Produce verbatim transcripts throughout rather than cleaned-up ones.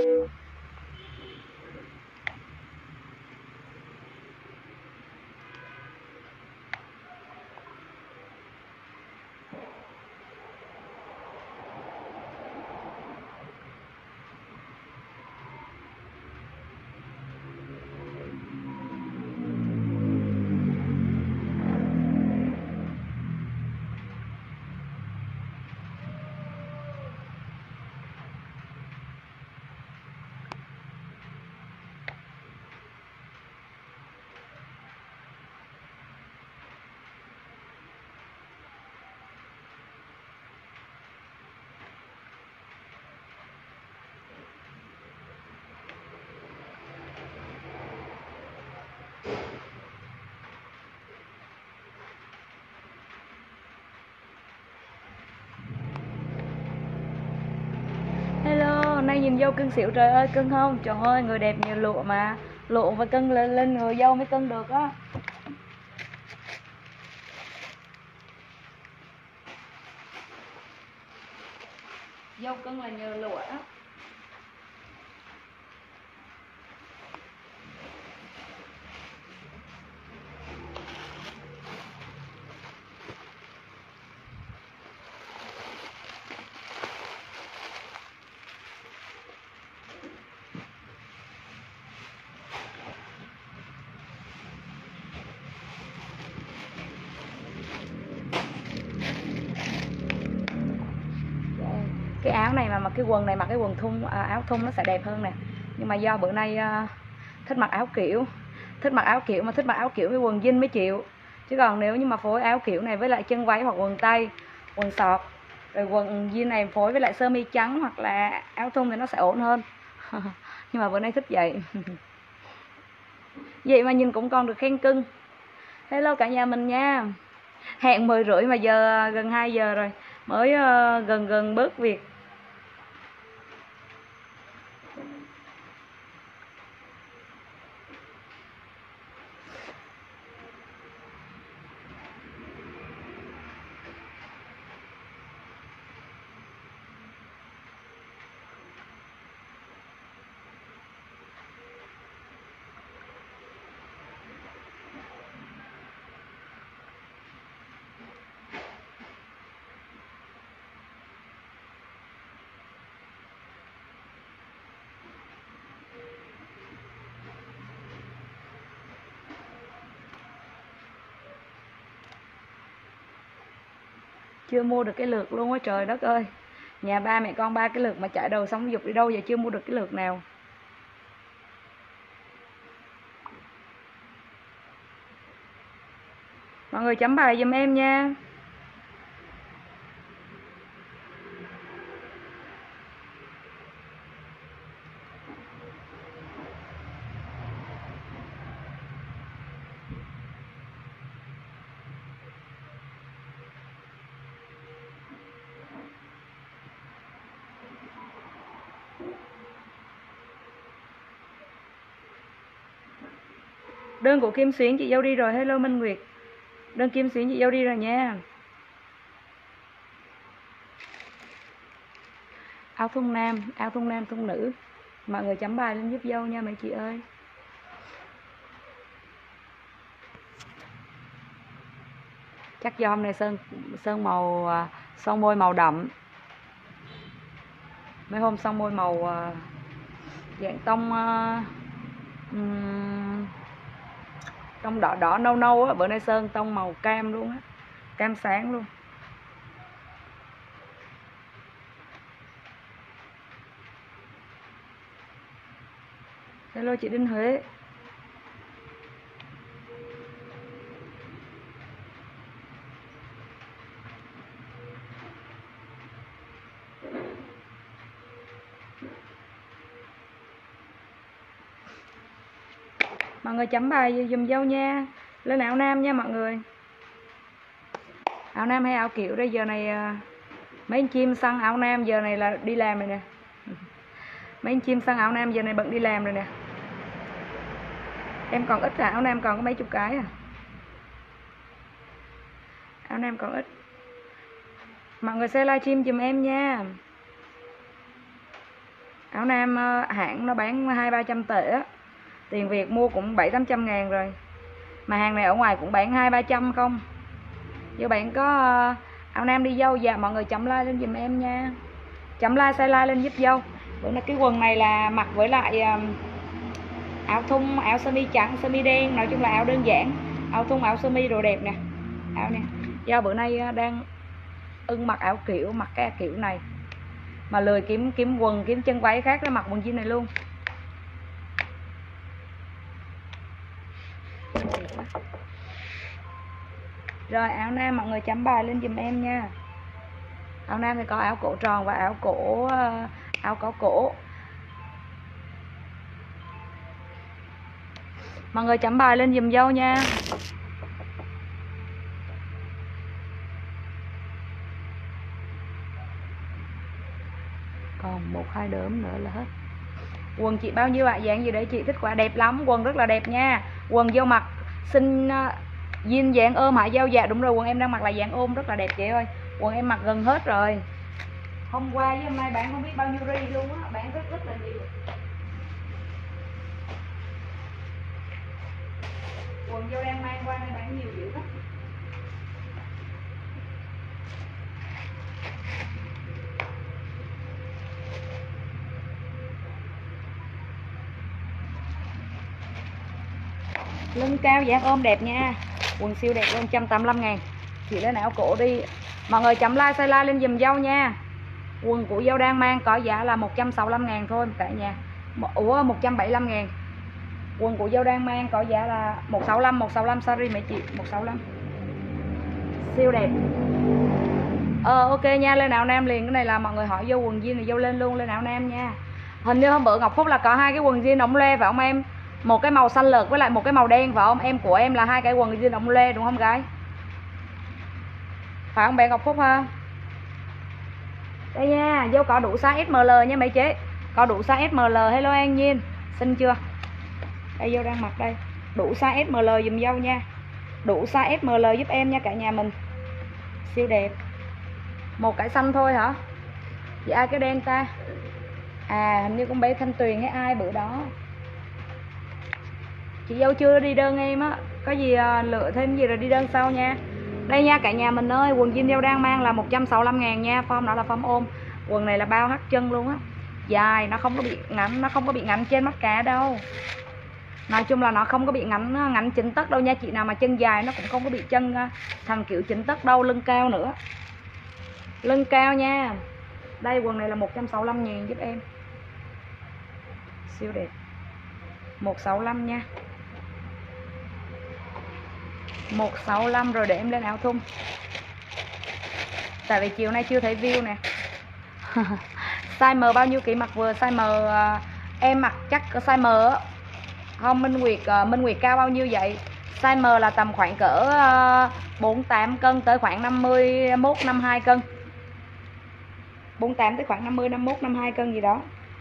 Hello, nay nhìn dâu cưng xỉu, trời ơi cưng không? Trời ơi, người đẹp nhiều lụa mà. Lụa và cưng lên, lên người dâu mới cưng được á. Dâu cưng là nhờ lụa đó. Cái áo này mà mặc cái quần này, mặc cái quần thun, à, áo thun nó sẽ đẹp hơn nè. Nhưng mà do bữa nay uh, thích mặc áo kiểu, thích mặc áo kiểu mà thích mặc áo kiểu với quần jean mới chịu. Chứ còn nếu như mà phối áo kiểu này với lại chân váy hoặc quần tây, quần sọt, rồi quần jean này phối với lại sơ mi trắng hoặc là áo thun thì nó sẽ ổn hơn. Nhưng mà bữa nay thích vậy. Vậy mà nhìn cũng còn được khen cưng. Hello cả nhà mình nha. Hẹn mười rưỡi mà giờ gần hai giờ rồi, mới uh, gần gần bớt việc. Chưa mua được cái lược luôn á, trời đất ơi. Nhà ba mẹ con ba cái lược mà chạy đầu xong dục đi đâu giờ chưa mua được cái lược nào. Mọi người chấm bài giùm em nha. Đơn của Kim Xuyến chị dâu đi rồi. Hello Minh Nguyệt. Đơn Kim Xuyến chị dâu đi rồi nha. Áo thun nam, áo thun nam, thun nữ. Mọi người chấm bài lên giúp dâu nha mấy chị ơi. Chắc do hôm nay sơn sơn màu son môi màu đậm. Mấy hôm son môi màu dạng tông um, tông đỏ đỏ nâu nâu á, bữa nay sơn tông màu cam luôn á, cam sáng luôn. Hello chị Đinh Huế. Mọi người chấm bài dùm dâu nha. Lên áo nam nha mọi người. Áo nam hay áo kiểu đây, giờ này mấy anh chim săn áo nam giờ này là đi làm rồi nè. Mấy anh chim săn áo nam giờ này bận đi làm rồi nè. Em còn ít à, áo nam còn có mấy chục cái à. Áo nam còn ít. Mọi người share livestream dùm em nha. Áo nam hãng nó bán hai ba trăm tệ á, tiền Việt mua cũng bảy tám trăm ngàn rồi, mà hàng này ở ngoài cũng bán hai ba trăm không. Nếu bạn có áo nam đi dâu, dạ mọi người chấm like lên giùm em nha, chấm like size like lên giúp dâu. Bữa nay cái quần này là mặc với lại áo thun, áo sơ mi trắng, sơ mi đen, nói chung là áo đơn giản, áo thun, áo sơ mi đồ đẹp nè, áo nè. Do bữa nay đang ưng mặc áo kiểu, mặc cái kiểu này mà lười kiếm kiếm quần, kiếm chân váy khác, nó mặc quần jean này luôn. Rồi áo nam mọi người chấm bài lên giùm em nha. Áo nam thì có áo cổ tròn và áo cổ áo có cổ. Mọi người chấm bài lên giùm dâu nha. Còn một hai đốm nữa là hết. Quần chị bao nhiêu ạ? À? Dạng gì để chị thích quả? Đẹp lắm, quần rất là đẹp nha. Quần dâu mặc xinh jean dạng ôm hả dâu? Dạ đúng rồi, quần em đang mặc là dạng ôm rất là đẹp chị ơi. Quần em mặc gần hết rồi. Hôm qua với hôm nay bạn không biết bao nhiêu ri luôn á, bạn rất rất là nhiều. Quần dâu đang mang qua đây bán nhiều dữ lắm. Lưng cao dạng ôm đẹp nha. Quần siêu đẹp luôn, một trăm tám mươi lăm ngàn. Chị lên áo cổ đi. Mọi người chấm like, size like lên giùm dâu nha. Quần của dâu đang mang có giá là một trăm sáu mươi lăm ngàn thôi cả nhà. Ủa một trăm bảy mươi lăm ngàn. Quần của dâu đang mang có giá là một trăm sáu mươi lăm, một trăm sáu mươi lăm, sorry mấy chị, một trăm sáu mươi lăm. Siêu đẹp. Ờ ok nha, lên áo nam liền. Cái này là mọi người hỏi vô quần jean thì dâu lên luôn, lên áo nam nha. Hình như hôm bữa Ngọc Phúc là có hai cái quần jean ống loe phải không em? Một cái màu xanh lợt với lại một cái màu đen phải không? Em của em là hai cái quần jean ống loe đúng không gái? Phải không bạn Ngọc Phúc ha? Đây nha, dâu có đủ size ét em lờ nha mấy chế. Có đủ size ét em lờ. Hello An Nhiên, xinh chưa? Đây dâu đang mặc đây. Đủ size ét em lờ dùm dâu nha. Đủ size ét em lờ giúp em nha cả nhà mình. Siêu đẹp. Một cái xanh thôi hả? Vậy ai cái đen ta? À hình như con bé Thanh Tuyền hay ai bữa đó. Chị dâu chưa đi đơn em á. Có gì uh, lựa thêm gì rồi đi đơn sau nha. Đây nha cả nhà mình ơi, quần jean dâu đang mang là một trăm sáu mươi lăm ngàn nha. Form đó là form ôm. Quần này là bao hắt chân luôn á. Dài, nó không có bị ngắn, nó không có bị ngắn trên mắt cá đâu. Nói chung là nó không có bị ngắn ngắn chỉnh tất đâu nha. Chị nào mà chân dài nó cũng không có bị chân thành kiểu chỉnh tất đâu. Lưng cao nữa. Lưng cao nha. Đây quần này là một trăm sáu mươi lăm ngàn giúp em. Siêu đẹp. một trăm sáu mươi lăm nha. một trăm sáu mươi lăm rồi để em lên áo thun. Tại vì chiều nay chưa thấy view nè. Size M bao nhiêu ký mặc vừa? Size M uh, em mặc chắc size M á. Không Minh Nguyệt, uh, Minh Nguyệt cao bao nhiêu vậy? Size M là tầm khoảng cỡ uh, bốn mươi tám cân tới khoảng năm mươi mốt, năm mươi hai cân. bốn mươi tám tới khoảng năm mươi, năm mươi mốt, năm mươi hai cân gì đó.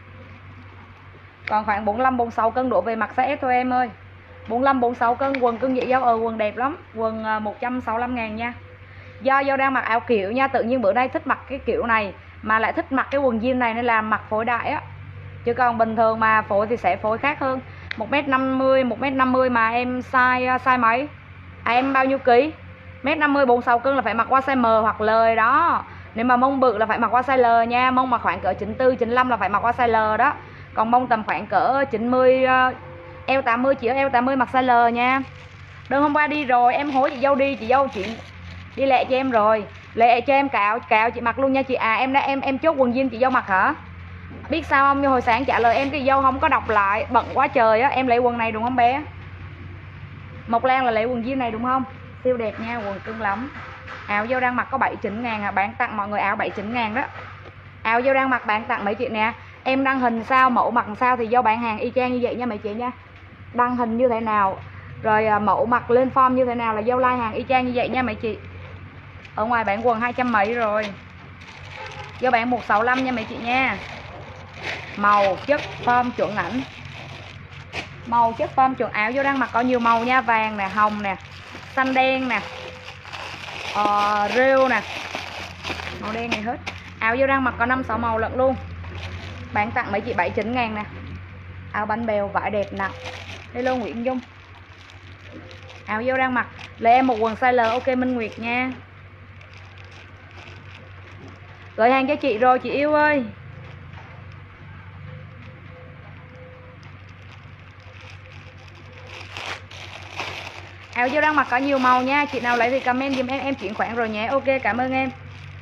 Còn khoảng bốn mươi lăm, bốn mươi sáu cân đổ về mặc size S thôi em ơi. bốn mươi lăm, bốn mươi sáu cân, quần cưng vậy dâu. Ờ quần đẹp lắm. Quần uh, một trăm sáu mươi lăm ngàn nha. Do dâu đang mặc áo kiểu nha, tự nhiên bữa nay thích mặc cái kiểu này mà lại thích mặc cái quần jean này nên là mặc phối đại á. Chứ còn bình thường mà phối thì sẽ phối khác hơn. một mét năm mươi, một mét năm mươi mà em size size mấy? À em bao nhiêu ký? một mét năm mươi, bốn mươi sáu cân là phải mặc qua size M hoặc L đó. Nếu mà mông bự là phải mặc qua size L nha, mông mà khoảng cỡ chín mươi tư, chín mươi lăm là phải mặc qua size L đó. Còn mông tầm khoảng cỡ chín mươi, eo tám mươi, chỉ eo tám mươi mặc size L nha. Đơn hôm qua đi rồi, em hối chị dâu đi, chị dâu chị đi lẹ cho em rồi. Lẹ cho em cạo, cạo chị mặc luôn nha chị. À em đã em em chốt quần jean chị dâu mặc hả? Biết sao không, như hồi sáng trả lời em cái dâu không có đọc lại, bận quá trời á. Em lấy quần này đúng không bé? Mộc Lan là lấy quần jean này đúng không? Siêu đẹp nha, quần cưng lắm. Áo dâu đang mặc có bảy chín ngàn à, bán tặng mọi người áo bảy chín ngàn đó. Áo dâu đang mặc bán tặng mấy chị nè. Em đăng hình sao, mẫu mặc sao thì dâu bán hàng y chang như vậy nha mấy chị nha. Đăng hình như thế nào rồi mẫu mặc lên form như thế nào là dâu like hàng y chang như vậy nha mấy chị. Ở ngoài bán quần hai trăm mấy rồi. Dâu bán một trăm sáu mươi lăm nha mấy chị nha. Màu chất form chuẩn ảnh. Màu chất form chuẩn. Áo dâu đang mặc có nhiều màu nha. Vàng nè, hồng nè, xanh đen nè, ờ, rêu nè. Màu đen này hết. Áo dâu đang mặc có năm sáu màu lận luôn. Bán tặng mấy chị bảy mươi chín ngàn nè. Áo bánh bèo vải đẹp nặng. Hello Nguyễn Dung. Áo vô đang mặc. Lấy em một quần size L. Ok Minh Nguyệt nha. Gửi hàng cho chị rồi chị yêu ơi. Áo vô đang mặc có nhiều màu nha. Chị nào lấy thì comment giùm em. Em chuyển khoản rồi nhé. Ok cảm ơn em.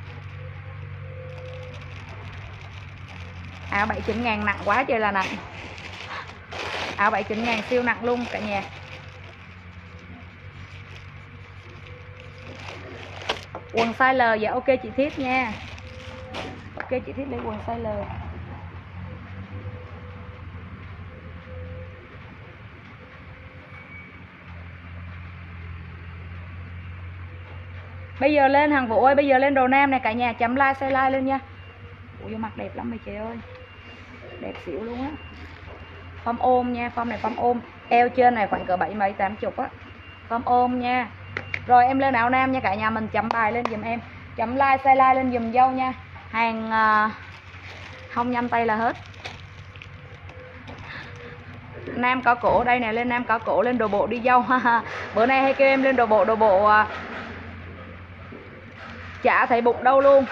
Áo bảy mươi chín ngàn nặng quá trời là nặng. Áo bảy mươi chín ngàn siêu nặng luôn cả nhà. Quần size L. Dạ ok chị Thiết nha. Ok chị Thiết lấy quần size L. Bây giờ lên hàng Vũ ơi. Bây giờ lên đồ nam này cả nhà. Chấm like share like lên nha. Ủa vô mặt đẹp lắm mấy chị ơi. Đẹp xỉu luôn á. Form ôm nha. Form này form ôm. Eo trên này khoảng cỡ bảy mấy tám chục á. Form ôm nha. Rồi em lên áo nam nha cả nhà. Mình chấm bài lên dùm em. Chấm like share like lên dùm dâu nha. Hàng uh, không nhanh tay là hết. Nam có cổ đây nè. Lên nam có cổ lên đồ bộ đi dâu. Bữa nay hay kêu em lên đồ bộ. Đồ bộ uh, chả thấy bụng đâu luôn.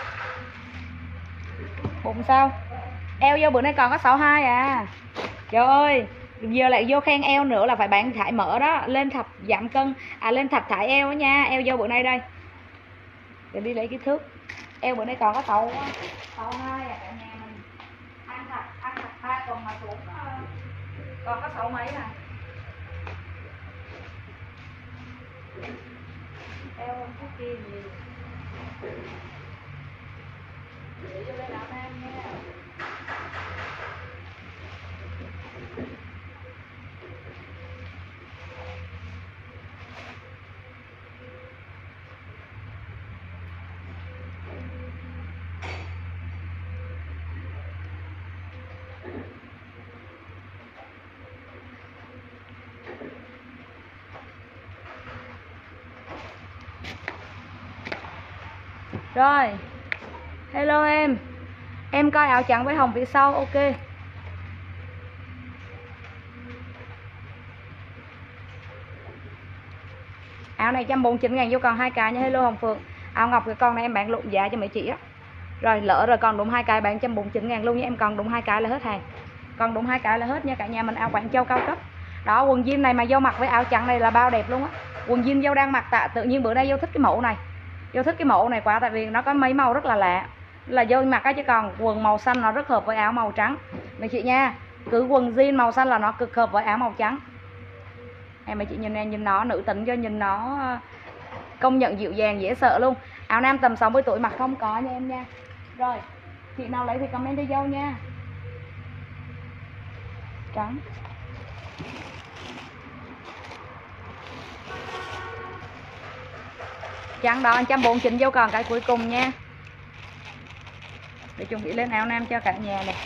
Bụng sao? Eo vô bữa nay còn có sáu mươi hai à. Trời ơi. Giờ lại vô khen eo nữa là phải bán thải mỡ đó. Lên thập giảm cân. À lên thập thải eo đó nha. Eo vô bữa nay đây. Để đi lấy cái thước. Eo bữa nay còn có sáu mươi hai à cả nhà mình. Ăn thập ăn thập ba tuần mà xuống còn có sáu mấy nè. Eo thuốc kia nhiều. Để vô lên áo nam nha. Rồi. Hello em. Em coi áo trắng với hồng phía sau. Ok. Áo này một trăm bốn mươi chín ngàn vô còn hai cái nha. Hello Hồng Phượng. Áo ngọc cái con này em bán lộn giá cho mấy chị á. Rồi lỡ rồi còn đúng hai cái bán một trăm bốn mươi chín ngàn luôn nha. Em còn đúng hai cái là hết hàng. Còn đúng hai cái là hết nha cả nhà. Mình áo Quảng Châu cao cấp. Đó quần jean này mà vô mặc với áo trắng này là bao đẹp luôn á. Quần jean vô đang mặc tạ tự nhiên bữa nay vô thích cái mẫu này. Vô thích cái mẫu này quá tại vì nó có mấy màu rất là lạ. Là vô mặc á chứ còn quần màu xanh nó rất hợp với áo màu trắng. Mấy chị nha. Cứ quần jean màu xanh là nó cực hợp với áo màu trắng. Em mấy chị nhìn em nhìn nó nữ tính cho nhìn nó công nhận dịu dàng dễ sợ luôn. Áo nam tầm sáu mươi tuổi mặc không có nha em nha. Rồi chị nào lấy thì comment cho dâu nha. Trắng. Trắng đó một trăm bốn mươi chín dâu còn cái cuối cùng nha. Để chuẩn bị lên áo nam cho cả nhà này.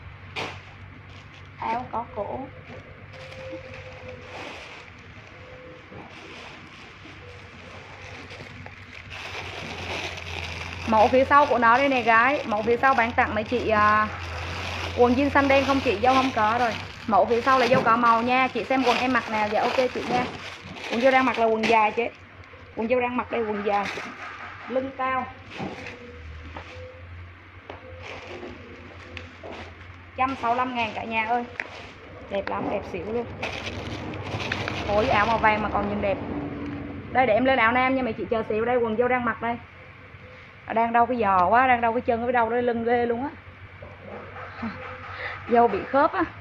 Áo có cổ. Mẫu phía sau của nó đây này gái. Mẫu phía sau bán tặng mấy chị uh, quần jean xanh đen không chị? Dâu không có rồi. Mẫu phía sau là dâu có màu nha. Chị xem quần em mặc nào. Dạ ok chị nha. Quần dâu đang mặc là quần dài chứ. Quần dâu đang mặc đây quần dài. Lưng cao. một trăm sáu mươi lăm ngàn cả nhà ơi. Đẹp lắm, đẹp xỉu luôn. Ôi áo màu vàng mà còn nhìn đẹp. Đây để em lên áo nam nha mấy chị chờ xíu. Đây quần dâu đang mặc đây. Đang đau cái giò quá, đang đau cái chân với đau cái lưng ghê luôn á. Dâu bị khớp á.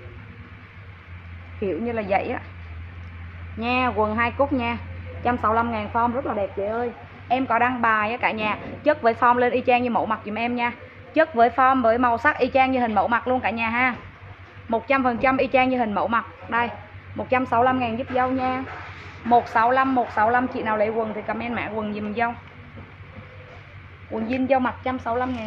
Kiểu như là vậy á. Nha, quần hai cúc nha. một trăm sáu mươi lăm ngàn form rất là đẹp chị ơi. Em có đăng bài á cả nhà. Chất với form lên y chang như mẫu mặc giùm em nha. Chất với form với màu sắc y chang như hình mẫu mặc luôn cả nhà ha. một trăm phần trăm y chang như hình mẫu mặc. Đây, một trăm sáu mươi lăm ngàn giúp dâu nha. một sáu lăm một sáu lăm chị nào lấy quần thì comment mã quần giùm dâu. Quần jean dâu mặc một trăm sáu mươi lăm ngàn.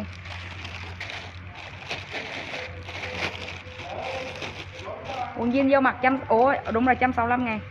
Quần jean dâu mặc trăm ủa đúng là một trăm sáu mươi lăm ngàn.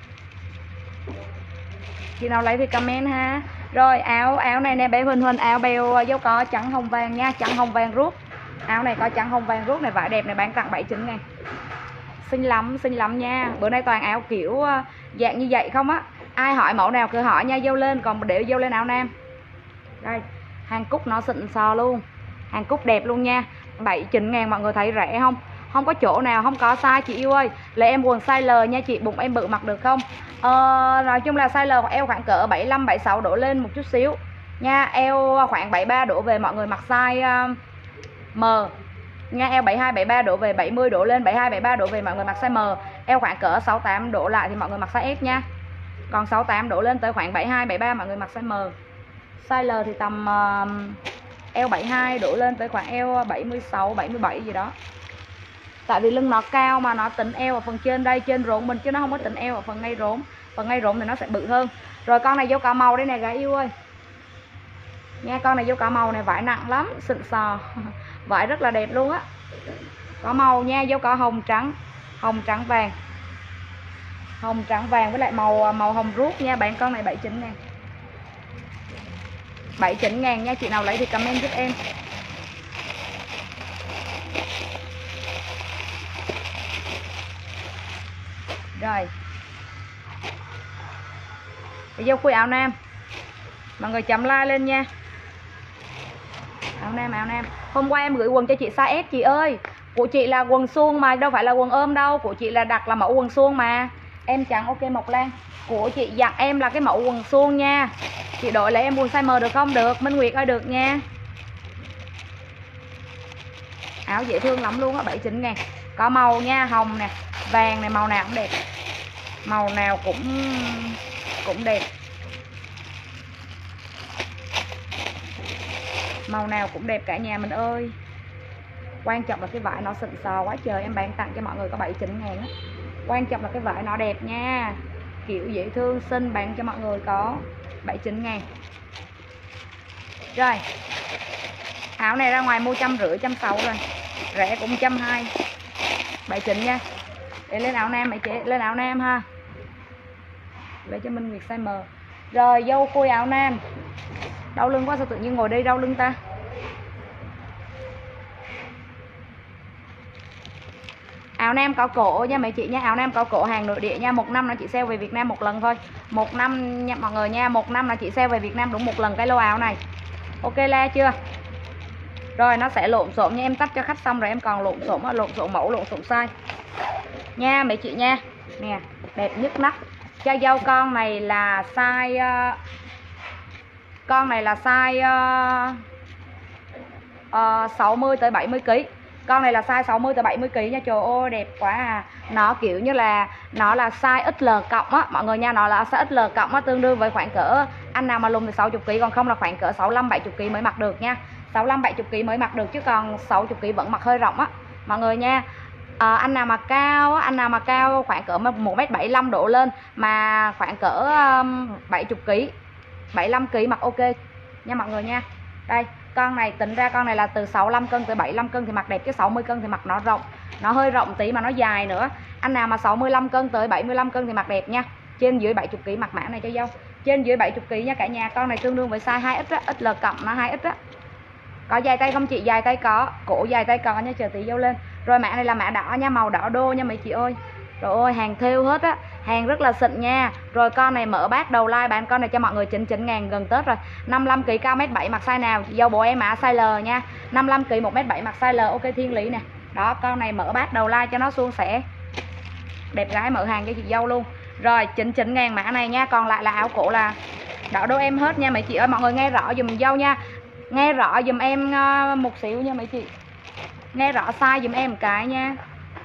Chị nào lấy thì comment ha. Rồi áo áo này nè bé Huỳnh Huỳnh áo bèo dâu có trắng hồng vàng nha, trắng hồng vàng rút. Áo này có trắng hồng vàng rút này, vải đẹp này, bán tặng bảy mươi chín ngàn. Xinh lắm, xinh lắm nha. Bữa nay toàn áo kiểu dạng như vậy không á. Ai hỏi mẫu nào cứ hỏi nha, dâu lên, còn để dâu lên áo nam. Đây, hàng cúc nó xịn sò luôn. Hàng cúc đẹp luôn nha. bảy mươi chín ngàn mọi người thấy rẻ không? Không có chỗ nào không có size chị yêu ơi. Là em quần size L nha chị, bụng em bự mặc được không? Ờ, nói chung là size L eo khoảng cỡ bảy mươi lăm bảy mươi sáu đổ lên một chút xíu nha. Eo khoảng bảy mươi ba đổ về mọi người mặc size uh, M nha. Eo bảy mươi hai bảy mươi ba đổ về, bảy mươi đổ lên, bảy mươi hai bảy mươi ba đổ về mọi người mặc size M. Eo khoảng cỡ sáu mươi tám đổ lại thì mọi người mặc size S nha. Còn sáu mươi tám đổ lên tới khoảng bảy mươi hai bảy mươi ba mọi người mặc size M. Size L thì tầm uh, eo bảy mươi hai đổ lên tới khoảng eo bảy mươi sáu bảy mươi bảy gì đó. Tại vì lưng nó cao mà nó tính eo ở phần trên đây, trên rốn mình, chứ nó không có tính eo ở phần ngay rốn. Phần ngay rốn thì nó sẽ bự hơn. Rồi con này dâu cả màu đây này gái yêu ơi nha. Con này dâu cả màu này, vải nặng lắm, xịn sò. Vải rất là đẹp luôn á. Có màu nha, dâu cả hồng trắng, hồng trắng vàng, hồng trắng vàng với lại màu màu hồng ruốc nha. Bán con này bảy mươi chín ngàn. bảy mươi chín ngàn nha. Chị nào lấy thì comment giúp em. Rồi, dâu khui áo nam, mọi người chấm like lên nha. Áo nam, áo nam. Hôm qua em gửi quần cho chị size S chị ơi. Của chị là quần suông mà, đâu phải là quần ôm đâu. Của chị là đặt là mẫu quần suông mà. Em chẳng ok Mộc Lan. Của chị dặn em là cái mẫu quần suông nha. Chị đổi lấy em quần size M được không? Được, Minh Nguyệt ơi được nha. Áo dễ thương lắm luôn á, bảy mươi chín ngàn. Có màu nha, hồng nè, vàng này, màu nào cũng đẹp. Màu nào cũng cũng đẹp. Màu nào cũng đẹp cả nhà mình ơi. Quan trọng là cái vải nó xịn sò quá trời. Em bán tặng cho mọi người có bảy mươi chín ngàn á. Quan trọng là cái vải nó đẹp nha. Kiểu dễ thương xinh, bán cho mọi người có bảy mươi chín ngàn. Rồi, áo này ra ngoài mua trăm rưỡi, trăm sáu rồi. Rẻ cũng trăm hai. bảy mươi chín nha. Để lên áo nam mấy chị, lên áo nam ha. Lấy cho Minh Nguyệt size M. Rồi, dâu khui áo nam. Đau lưng quá, sao tự nhiên ngồi đây đau lưng ta. Áo nam có cổ nha mấy chị nha. Áo nam có cổ hàng nội địa nha. Một năm là chị sale về Việt Nam một lần thôi. Một năm nha mọi người nha. Một năm là chị sale về Việt Nam đúng một lần cái lô áo này. Ok la chưa? Rồi nó sẽ lộn xộn nha. Em tắt cho khách xong rồi em còn lộn xộn, lộn xộn mẫu, lộn xộn size nha mấy chị nha. Nè, đẹp nhất nắp. Cho dâu con này là size uh, con này là size uh, uh, sáu mươi tới bảy mươi ki lô gam. Con này là size sáu mươi tới bảy mươi ki lô gam nha. Trời ơi đẹp quá à. Nó kiểu như là nó là size ích lờ cộng á mọi người nha. Nó là size ích lờ cộng á, tương đương với khoảng cỡ anh nào mà lùn thì sáu mươi ki lô gam, còn không là khoảng cỡ sáu mươi lăm bảy mươi ki lô gam mới mặc được nha. sáu mươi lăm bảy mươi ki lô gam mới mặc được, chứ còn sáu mươi ki lô gam vẫn mặc hơi rộng á mọi người nha. À, anh nào mà cao anh nào mà cao khoảng cỡ một mét bảy mươi lăm độ lên mà khoảng cỡ um, bảy mươi ki lô gam, bảy mươi lăm ki lô gam mặc ok nha mọi người nha. Đây, con này tính ra con này là từ sáu mươi lăm cân tới bảy mươi lăm cân thì mặc đẹp, chứ sáu mươi cân thì mặc nó rộng, nó hơi rộng tí mà nó dài nữa. Anh nào mà sáu mươi lăm cân tới bảy mươi lăm cân thì mặc đẹp nha. Trên dưới bảy mươi ki lô gam mặc mã này cho dâu. Trên dưới bảy mươi ki lô gam nha cả nhà. Con này tương đương với size hai X á, ích lờ cộng nó hai X á. Có dài tay không chị? Dài tay có, cổ dài tay có nha, chờ tí dâu lên. Rồi mã này là mã đỏ nha, màu đỏ đô nha mấy chị ơi. Trời ơi, hàng thêu hết á, hàng rất là xịn nha. Rồi con này mở bát đầu like bán con này cho mọi người chín mươi chín ngàn gần Tết rồi. năm mươi lăm ki lô gam, cao mét bảy mặc size nào? Dâu bộ em mã size L nha. năm mươi lăm ki lô gam, một mét bảy mặc size L, ok Thiên Lý nè. Đó, con này mở bát đầu like cho nó suôn sẻ. Đẹp gái mở hàng cho chị dâu luôn. Rồi, chín mươi chín ngàn mã này nha. Còn lại là áo cổ là đỏ đô em hết nha mấy chị ơi. Mọi người nghe rõ dùm dâu nha. Nghe rõ dùm em một xíu nha mấy chị. Nghe rõ size dùm em một cái nha.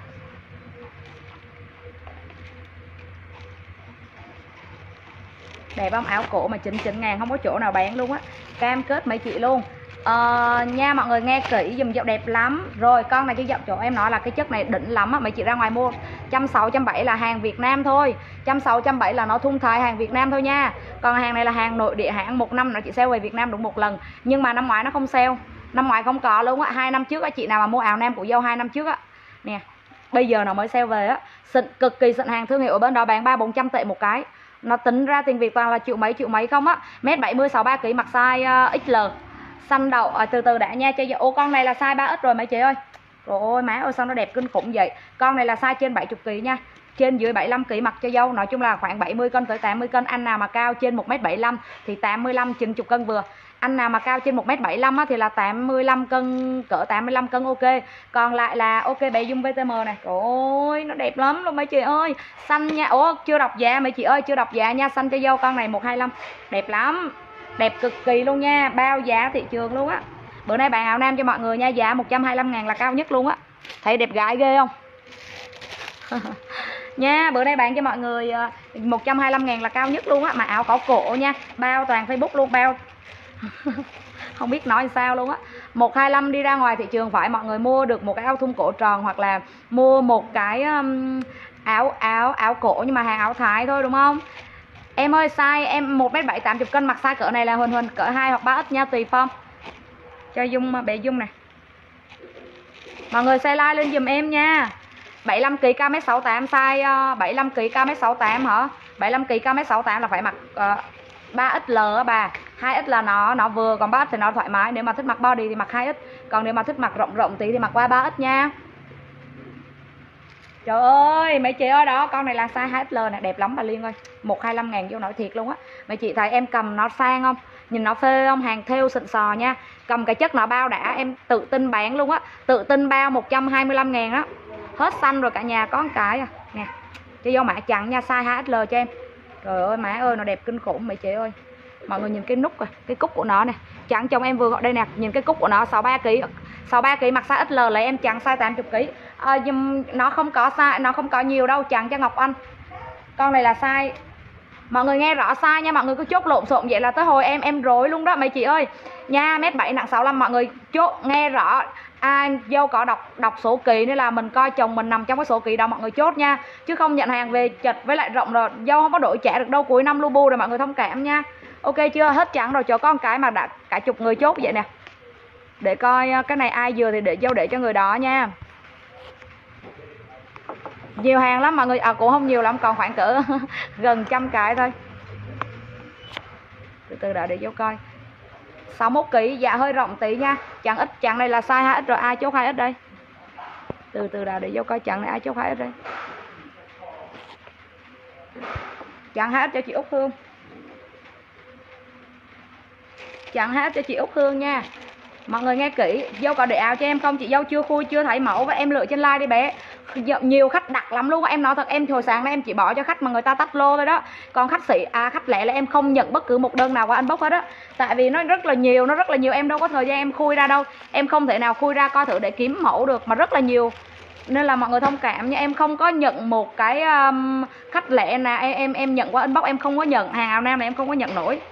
Đẹp không? Áo cổ mà chín mươi chín ngàn không có chỗ nào bán luôn á. Cam kết mấy chị luôn. Ờ, nha mọi người nghe kỹ dùm dậu đẹp lắm. Rồi con này cái dậu chỗ em nói là cái chất này đỉnh lắm á. Mấy chị ra ngoài mua trăm sáu trăm bảy là hàng Việt Nam thôi. Trăm sáu trăm bảy là nó thun thái hàng Việt Nam thôi nha. Còn hàng này là hàng nội địa, hãng một năm nó chỉ sale về Việt Nam đúng một lần. Nhưng mà năm ngoái nó không sale. Năm ngoái không có luôn á. Hai năm trước á, chị nào mà mua áo nam của dâu hai năm trước á nè, bây giờ nó mới sale về á. Xịn, cực kỳ xịn, hàng thương hiệu ở bên đó bán ba bốn trăm tệ một cái. Nó tính ra tiền Việt toàn là triệu mấy triệu mấy không á. Mét bảy mươi sáu mươi ba ki lô gam mặc size uh, ích lờ. Xanh đậu à, từ từ đã nha. Cho ô con này là size ba x rồi mấy chị ơi. Trời ơi má ơi sao nó đẹp kinh khủng vậy. Con này là size trên bảy mươi ki lô gam nha. Trên dưới bảy mươi lăm ki lô gam mặc cho dâu. Nói chung là khoảng bảy mươi cân tới tám mươi cân. Anh nào mà cao trên một mét bảy mươi lăm thì tám mươi lăm chín mươi cân vừa. Anh nào mà cao trên một mét bảy mươi lăm á, thì là tám mươi lăm cân, cỡ tám mươi lăm cân ok. Còn lại là ok bé Dung vê tê em này. Trời ơi nó đẹp lắm luôn mấy chị ơi. Xanh nha. Ủa chưa đọc giá mấy chị ơi, chưa đọc giá nha. Xanh cho dâu con này một hai lăm. Đẹp lắm. Đẹp cực kỳ luôn nha. Bao giá thị trường luôn á. Bữa nay bạn áo nam cho mọi người nha. Giá một trăm hai mươi lăm ngàn là cao nhất luôn á. Thấy đẹp gái ghê không? Nha, bữa nay bạn cho mọi người một trăm hai mươi lăm ngàn là cao nhất luôn á. Mà áo có cổ nha. Bao toàn Facebook luôn. Bao không biết nói sao luôn á. Một hai lăm đi ra ngoài thị trường phải mọi người mua được một cái áo thun cổ tròn, hoặc là mua một cái um, áo áo áo cổ nhưng mà hàng áo Thái thôi đúng không? Em ơi size em một mét bảy tám mươi cân, mặc size cỡ này là Huỳnh Huỳnh cỡ hai hoặc ba x nha, tùy form. Cho Dung bé Dung này. Mọi người share like lên giùm em nha. bảy mươi lăm ki lô gam ca mét sáu mươi tám, size uh, bảy mươi lăm ki lô gam ca mét sáu mươi tám hả? bảy mươi lăm ki lô gam ca mét sáu mươi tám là phải mặc uh, ba x L á bà. hai x là nó nó vừa, còn ba x thì nó thoải mái. Nếu mà thích mặc body thì mặc hai x, còn nếu mà thích mặc rộng rộng tí thì mặc qua ba x nha. Trời ơi mấy chị ơi, đó con này là size hai x L này, đẹp lắm bà Liên ơi. một trăm hai mươi lăm ngàn vô nói thiệt luôn á. Mấy chị thấy em cầm nó sang không? Nhìn nó phê không? Hàng thêu xịn sò nha. Cầm cái chất nó bao đã, em tự tin bán luôn á. Tự tin bao một trăm hai mươi lăm ngàn á. Hết xanh rồi cả nhà, có một cái à. Nè. Cho vô mã trắng nha, size hai x L cho em. Trời ơi má ơi nó đẹp kinh khủng mấy chị ơi. Mọi người nhìn cái nút rồi, cái cúc của nó nè. Trắng chồng em vừa gọi đây nè, nhìn cái cúc của nó sáu mươi ba ki lô gam. sáu mươi ba ki lô gam mặc size ích lờ lấy em trắng size tám mươi ki lô gam. À, nhưng nó không có size, nó không có nhiều đâu, trắng cho Ngọc Anh. Con này là size. Mọi người nghe rõ size nha, mọi người cứ chốt lộn xộn vậy là tới hồi em em rối luôn đó mấy chị ơi. Nha, mét bảy nặng sáu mươi lăm, mọi người chốt nghe rõ. À, dâu có đọc đọc số kỳ nên là mình coi chồng mình nằm trong cái số kỳ đó mọi người chốt nha, chứ không nhận hàng về chật với lại rộng rồi dâu không có đổi trả được đâu, cuối năm lu bu rồi mọi người thông cảm nha. Ok chưa? Hết trắng rồi, cho con cái mà đã cả chục người chốt vậy nè. Để coi cái này ai vừa thì để dâu để cho người đó nha. Nhiều hàng lắm mọi người, à cũng không nhiều lắm, còn khoảng cỡ gần trăm cái thôi. Từ từ đã để dâu coi. sáu mươi mốt ki lô gam, dạ hơi rộng tí nha. Chẳng ít, chẳng này là size hai x rồi, ai chốt hai x đây? Từ từ đã để dâu coi chẳng này ai chốt hai x đây? Chẳng hai x cho chị Úc Hương. Chẳng hai x cho chị Úc Hương nha. Mọi người nghe kỹ, dâu có để áo cho em không? Chị dâu chưa khui, chưa thấy mẫu và em lựa trên like đi bé. Nhiều khách đặt lắm luôn, em nói thật, em hồi sáng nay em chỉ bỏ cho khách mà người ta tắt lô thôi đó. Còn khách sĩ, à khách lẻ là em không nhận bất cứ một đơn nào qua inbox hết á. Tại vì nó rất là nhiều, nó rất là nhiều, em đâu có thời gian em khui ra đâu. Em không thể nào khui ra coi thử để kiếm mẫu được, mà rất là nhiều. Nên là mọi người thông cảm nha, em không có nhận một cái um, khách lẻ nào em, em em nhận qua inbox, em không có nhận hàng áo nam này, em không có nhận nổi.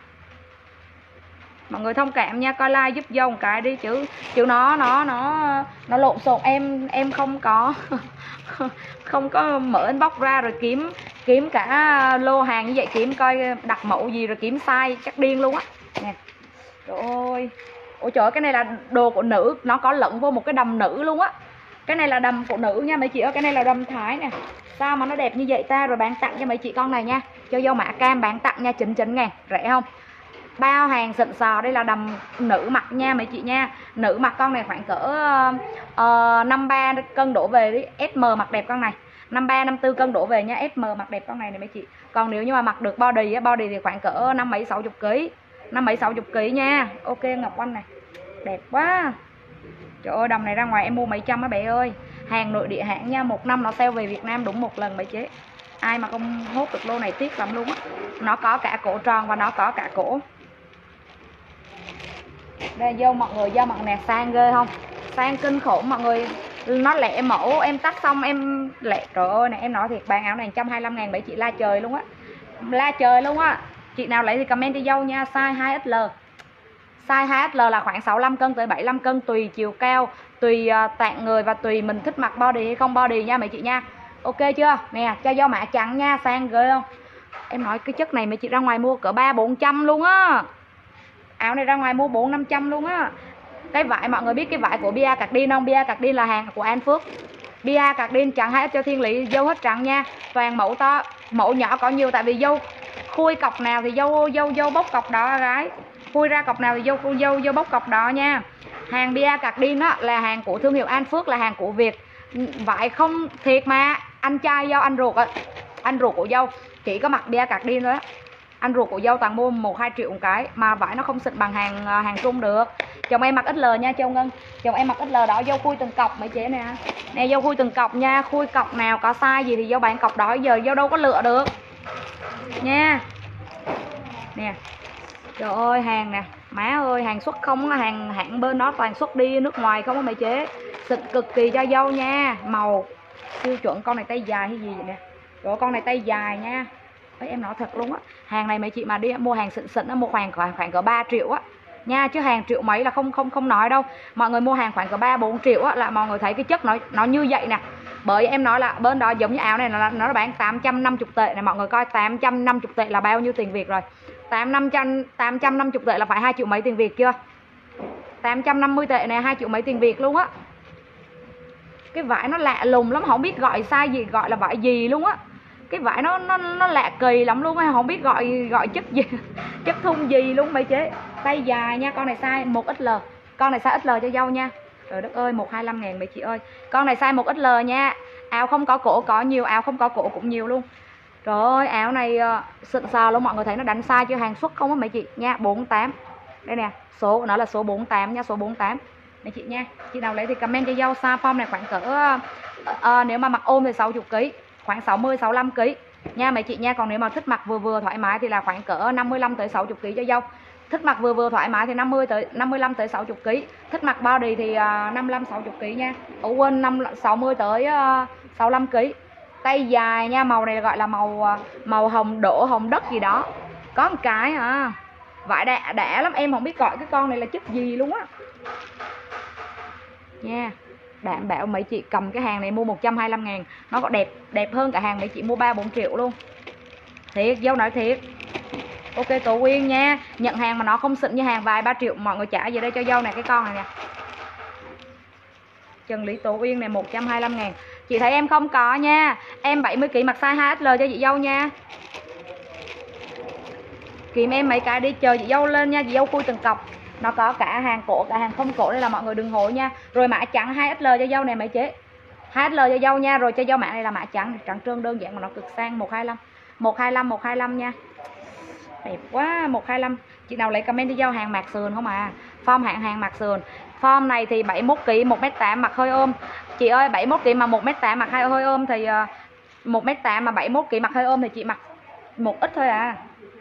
Mọi người thông cảm nha, coi like giúp dâu một cái đi, chứ chứ nó nó nó nó lộn xộn, em em không có không có mở inbox ra rồi kiếm kiếm cả lô hàng như vậy, kiếm coi đặt mẫu gì rồi kiếm size chắc điên luôn á nè. Trời ơi, ôi trời ơi, cái này là đồ của nữ, nó có lẫn vô một cái đầm nữ luôn á. Cái này là đầm phụ nữ nha mấy chị ơi, cái này là đầm Thái nè. Sao mà nó đẹp như vậy ta, rồi bán tặng cho mấy chị con này nha, cho dâu mã cam bán tặng nha, chín chín ngàn, rẻ không? Bao hàng xịn sò, đây là đầm nữ mặc nha mấy chị nha. Nữ mặc con này khoảng cỡ uh, năm ba cân đổ về đi, ét em mặc đẹp con này. năm ba năm tư cân đổ về nha, ét em mặc đẹp con này này mấy chị. Còn nếu như mà mặc được body á, body thì khoảng cỡ năm mấy sáu mươi ký. năm mấy sáu mươi ký nha. Ok Ngọc Anh này. Đẹp quá. Trời ơi, đầm này ra ngoài em mua mấy trăm á bé ơi. Hàng nội địa hãng nha, một năm nó sale về Việt Nam đúng một lần mấy chế. Ai mà không hốt được lô này tiếc lắm luôn á. Nó có cả cổ tròn và nó có cả cổ. Đây vô mọi người, do mọi người nè, sang ghê không? Sang kinh khủng mọi người. Nó lẹ mẫu, em tắt xong em lẹ. Trời ơi này, em nói thiệt, bàn áo này một trăm hai mươi lăm ngàn bảy chị la trời luôn á. La trời luôn á. Chị nào lấy thì comment cho dâu nha. Size hai x L. Size hai x L là khoảng sáu mươi lăm cân tới bảy mươi lăm cân, tùy chiều cao, tùy uh, tạng người và tùy mình thích mặc body hay không body nha mấy chị nha. Ok chưa? Nè, cho dâu mã trắng nha, sang ghê không? Em nói cái chất này mấy chị ra ngoài mua cỡ ba bốn trăm luôn á. Áo này ra ngoài mua bốn năm trăm luôn á. Cái vải mọi người biết cái vải của Bia Cardin không? Bia Cardin là hàng của An Phước. Bia Cardin trắng hai x cho Thiên Lý, dâu hết trắng nha. Toàn mẫu to, mẫu nhỏ có nhiều, tại vì dâu khui cọc nào thì dâu dâu dâu bốc cọc đó gái. Khui ra cọc nào thì vô vô vô bóc cọc đó nha. Hàng bia Cardin á là hàng của thương hiệu An Phước, là hàng của Việt. Vải không thiệt mà anh trai dâu anh ruột á, anh ruột của dâu chỉ có mặc bia Cardin thôi á. Anh ruột của dâu toàn mua một hai triệu một cái mà vải nó không xịn bằng hàng hàng Trung được. Chồng em mặc ích lờ nha Châu Ngân. Chồng em mặc ích lờ đó, dâu khui từng cọc mấy chế nè. Nè dâu khui từng cọc nha, khui cọc nào có size gì thì dâu bán cọc đó, giờ dâu đâu có lựa được. Nha. Nè. Trời ơi hàng nè, má ơi hàng xuất không, hàng hãng bên đó toàn xuất đi nước ngoài không có mấy chế. Xịn cực kỳ cho dâu nha, màu tiêu chuẩn. Con này tay dài hay gì vậy nè. Rồi con này tay dài nha. Ê, em nói thật luôn á, hàng này mấy chị mà đi mua hàng xịn xịn á, mua khoảng khoảng khoảng cỡ ba triệu á nha, chứ hàng triệu mấy là không không không nói đâu. Mọi người mua hàng khoảng cỡ ba bốn triệu á là mọi người thấy cái chất nó nó như vậy nè. Bởi em nói là bên đó giống như áo này là nó bán tám trăm năm mươi tệ này, mọi người coi tám trăm năm mươi tệ là bao nhiêu tiền Việt rồi. tám trăm tám trăm năm mươi tệ là phải hai triệu mấy tiền Việt chưa? tám trăm năm mươi tệ này hai triệu mấy tiền Việt luôn á. Cái vải nó lạ lùng lắm, không biết gọi sai gì, gọi là vải gì luôn á. Cái vải nó nó nó lạ kỳ lắm luôn á, không biết gọi gọi chất gì, chất thun gì luôn mấy chế. Tay dài nha, con này size một ích lờ. Con này size ích lờ cho dâu nha. Trời đất ơi, một trăm hai mươi lăm ngàn mấy chị ơi. Con này size một ích lờ nha. Áo không có cổ có nhiều, áo không có cổ cũng nhiều luôn. Trời ơi, áo này uh, xịn sò luôn, mọi người thấy nó đánh size chưa, hàng xuất không á mấy chị nha, bốn mươi tám. Đây nè, số của nó là số bốn mươi tám nha, số bốn mươi tám. Mấy chị nha. Chị nào lấy thì comment cho dâu. Size form này khoảng cỡ uh, uh, nếu mà mặc ôm thì sáu mươi ký, khoảng sáu mươi sáu mươi lăm ký nha mấy chị nha. Còn nếu mà thích mặc vừa vừa thoải mái thì là khoảng cỡ năm mươi lăm tới sáu mươi ký cho dâu. Thích mặc vừa vừa thoải mái thì năm mươi tới năm mươi lăm tới sáu mươi ký. Thích mặc body thì uh, năm mươi lăm sáu mươi ký nha. Ủa quên, năm sáu mươi tới uh, sáu mươi lăm ký. Tay dài nha, màu này gọi là màu màu hồng đỗ, hồng đất gì đó. Có một cái à. Vải đã, đã lắm, em không biết gọi cái con này là chất gì luôn á. Nha. Đảm bảo mấy chị cầm cái hàng này mua một trăm hai mươi lăm ngàn. Nó có đẹp đẹp hơn cả hàng mấy chị mua ba bốn triệu luôn. Thiệt, dâu nói thiệt. Ok Tổ Quyên nha. Nhận hàng mà nó không xịn như hàng vài ba triệu mọi người trả về đây cho dâu này, cái con này nè. Trần Lý Tổ Uyên này một trăm hai mươi lăm ngàn. Chị thấy em không có nha. Em bảy mươi ký mặc size hai ích lờ cho chị dâu nha. Kìm em mấy cái đi, chờ chị dâu lên nha. Chị dâu khui từng cọc. Nó có cả hàng cổ, cả hàng không cổ, đây là mọi người đừng hối nha. Rồi mã trắng hai ích lờ cho dâu này mấy chế. hai ích lờ cho dâu nha. Rồi cho dâu mã này là mã trắng, trắng trơn đơn giản mà nó cực sang, một hai lăm. một hai lăm, một hai lăm nha. Đẹp quá, một hai lăm. Chị nào lấy comment đi dâu, hàng mạc sườn không à. Form hạng hàng mạc sườn. Form này thì bảy mươi mốt ký, một mét tám mặc hơi ôm. Chị ơi bảy mươi mốt ký mà một mét tám mặc hai hơi ôm thì uh, một mét tám mà bảy mươi mốt ký mặc hơi ôm thì chị mặc một ít thôi à.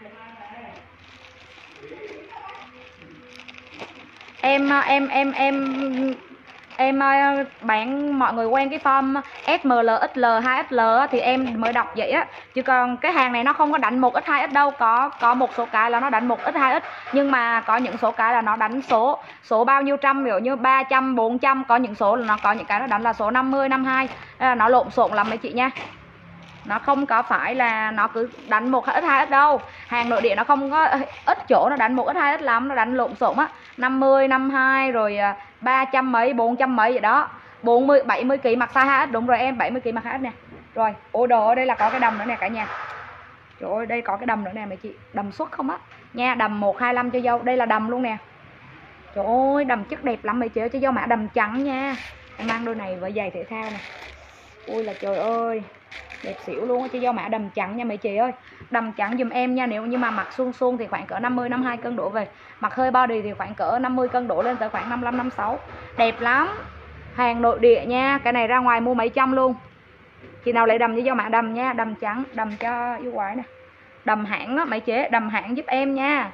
Em em em em em bán mọi người quen cái form ét em lờ, ích lờ, hai ích lờ thì em mới đọc vậy á. Chứ còn cái hàng này nó không có đánh một ít hai ít đâu, có có một số cái là nó đánh một ít hai ít, nhưng mà có những số cái là nó đánh số số bao nhiêu trăm, ví dụ như ba trăm, bốn trăm, có những số là nó có những cái nó đánh là số năm mươi, năm mươi hai. Là nó lộn xộn lắm mấy chị nha. Nó không có phải là nó cứ đánh một ít hai ít đâu. Hàng nội địa nó không có ít chỗ nó đánh một ít hai ít lắm, nó đánh lộn xộn á. năm mươi, năm mươi hai rồi ba trăm mấy, bốn trăm mấy vậy đó. bốn mươi, bảy mươi ký mặc size hai ít, đúng rồi em, bảy mươi ký mặc hai ít nè. Rồi, ô đồ ở đây là có cái đầm nữa nè cả nhà. Trời ơi, đây có cái đầm nữa nè mấy chị, đầm xuất không á. Nha, đầm một hai lăm cho dâu, đây là đầm luôn nè. Trời ơi, đầm chất đẹp lắm mấy chị ơi, cho dâu mã đầm trắng nha. Em mang đôi này với giày thể thao nè. Ui là trời ơi, đẹp xỉu luôn á, cho dâu mã đầm trắng nha mấy chị ơi. Đầm trắng dùm em nha. Nếu như mà mặc suông suông thì khoảng cỡ năm mươi, năm mươi hai cân đổ về. Mặc hơi body thì khoảng cỡ năm mươi cân đổ lên tới khoảng năm mươi lăm, năm mươi sáu. Đẹp lắm. Hàng nội địa nha. Cái này ra ngoài mua mấy trăm luôn. Chị nào lấy đầm với dâu mã đầm nha. Đầm trắng, đầm cho yêu quái nè. Đầm hãng á mấy chế, đầm hãng giúp em nha.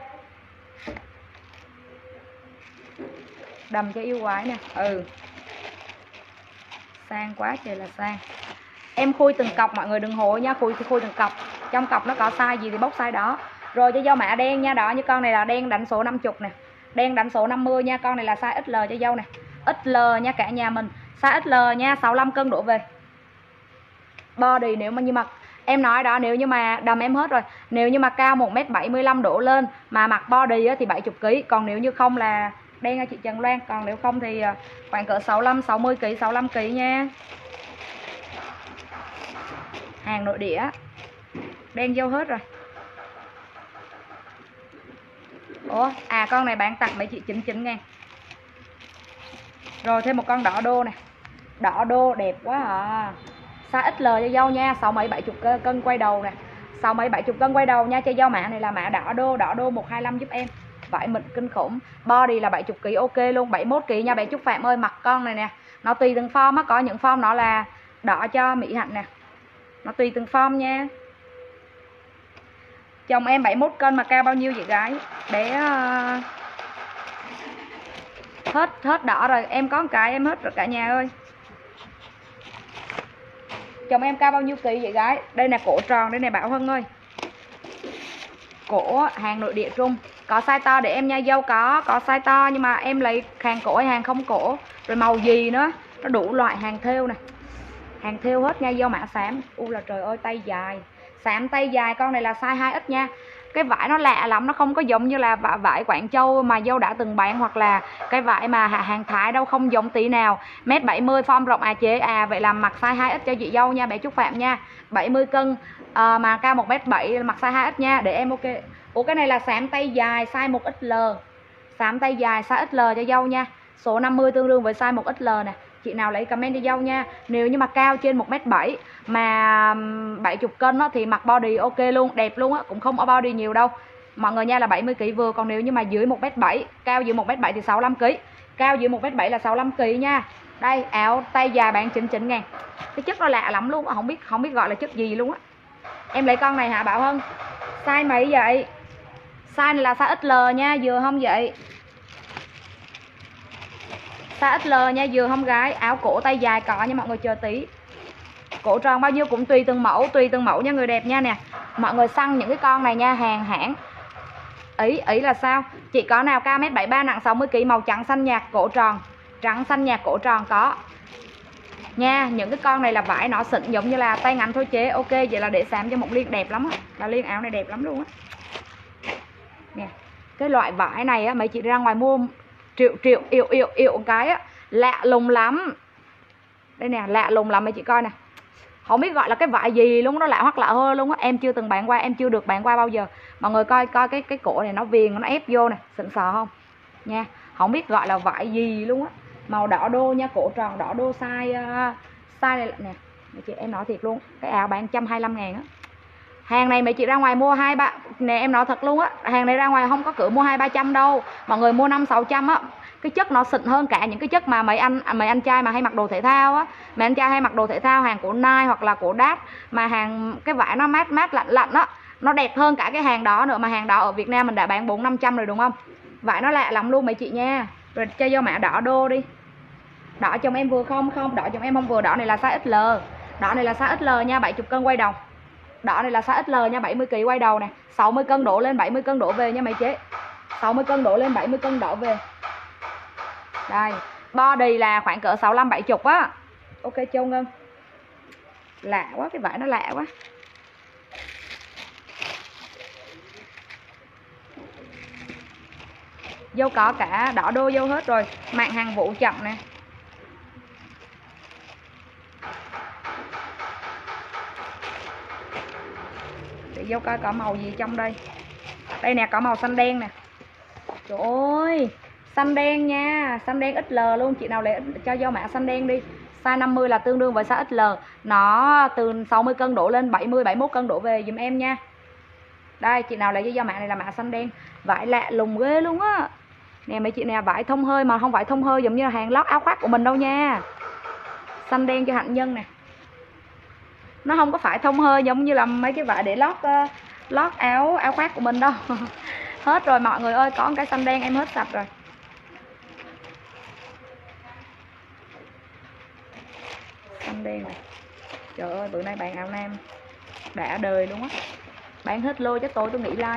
Đầm cho yêu quái nè. Ừ. Sang quá trời là sang. Em khui từng cọc mọi người đừng hổ nha, khui khui từng cọc. Trong cọc nó có size gì thì bóc size đó. Rồi cho dâu mã đen nha, đó như con này là đen đánh số năm mươi nè. Đen đánh số năm mươi nha, con này là size ích lờ cho dâu nè. ích lờ nha cả nhà mình, size ích lờ nha, sáu mươi lăm cân đổ về. Body nếu mà như mặc em nói đó, nếu như mà đầm em hết rồi. Nếu như mà cao một mét bảy mươi lăm đổ lên mà mặc body thì bảy mươi ký, còn nếu như không là đen nha chị Trần Loan, còn nếu không thì khoảng cỡ sáu mươi lăm, sáu mươi ký, sáu mươi lăm ký nha. Hàng nội địa đen dâu hết rồi. Ủa, à con này bạn tặng mấy chị chín chín ngàn. Rồi thêm một con đỏ đô này. Đỏ đô đẹp quá à. Size ích lờ cho dâu nha, sáu mấy bảy mươi cân quay đầu nè. Sáu mấy bảy mươi cân quay đầu nha, cho dâu mã này là mã đỏ đô, đỏ đô một hai lăm giúp em. Vải mịn kinh khủng. Body là bảy mươi ki lô gam ok luôn, bảy mươi mốt ki lô gam nha bé Trúc Phạm ơi, mặc con này nè. Nó tùy từng form á, có những form nó là đỏ cho Mỹ Hạnh nè. Nó tùy từng form nha. Chồng em bảy mươi mốt cân mà cao bao nhiêu vậy gái? Bé uh... hết hết đỏ rồi, em có một cái em hết rồi cả nhà ơi. Chồng em cao bao nhiêu kỳ vậy gái? Đây nè, cổ tròn đây nè Bảo Hân ơi. Cổ hàng nội địa Trung. Có size to để em nha dâu, có có size to nhưng mà em lấy hàng cổ hay hàng không cổ. Rồi màu gì nữa, nó đủ loại hàng thêu nè. Hàng thêu hết nha dâu, mã xám. U là trời ơi tay dài. Xám tay dài, con này là size hai ích nha. Cái vải nó lạ lắm, nó không có giống như là vải Quảng Châu mà dâu đã từng bán, hoặc là cái vải mà hàng Thái đâu, không giống tí nào. Mét bảy mươi form rộng à chế à, vậy là mặc size hai ích cho chị dâu nha bé Trúc Phạm nha. bảy mươi cân à, mà cao một mét bảy mặc size hai ích nha, để em ok. Ủa cái này là xám tay dài size một ích lờ. Xám tay dài size ích lờ cho dâu nha. Số năm mươi tương đương với size một ích lờ nè. Chị nào lấy comment cho dâu nha. Nếu như mà cao trên một mét bảy mà bảy mươi cân đó, thì mặc body ok luôn, đẹp luôn á, cũng không ở body nhiều đâu mọi người nha, là bảy mươi ki lô gam vừa. Còn nếu như mà dưới một mét bảy, cao dưới một mét bảy thì sáu mươi lăm ki lô gam, cao dưới một mét bảy là sáu mươi lăm ki lô gam nha. Đây áo tay dài bán chín chín ngàn. Cái chất nó lạ lắm luôn, không biết không biết gọi là chất gì luôn á. Em lấy con này hả Bảo Hân? Size mấy vậy? Size này là size ích lờ nha, vừa không vậy? Size ích lờ nha, vừa không gái? Áo cổ tay dài có nha mọi người, chờ tí. Cổ tròn bao nhiêu cũng tùy từng mẫu, tùy từng mẫu nha người đẹp nha nè. Mọi người săn những cái con này nha, hàng hãng. Ý ý là sao? Chị có nào cao mét bảy mươi ba nặng sáu mươi ki lô gam, màu trắng xanh nhạt cổ tròn. Trắng xanh nhạt cổ tròn có. Nha, những cái con này là vải nó xịn giống như là tay ngắn thôi chế. Ok, vậy là để xám cho một Liên đẹp lắm á. Là Liên áo này đẹp lắm luôn á. Nè, cái loại vải này á mấy chị ra ngoài mua triệu triệu yêu yêu yêu cái á, lạ lùng lắm. Đây nè, lạ lùng lắm mấy chị coi nè. Không biết gọi là cái vải gì luôn, nó lạ hoặc lạ hơn luôn á. Em chưa từng bán qua, em chưa được bán qua bao giờ. Mọi người coi coi cái cái cổ này nó viền, nó ép vô nè, xịn sò không? Nha, không biết gọi là vải gì luôn á. Màu đỏ đô nha, cổ tròn đỏ đô size uh, size này nè. Mấy chị em nói thiệt luôn, cái áo bán một trăm hai mươi lăm ngàn á. Hàng này mấy chị ra ngoài mua hai ba nè, em nói thật luôn á, hàng này ra ngoài không có cửa mua hai ba trăm đâu. Mọi người mua năm sáu trăm á. Cái chất nó xịn hơn cả những cái chất mà mấy anh mấy anh trai mà hay mặc đồ thể thao á. Mấy anh trai hay mặc đồ thể thao hàng của Nike hoặc là của Dad, mà hàng cái vải nó mát mát lạnh lạnh á, nó đẹp hơn cả cái hàng đó nữa. Mà hàng đó ở Việt Nam mình đã bán bốn năm trăm rồi đúng không? Vải nó lạ lắm luôn mấy chị nha. Rồi cho vô mã đỏ đô đi. Đỏ chồng em vừa không? Không, đỏ chồng em không vừa. Đỏ này là size ích lờ. Đỏ này là size ích lờ nha, bảy mươi cân quay đầu. Đỏ này là size ích lờ nha, bảy mươi ki lô gam quay đầu nè. sáu mươi cân đổ lên, bảy mươi cân đổ về nha mấy chế. sáu mươi cân đổ lên, bảy mươi cân đổ về. Đây, body là khoảng cỡ sáu mươi lăm bảy mươi á. Ok Châu Ngân. Lạ quá, cái vải nó lạ quá. Dâu có cả đỏ đô dâu hết rồi. Mạng hàng vụ chậm nè. Để dâu coi có màu gì trong đây. Đây nè, có màu xanh đen nè. Trời ơi, xanh đen nha, xanh đen ích lờ luôn. Chị nào lấy cho dâu mã xanh đen đi. Size năm mươi là tương đương với size ích lờ. Nó từ sáu mươi cân đổ lên, bảy mươi bảy mươi mốt cân đổ về dùm em nha. Đây, chị nào lấy cho dâu mã này là mã xanh đen. Vải lạ lùng ghê luôn á. Nè mấy chị nè, vải thông hơi mà không phải thông hơi giống như là hàng lót áo khoác của mình đâu nha. Xanh đen cho hạnh nhân nè. Nó không có phải thông hơi giống như là mấy cái vải để lót uh, lót áo áo khoác của mình đâu. Hết rồi mọi người ơi, có một cái xanh đen em hết sạch rồi. Xanh đen này. Trời ơi, bữa nay bạn áo nam đã đời luôn á. Bán hết lô chắc tôi tôi nghĩ like.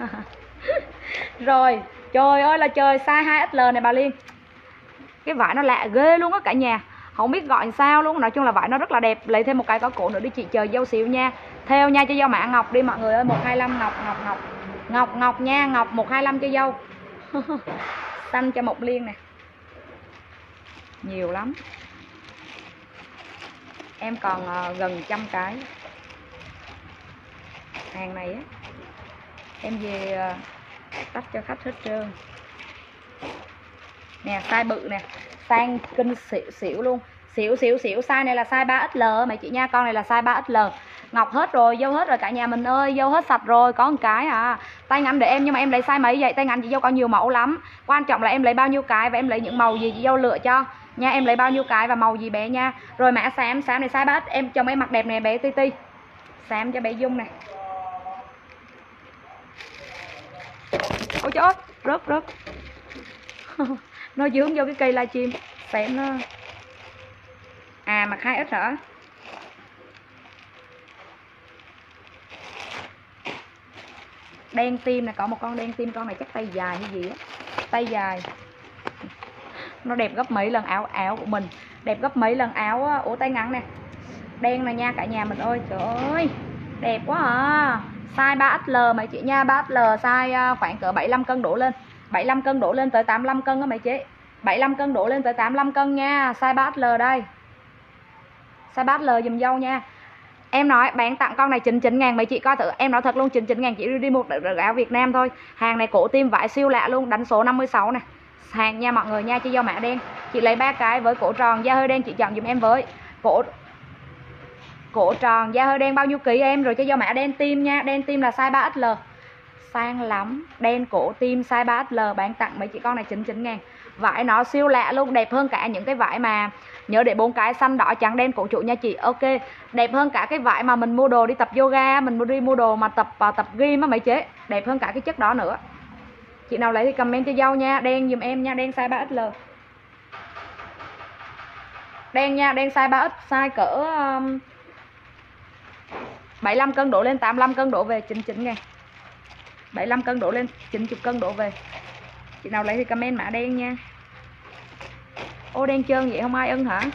Rồi, trời ơi là trời, size hai ích lờ này bà Liên. Cái vải nó lạ ghê luôn á cả nhà. Không biết gọi sao luôn, nói chung là vải nó rất là đẹp. Lấy thêm một cái có cổ nữa đi chị, chờ dâu xíu nha. Theo nha cho dâu mã ngọc đi mọi người ơi, một hai lăm ngọc ngọc ngọc. Ngọc ngọc nha, ngọc một hai lăm cho dâu. Xanh cho một Liên nè. Nhiều lắm. Em còn uh, gần trăm cái. Hàng này á em về uh, Tắt cho khách hết trơn. Nè size bự nè, sang kinh xỉu xỉu luôn. Xỉu xỉu xỉu, size này là size ba ích lờ mày chị nha, con này là size ba ích lờ. Ngọc hết rồi, dâu hết rồi cả nhà mình ơi, dâu hết sạch rồi, có một cái à. Tay ngắn để em, nhưng mà em lấy size mấy vậy? Tay ngắn chị dâu có nhiều mẫu lắm. Quan trọng là em lấy bao nhiêu cái và em lấy những màu gì chị dâu lựa cho. Nha, em lấy bao nhiêu cái và màu gì bé nha. Rồi mã xám, xám này size ba ích, em chồng em mặc đẹp nè bé Ti Ti. Xám cho bé Dung nè. Ôi trời ơi, rớt rớt. Nó dướng vô cái cây livestream, xém nó. À mặc hai ít hả? Đen tim này, có một con đen tim, con này chắc tay dài hay gì á. Tay dài. Nó đẹp gấp mấy lần áo áo của mình. Đẹp gấp mấy lần áo á. Ủa tay ngắn nè. Đen này nha cả nhà mình ơi. Trời ơi, đẹp quá à. Size ba ích lờ mấy chị nha, ba ích lờ size khoảng cỡ bảy mươi lăm cân đổ lên. bảy mươi lăm cân đổ lên tới tám mươi lăm cân á mấy chị. bảy mươi lăm cân đổ lên tới tám mươi lăm cân nha. Size ba ích lờ đây. Size ba ích lờ dùm dâu nha. Em nói bán tặng con này chín mươi chín ngàn mấy chị coi thử. Em nói thật luôn, chín mươi chín ngàn chỉ đi một đợt áo Việt Nam thôi. Hàng này cổ tim vải siêu lạ luôn. Đánh số năm mươi sáu này. Hàng nha mọi người nha, cho dâu mã đen. Chị lấy ba cái với cổ tròn da hơi đen, chị chọn dùm em với. Cổ cổ tròn da hơi đen bao nhiêu ký em, rồi cho dâu mã đen tim nha. Đen tim là size ba ích lờ. Sang lắm. Đen cổ tim size ba ích lờ bán tặng mấy chị con này chín mươi chín ngàn. Vải nó siêu lạ luôn, đẹp hơn cả những cái vải mà nhớ để bốn cái xanh đỏ trắng đen cổ trụ nha chị. Ok, đẹp hơn cả cái vải mà mình mua đồ đi tập yoga, mình đi mua đồ mà tập tập gym á mấy chế. Đẹp hơn cả cái chất đó nữa. Chị nào lấy thì comment cho dâu nha. Đen dùm em nha, đen size ba ích lờ. Đen nha, đen size ba ích, size cỡ um, bảy mươi lăm cân đổ lên, tám mươi lăm cân đổ về, chín mươi chín ngàn. bảy mươi lăm cân đổ lên, chín mươi cân đổ về. Chị nào lấy thì comment mã đen nha. Ô đen trơn vậy không ai ưng hả?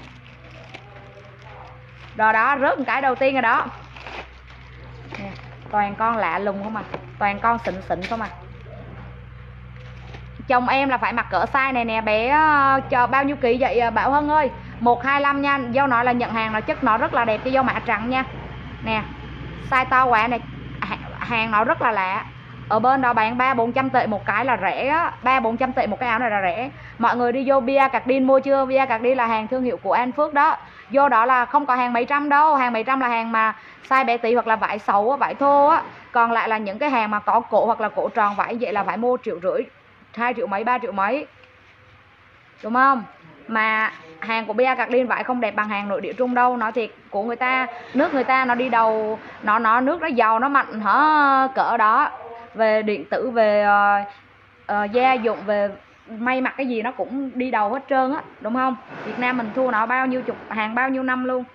Rồi đó, rớt một cái đầu tiên rồi đó. Nè, toàn con lạ lùng không à. Toàn con xịn xịn không à. Chồng em là phải mặc cỡ size này nè bé. Cho bao nhiêu ký vậy Bảo Hân ơi? một hai lăm nha. Dâu nói là nhận hàng là chất nó rất là đẹp cho dâu mã trắng nha. Nè, size to quá này. Hàng nó rất là lạ. Ở bên đó bán ba bốn trăm tệ một cái là rẻ á, ba bốn trăm tệ một cái áo này là rẻ. Mọi người đi vô Bia Cardin mua chưa? Bia Cardin là hàng thương hiệu của An Phước đó. Vô đó là không có hàng mấy trăm đâu, hàng mấy trăm là hàng mà size bé tí hoặc là vải xấu, vải thô á. Còn lại là những cái hàng mà có cổ hoặc là cổ tròn vải vậy là phải mua triệu rưỡi, hai triệu mấy, ba triệu mấy. Đúng không? Mà hàng của Bia Cardin vải không đẹp bằng hàng nội địa Trung đâu, nói thiệt. Của người ta, nước người ta nó đi đầu, nó nó nước nó giàu, nó mạnh hả cỡ đó. Về điện tử, về uh, uh, gia dụng, về may mặc cái gì nó cũng đi đầu hết trơn á, đúng không? Việt Nam mình thua nó bao nhiêu chục hàng bao nhiêu năm luôn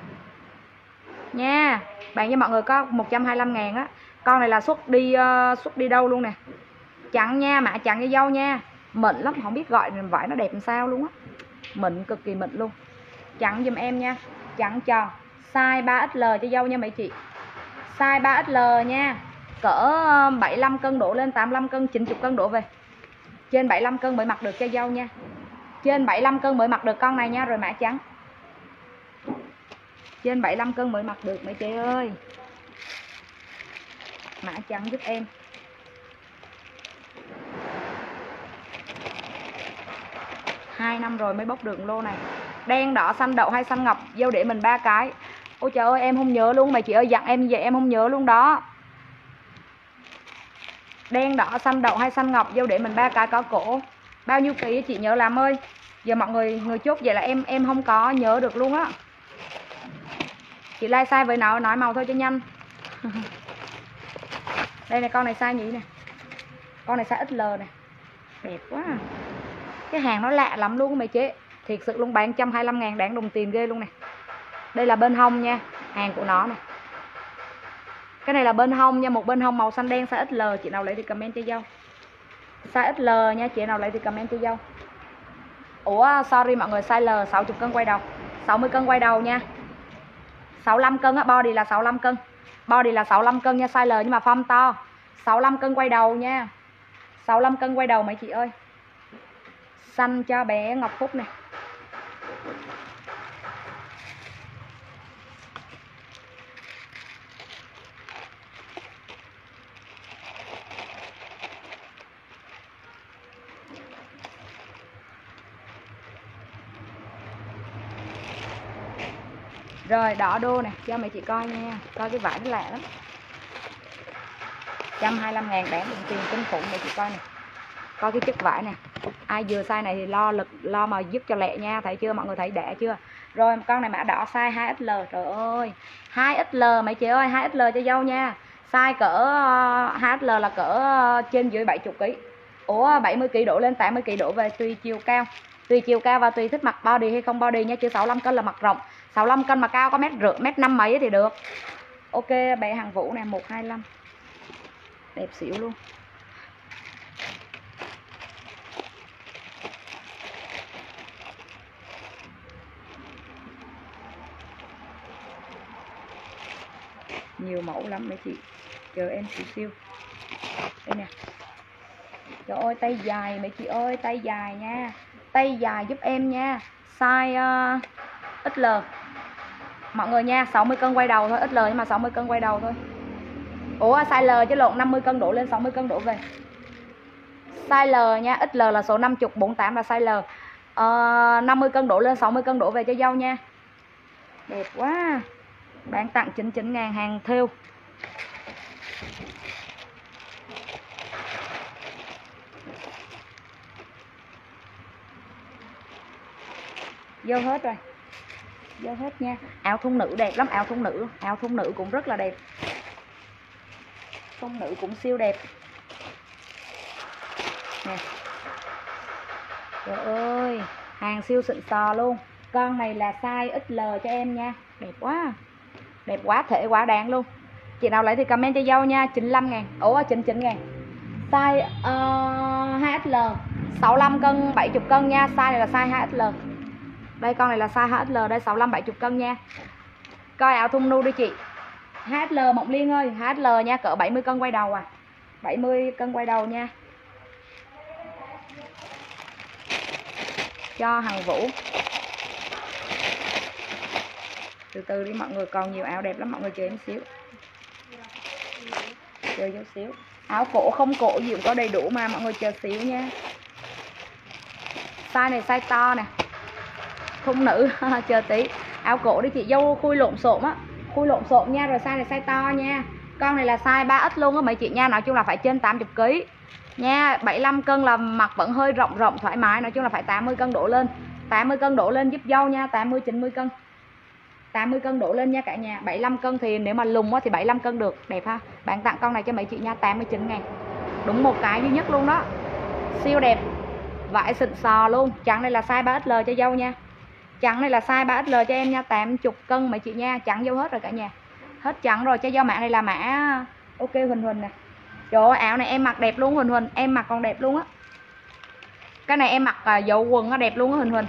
nha. Bạn cho mọi người có một trăm hai mươi lăm ngàn á. Con này là xuất đi uh, xuất đi đâu luôn nè. Trắng nha, mã trắng với dâu nha. Mịn lắm, không biết gọi vải nó đẹp làm sao luôn á. Mịn, cực kỳ mịn luôn. Trắng giùm em nha. Trắng tròn, size ba ích lờ cho dâu nha mấy chị. Size ba ích lờ nha. Cỡ bảy mươi lăm cân đổ lên, tám mươi lăm cân, chín mươi cân đổ về. Trên bảy mươi lăm cân mới mặc được cho dâu nha. Trên bảy mươi lăm cân mới mặc được con này nha. Rồi mã trắng. Trên bảy mươi lăm cân mới mặc được mấy chị ơi. Mã trắng giúp em. Hai năm rồi mới bốc được lô này. Đen, đỏ, xanh đậu hay xanh ngọc, dâu để mình ba cái. Ôi trời ơi em không nhớ luôn mày chị ơi, dặn em vậy em không nhớ luôn đó. Đen, đỏ, xanh đậu hay xanh ngọc, dâu để mình ba cái có cổ. Bao nhiêu ký chị nhớ làm ơi. Giờ mọi người người chốt vậy là em em không có nhớ được luôn á. Chị like size với nó nói màu thôi cho nhanh. Đây này, con này size nhỉ nè. Con này size ích lờ nè. Đẹp quá à. Cái hàng nó lạ lắm luôn mày chế. Thiệt sự luôn, bán một trăm hai mươi lăm ngàn đáng đồng tiền ghê luôn nè. Đây là bên hông nha, hàng của nó nè. Cái này là bên hông nha, một bên hông màu xanh đen size ích lờ. Chị nào lấy thì comment cho dâu. Size ích lờ nha, chị nào lấy thì comment cho dâu. Ủa sorry mọi người, size L sáu mươi cân quay đầu, sáu mươi cân quay đầu nha. sáu mươi lăm cân á, body là sáu mươi lăm cân. Body là sáu mươi lăm cân nha, size L nhưng mà form to. sáu mươi lăm cân quay đầu nha. sáu mươi lăm cân quay đầu mấy chị ơi. Xanh cho bé Ngọc Phúc nè. Rồi đỏ đô nè, cho mấy chị coi nha. Coi cái vải nó lạ lắm. một trăm hai mươi lăm ngàn đáng đồng tiền kinh khủng mấy chị coi nè. Coi cái chất vải nè. Ai vừa size này thì lo lực lo mà giúp cho lẹ nha, thấy chưa, mọi người thấy đẻ chưa? Rồi con này mã đỏ size hai ích lờ, trời ơi. hai ích lờ mấy chị ơi, hai ích lờ cho dâu nha. Size cỡ hai ích lờ là cỡ trên dưới bảy mươi ki lô gam. Ủa bảy mươi ki lô gam đổ lên tám mươi ki lô gam đổ về, tùy chiều cao. Tùy chiều cao và tùy thích mặc body hay không body nha, chứ sáu mươi lăm cân là mặc rộng. sáu mươi lăm cân mà cao có mét rưỡi, mét năm mấy thì được. Ok, bé hàng Vũ nè, một hai lăm. Đẹp xỉu luôn. Nhiều mẫu lắm mấy chị, chờ em xíu siêu. Đây nè. Trời ơi tay dài mấy chị ơi, tay dài nha. Tay dài giúp em nha. Size uh, ích lờ. Mọi người nha, sáu mươi cân quay đầu thôi, ích lờ nhưng mà sáu mươi cân quay đầu thôi. Ủa size L chứ lộn, năm mươi cân đổ lên, sáu mươi cân đổ về. Size L nha, ích lờ là số năm mươi, bốn mươi tám là size L. uh, năm mươi cân đổ lên, sáu mươi cân đổ về cho dâu nha. Đẹp quá. Bán tặng chín mươi chín ngàn, hàng thêu. Vô hết rồi. Vô hết nha. Áo thun nữ đẹp lắm, áo thun nữ. Áo thun nữ cũng rất là đẹp. Thun nữ cũng siêu đẹp. Nè. Trời ơi, hàng siêu xịn sò luôn. Con này là size ích lờ cho em nha. Đẹp quá. Đẹp quá, thể quá đáng luôn. Chị nào lấy thì comment cho dâu nha. chín mươi lăm ngàn. Ủa chín mươi chín ngàn. Size uh, hai ích lờ, sáu mươi lăm cân, bảy mươi cân nha. Size này là size hai ích lờ. Đây con này là size hai ích lờ, đây sáu mươi lăm bảy mươi cân nha. Coi áo thun nu đi chị. hai ích lờ Mộng Liên ơi, hai ích lờ nha, cỡ bảy mươi cân quay đầu à. bảy mươi cân quay đầu nha. Cho hàng Vũ. Từ từ đi mọi người, còn nhiều áo đẹp lắm, mọi người chờ em xíu. Chờ chút xíu. Áo cổ không cổ gì cũng có đầy đủ mà, mọi người chờ xíu nha. Size này size to nè. Thun nữ chờ tí. Áo cổ đi chị, dâu khui lộn xộn á. Khui lộn xộn nha, rồi size này size to nha. Con này là size ba ích luôn á mấy chị nha, nói chung là phải trên tám mươi ki lô gam nha. bảy mươi lăm cân là mặc vẫn hơi rộng rộng thoải mái, nói chung là phải tám mươi cân đổ lên. tám mươi cân đổ lên giúp dâu nha, tám mươi chín mươi cân. tám mươi cân đổ lên nha cả nhà. bảy mươi lăm cân thì nếu mà lùng á thì bảy mươi lăm cân được, đẹp ha. Bán tặng con này cho mấy chị nha, tám mươi chín ngàn. Đúng một cái duy nhất luôn đó. Siêu đẹp. Vải xịn sò luôn. Trắng này là size ba ích lờ cho dâu nha. Trắng này là size ba ích lờ cho em nha, tám mươi cân mấy chị nha. Trắng vô hết rồi cả nhà. Hết trắng rồi, cho dâu mã này là mã ok Huỳnh Huỳnh nè. Trời ơi, áo này em mặc đẹp luôn Huỳnh Huỳnh, em mặc còn đẹp luôn á. Cái này em mặc à, dấu quần nó đẹp luôn á Huỳnh Huỳnh.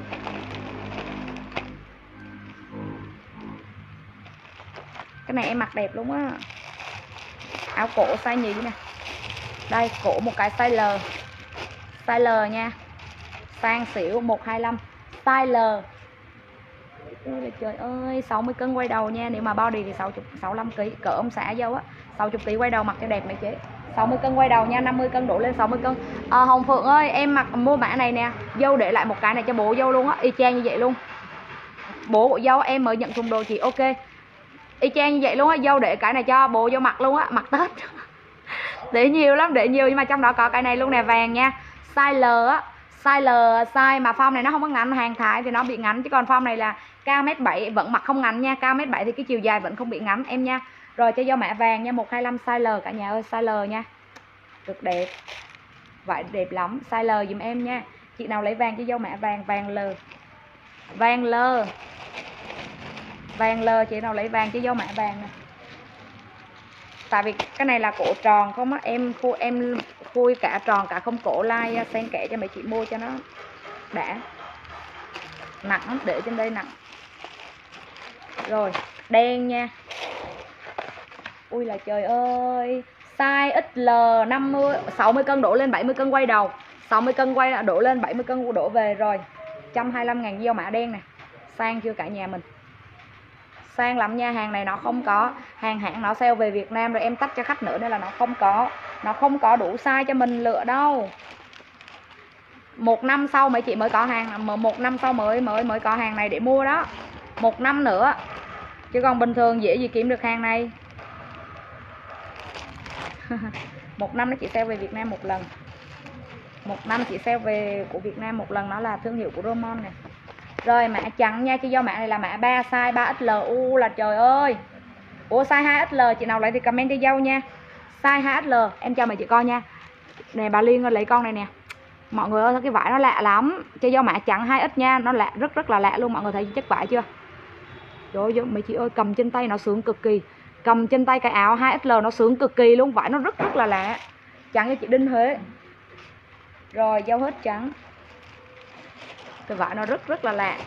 Cái này em mặc đẹp luôn á. Áo cổ size nhí nè. Đây, cổ một cái size L. Size L nha. Sang xỉu một hai lăm. Size L. Ôi trời ơi, sáu mươi cân quay đầu nha. Nếu mà body thì sáu mươi, sáu mươi lăm ki lô gam. Cỡ ông xã dâu á, sáu mươi ki lô gam quay đầu mặc cho đẹp mấy chế. sáu mươi cân quay đầu nha, năm mươi cân đổ lên sáu mươi cân. à, Hồng Phượng ơi, em mặc mua mã này nè. Dâu để lại một cái này cho bố dâu luôn á. Y chang như vậy luôn. Bố của dâu em mới nhận thùng đồ chị. Ok, y chang như vậy luôn á. Dâu để cái này cho bố dâu mặc luôn á, mặc Tết. Để nhiều lắm, để nhiều, nhưng mà trong đó có cái này luôn nè, vàng nha. Size L á. Size L, size mà form này nó không có ngắn, hàng Thái thì nó bị ngắn, chứ còn form này là cao mét bảy vẫn mặc không ngắn nha. Cao mét bảy thì cái chiều dài vẫn không bị ngắn em nha. Rồi cho dâu mã vàng nha, một hai lăm size L cả nhà ơi, size L nha. Cực đẹp. Vải đẹp lắm, size L dùm em nha. Chị nào lấy vàng cho dâu mã vàng, vàng L. Vàng L. Vàng L, chị nào lấy vàng cho dâu mã vàng nè. Tại vì cái này là cổ tròn không á, em khui em khui cả tròn cả không cổ, like xen kẽ cho mấy chị mua cho nó đã. Nặng, để trên đây nặng. Rồi, đen nha. Ui là trời ơi. Size ích lờ năm mươi, sáu mươi cân đổ lên bảy mươi cân quay đầu. sáu mươi cân quay đổ lên, bảy mươi cân đổ về rồi. một trăm hai mươi lăm ngàn dâu mã đen nè. Sang chưa cả nhà mình. Sang lắm nha, hàng này nó không có, hàng hãng nó sale về Việt Nam rồi em tách cho khách nữa nên là nó không có, nó không có đủ size cho mình lựa đâu. Một năm sau mấy chị mới có hàng, một năm sau mới mới mới có hàng này để mua đó. một năm nữa. Chứ còn bình thường dễ gì kiếm được hàng này. Một năm nó chỉ sale về Việt Nam một lần. Một năm chỉ sale về của Việt Nam một lần, nó là thương hiệu của Roman này. Rồi mã trắng nha, chứ do mã này là mã ba size ba ích lờ. U là trời ơi. Ủa size hai ích lờ chị nào lấy thì comment cho dâu nha. Size hai ích lờ em cho mày chị coi nha. Nè bà Liên ơi, lấy con này nè. Mọi người ơi cái vải nó lạ lắm. Cho do mã trắng hai ích nha, nó lạ rất rất là lạ luôn. Mọi người thấy chất vải chưa? Trời ơi mấy chị ơi, cầm trên tay nó sướng cực kỳ. Cầm trên tay cái áo hai ích lờ nó sướng cực kỳ luôn, vải nó rất rất là lạ. Trắng cho chị Đinh Huế. Rồi dâu hết trắng. Cái vải nó rất rất là lạ.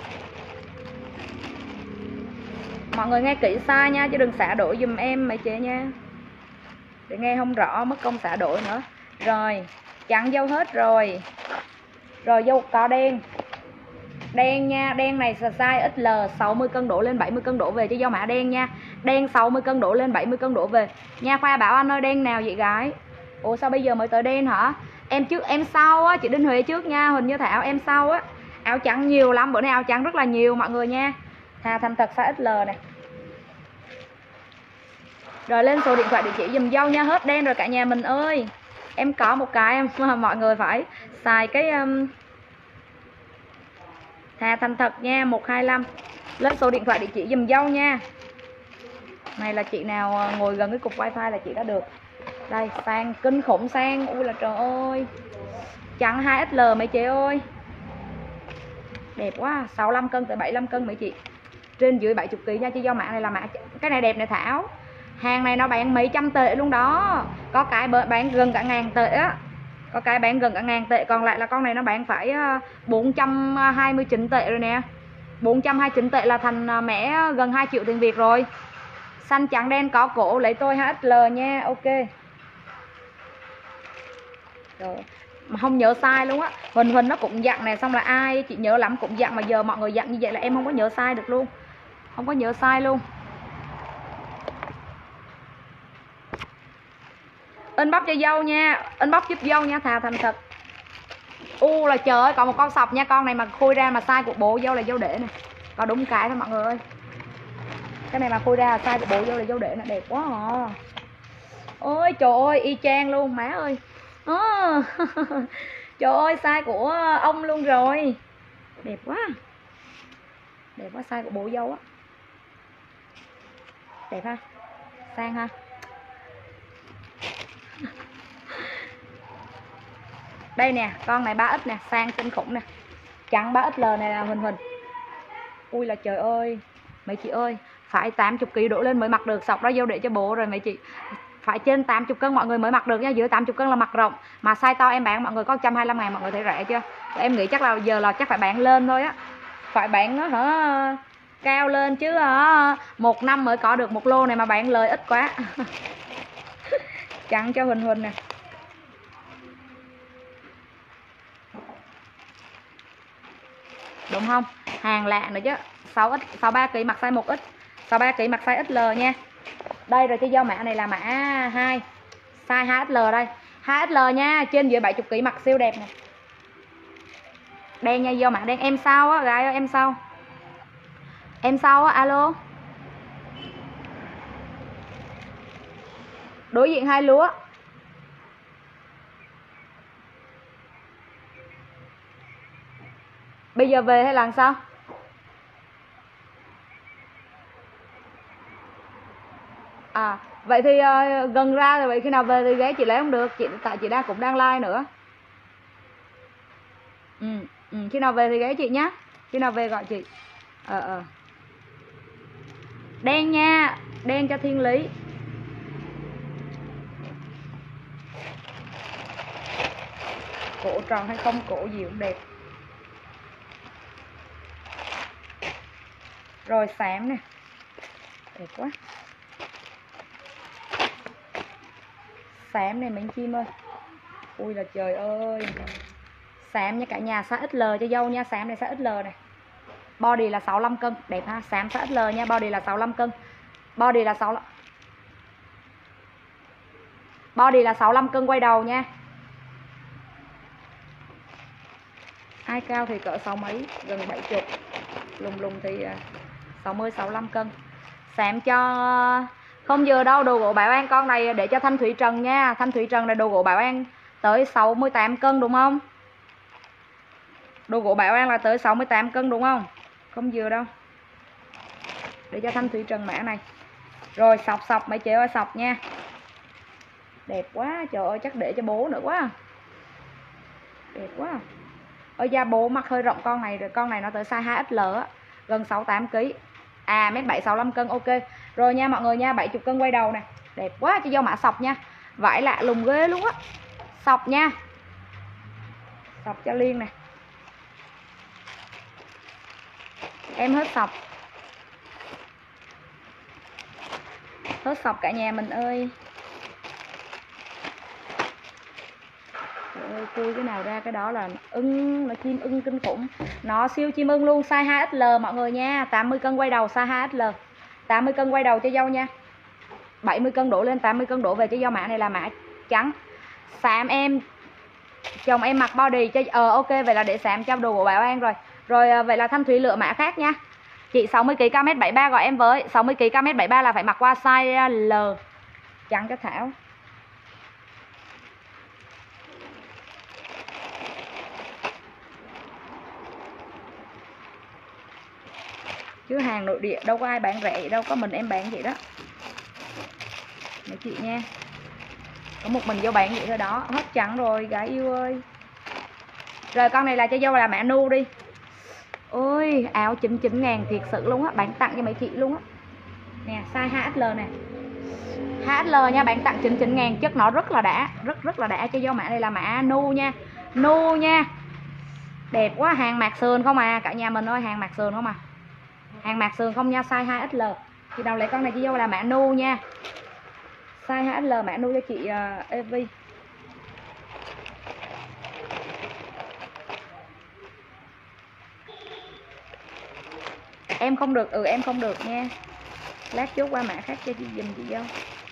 Mọi người nghe kỹ size nha, chứ đừng xả đổi dùm em mấy chị nha. Để nghe không rõ mất công xả đổi nữa. Rồi trắng dâu hết rồi. Rồi dâu có đen. Đen nha, đen này size ích lờ sáu mươi cân đổ lên bảy mươi cân đổ về, cho dâu mã đen nha. Đen sáu mươi cân đổ lên bảy mươi cân đổ về. Nha Khoa bảo anh ơi đen nào vậy gái? Ủa sao bây giờ mới tới đen hả? Em trước em sau á, chị Đinh Huệ trước nha, Huỳnh Như Thảo em sau á. Áo trắng nhiều lắm, bữa nay áo trắng rất là nhiều mọi người nha. Thà thành thật size ích lờ này. Rồi lên số điện thoại địa chỉ dùm dâu nha, hết đen rồi cả nhà mình ơi. Em có một cái mà mọi người phải xài cái um, thà thành thật nha, một hai lăm. Lên số điện thoại địa chỉ dùm dâu nha. Này là chị nào ngồi gần cái cục wifi là chị đã được. Đây sang kinh khủng sang. Ui là trời ơi. Trắng hai ích lờ mấy chị ơi. Đẹp quá, sáu mươi lăm cân tới bảy mươi lăm cân mấy chị. Trên dưới bảy mươi kg nha, chứ do mã này là mã cái này đẹp này Thảo. Hàng này nó bán mấy trăm tệ luôn đó. Có cái bán gần cả ngàn tệ á. Có cái bán gần cả ngàn tệ. Còn lại là con này nó bán phải bốn trăm hai mươi chín tệ rồi nè. Bốn trăm hai mươi chín tệ là thành mẻ gần hai triệu tiền Việt rồi. Xanh trắng đen có cổ, lấy tôi hát lờ nha. Ok. Rồi mà không nhớ size luôn á. Huỳnh Huỳnh nó cũng dặn nè, xong là ai chị nhớ lắm cũng dặn, mà giờ mọi người dặn như vậy là em không có nhớ size được luôn. Không có nhớ size luôn. Inbox cho dâu nha, inbox giúp dâu nha, thà thành thật. U là trời ơi, còn một con sọc nha, con này mà khui ra mà size của bố dâu là dâu để nè. Có đúng cái thôi mọi người ơi. Cái này mà khui ra là size của bố dâu là dâu để nè, đẹp quá à. Ôi trời ơi, y chang luôn má ơi. À, trời ơi, size của ông luôn rồi. Đẹp quá. Đẹp quá, size của bố dâu á. Đẹp ha. Sang ha. Đây nè, con này ba ích nè, sang kinh khủng nè. Trắng ba ích lờ này là Huỳnh Huỳnh. Ui là trời ơi. Mấy chị ơi, phải tám mươi ki lô gam đổ lên mới mặc được. Sọc đó dâu để cho bố rồi mấy chị. Phải trên tám mươi cân mọi người mới mặc được nha, dưới tám mươi cân là mặc rộng. Mà size to em bán mọi người có một trăm hai mươi lăm ngàn, mọi người thấy rẻ chưa? Em nghĩ chắc là giờ là chắc phải bán lên thôi á. Phải bán nó hả cao lên chứ hả, một năm mới có được một lô này mà bán lời ít quá. Trắng cho Huỳnh Huỳnh nè. Đúng không? Hàng lạ nữa chứ. sáu x, sáu mươi ba ki lô gam mặc size một x, sáu mươi ba ki lô gam mặc size ích lờ nha. Đây rồi, cho do mã này là mã hai, size hai ích lờ đây. hai ích lờ nha, trên dưới bảy mươi ki lô gam mặc siêu đẹp nè. Đen nha, do mã đen. Em sau á, gái ơi em sau. Em sau á, alo. Đối diện hai lúa. Bây giờ về hay là sao? À, vậy thì uh, gần ra rồi, vậy khi nào về thì ghé chị lấy không được, chị tại chị đang cũng đang like nữa. Ừ, ừ, khi nào về thì ghé chị nhá. Khi nào về gọi chị. Ờ ờ. Đen nha, đen cho Thiên Lý. Cổ tròn hay không cổ gì cũng đẹp. Rồi xám nè. Đẹp quá. Xám này mấy chim ơi. Ui là trời ơi. Xám nha cả nhà, size ích lờ cho dâu nha. Xám này size ích lờ này. Body là sáu mươi lăm cân, đẹp ha. Xám size ích lờ nha, body là sáu mươi lăm cân. Body là sáu Body là sáu mươi lăm cân quay đầu nha. Ai cao thì cỡ sáu mấy, gần bảy mươi. Lùng lùng thì sáu mươi sáu mươi lăm cân. Xàm cho không vừa đâu, đồ gỗ Bảo An con này để cho Thanh Thủy Trần nha. Thanh Thủy Trần là đồ gỗ Bảo An tới sáu mươi tám cân đúng không? Đồ gỗ Bảo An là tới sáu mươi tám cân đúng không? Không vừa đâu. Để cho Thanh Thủy Trần mã này. Rồi sọc sọc mấy chị ơi, sọc nha. Đẹp quá, trời ơi chắc để cho bố nữa quá. Đẹp quá. Ôi da bố mặc hơi rộng con này rồi, con này nó tới size hai ích lờ á, gần sáu mươi tám ki lô gam. À mét bảy sáu mươi lăm cân, ok. Rồi nha mọi người nha, bảy mươi cân quay đầu nè. Đẹp quá, cho dâu mã sọc nha. Vải lạ lùng ghê luôn á. Sọc nha. Sọc cho Liên nè. Em hết sọc. Hết sọc cả nhà mình ơi. Trời ơi, khui cái nào ra cái đó là ưng, nó chim ưng kinh khủng. Nó siêu chim ưng luôn, size hai ích lờ mọi người nha. Tám mươi cân quay đầu, size hai ích lờ. Tám mươi cân quay đầu cho dâu nha. Bảy mươi cân đổ lên, tám mươi cân đổ về cho dâu. Mã này là mã trắng. Xàm em, chồng em mặc body cho ờ ok, vậy là để xàm cho đồ của Bảo An rồi. Rồi vậy là Thanh Thủy lựa mã khác nha. Chị sáu mươi ki lô gam mét bảy mươi ba gọi em với. Sáu mươi ki lô gam mét bảy mươi ba là phải mặc qua size L. Trắng cho Thảo. Chứ hàng nội địa đâu có ai bán rẻ đâu, có mình em bán vậy đó mấy chị nha. Có một mình dâu bán vậy thôi đó. Hết trắng rồi gái yêu ơi. Rồi con này là cho dâu là mã nu đi. Ôi áo chín mươi chín ngàn thiệt sự luôn á, bán tặng cho mấy chị luôn á. Nè size hai ích lờ nè, hai ích lờ nha, bán tặng chín mươi chín ngàn. Chất nó rất là đã, rất rất là đã cho dâu. Mã này là mã nu nha. Nu nha. Đẹp quá, hàng mạc sườn không à cả nhà mình ơi, hàng mạc sườn không à. Hàng mạc sườn không nha, size hai ích lờ. Chị nào lấy con này cho dâu là mã nu nha. Size hai ích lờ mã nu cho chị uh, Evi. Em không được, ừ em không được nha. Lát chốt qua mã khác cho chị dùm chị dâu.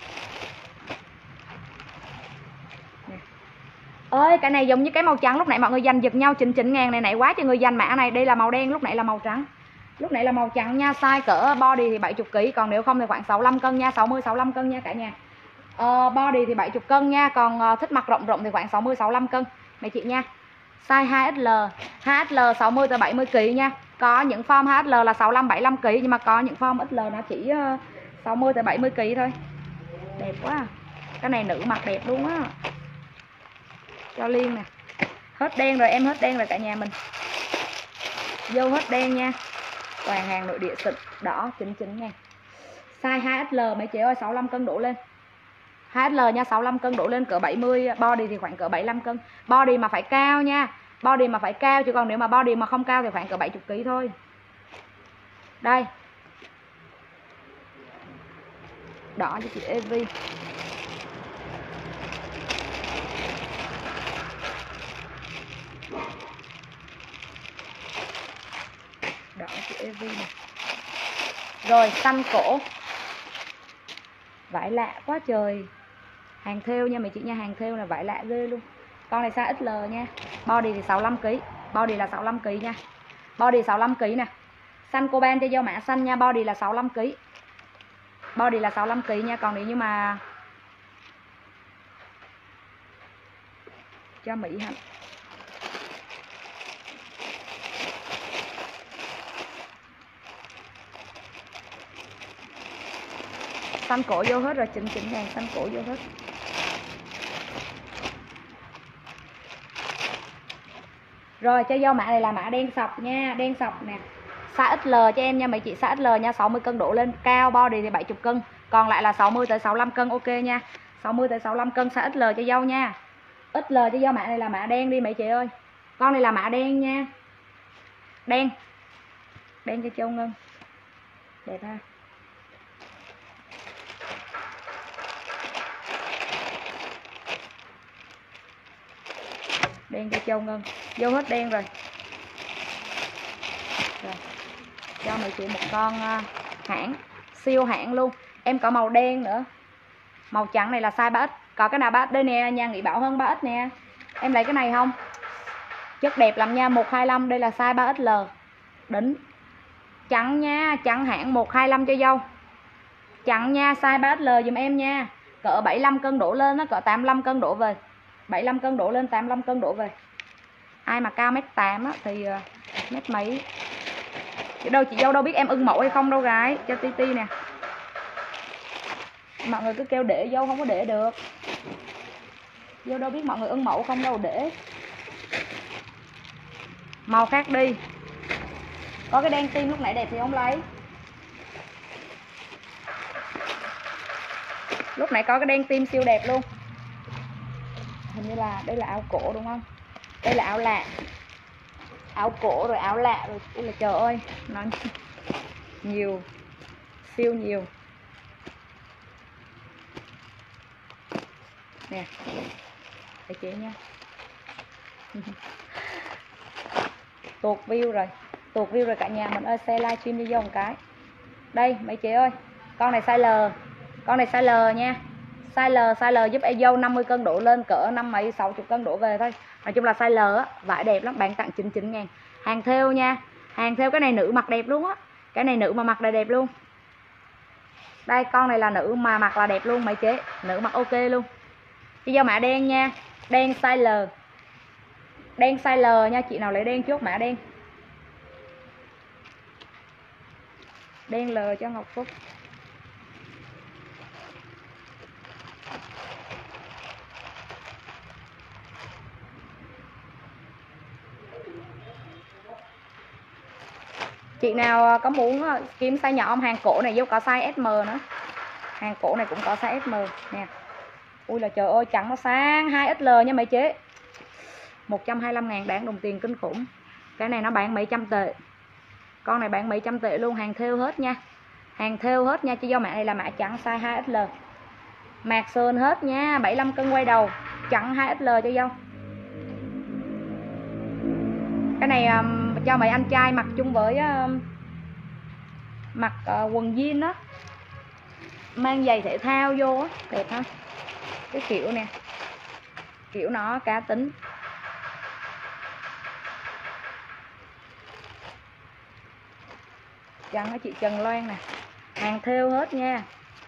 Nè. Ơi cái này giống như cái màu trắng lúc nãy mọi người giành giật nhau chín mươi chín ngàn này, nãy quá cho người giành mã này. Đây là màu đen, lúc nãy là màu trắng. Lúc nãy là màu trắng nha, size cỡ body thì bảy mươi ki lô gam, còn nếu không thì khoảng sáu mươi lăm cân nha, sáu mươi sáu mươi lăm cân nha cả nhà. Uh, body thì bảy mươi cân nha, còn uh, thích mặc rộng rộng thì khoảng sáu mươi sáu mươi lăm cân mấy chị nha. Size hai ích lờ, hai ích lờ sáu mươi tới bảy mươi ki lô gam nha. Có những form hai ích lờ là sáu mươi lăm bảy mươi lăm ki lô gam, nhưng mà có những form ích lờ nó chỉ uh, sáu mươi tới bảy mươi ki lô gam thôi. Đẹp quá. Cái này nữ mặc đẹp luôn á. Cho Liên nè. Hết đen rồi, em hết đen rồi cả nhà mình. Vô hết đen nha. Toàn hàng nội địa xịn, đỏ chín mươi chín ngàn. Size hai ích lờ mấy chị ơi, sáu mươi lăm cân đổ lên. hai ích lờ nha, sáu mươi lăm cân đổ lên, cỡ bảy mươi, body thì khoảng cỡ bảy mươi lăm cân. Body mà phải cao nha. Body mà phải cao, chứ còn nếu mà body mà không cao thì khoảng cỡ bảy mươi ki lô gam thôi. Đây. Đỏ cho chị Evi. Đỏ chị Evi này. Rồi xanh cổ. Vải lạ quá trời. Hàng thêu nha mấy chị nha, hàng thêu là vải lạ ghê luôn. Con này size ích lờ nha. Body thì sáu mươi lăm ki lô gam. Body là sáu mươi lăm ki lô gam nha. Body sáu mươi lăm ki lô gam nè. Xanh coban cho dâu mã xanh nha, body là sáu mươi lăm ki lô gam. Body là sáu mươi lăm ki lô gam nha, còn nếu như mà cho Mỹ hả? Xanh cổ vô hết rồi, chỉnh chỉnh ngàn, xanh cổ vô hết. Rồi cho dâu mã này là mã đen sọc nha, đen sọc nè. Size ích lờ cho em nha mấy chị, size ích lờ nha, sáu mươi cân đổ lên, cao body thì bảy mươi cân, còn lại là sáu mươi tới sáu mươi lăm cân, ok nha. sáu mươi tới sáu mươi lăm cân size ích lờ cho dâu nha. ích lờ cho dâu mã này là mã đen đi mấy chị ơi. Con này là mã đen nha. Đen. Đen cho Châu Ngân. Đẹp ha. Đen cho Châu Ngân. Vô hết đen rồi. Rồi. Cho mấy chị một con hãng, siêu hãng luôn. Em có màu đen nữa. Màu trắng này là size ba ích. Có cái nào ba ích đây nè, nhà Nghị Bảo hơn ba ích nè. Em lấy cái này không? Chất đẹp lắm nha, một hai lăm, đây là size ba ích lờ. Đính. Trắng nha, trắng hãng một hai lăm cho dâu. Trắng nha, size ba X L dùm em nha. Cỡ bảy mươi lăm cân đổ lên, nó cỡ tám mươi lăm cân đổ về. bảy mươi lăm cân đổ lên, tám mươi lăm cân đổ về. Ai mà cao mét tám á thì uh, mét mấy. Chị đâu chị dâu đâu biết em ưng mẫu hay không đâu gái, cho tí ti nè. Mọi người cứ kêu để dâu không có để được. Dâu đâu biết mọi người ưng mẫu không đâu để. Màu khác đi. Có cái đen tim lúc nãy đẹp thì không lấy. Lúc nãy có cái đen tim siêu đẹp luôn. Hình như là đây là áo cổ đúng không? Đây là áo lạ. Áo cổ rồi áo lạ rồi. Ui là trời ơi, nó nhiều, siêu nhiều. Nè, để chị nha. Tuột view rồi, tuột view rồi cả nhà mình ơi, share livestream cho dâu một cái. Đây mấy chị ơi, con này size L, con này size L nha. Size L, size L giúp em dâu năm mươi cân đổ lên, cỡ năm mấy sáu mươi cân đổ về thôi. Nói chung là size L á, vải đẹp lắm, bán tặng chín mươi chín ngàn. Hàng thêu nha, hàng thêu cái này nữ mặc đẹp luôn á. Cái này nữ mà mặc là đẹp luôn. Đây con này là nữ mà mặc là đẹp luôn mấy chế, nữ mặc ok luôn. Cho dâu mã đen nha, đen size L. Đen size L nha, chị nào lấy đen chốt mã đen. Đen L cho Ngọc Phúc. Chị nào có muốn kiếm size nhỏ không? Hàng cổ này vô có size S M nữa. Hàng cổ này cũng có size S M nè. Ui là trời ơi, trắng nó sáng, hai X L nha mấy chế. một trăm hai mươi lăm ngàn đáng đồng tiền kinh khủng. Cái này nó bán mấy trăm tệ. Con này bán mấy trăm tệ luôn, hàng thêu hết nha. Hàng thêu hết nha, cho do mã này là mã trắng size hai X L. Mạc sơn hết nha, bảy mươi lăm cân quay đầu, trắng hai X L cho dâu. Cái này um, cho mấy anh trai mặc chung với um, mặc uh, quần jean đó, mang giày thể thao vô á, đẹp ha. Cái kiểu nè, kiểu nó cá tính. Trắng á chị Trần Loan nè, hàng thêu hết nha.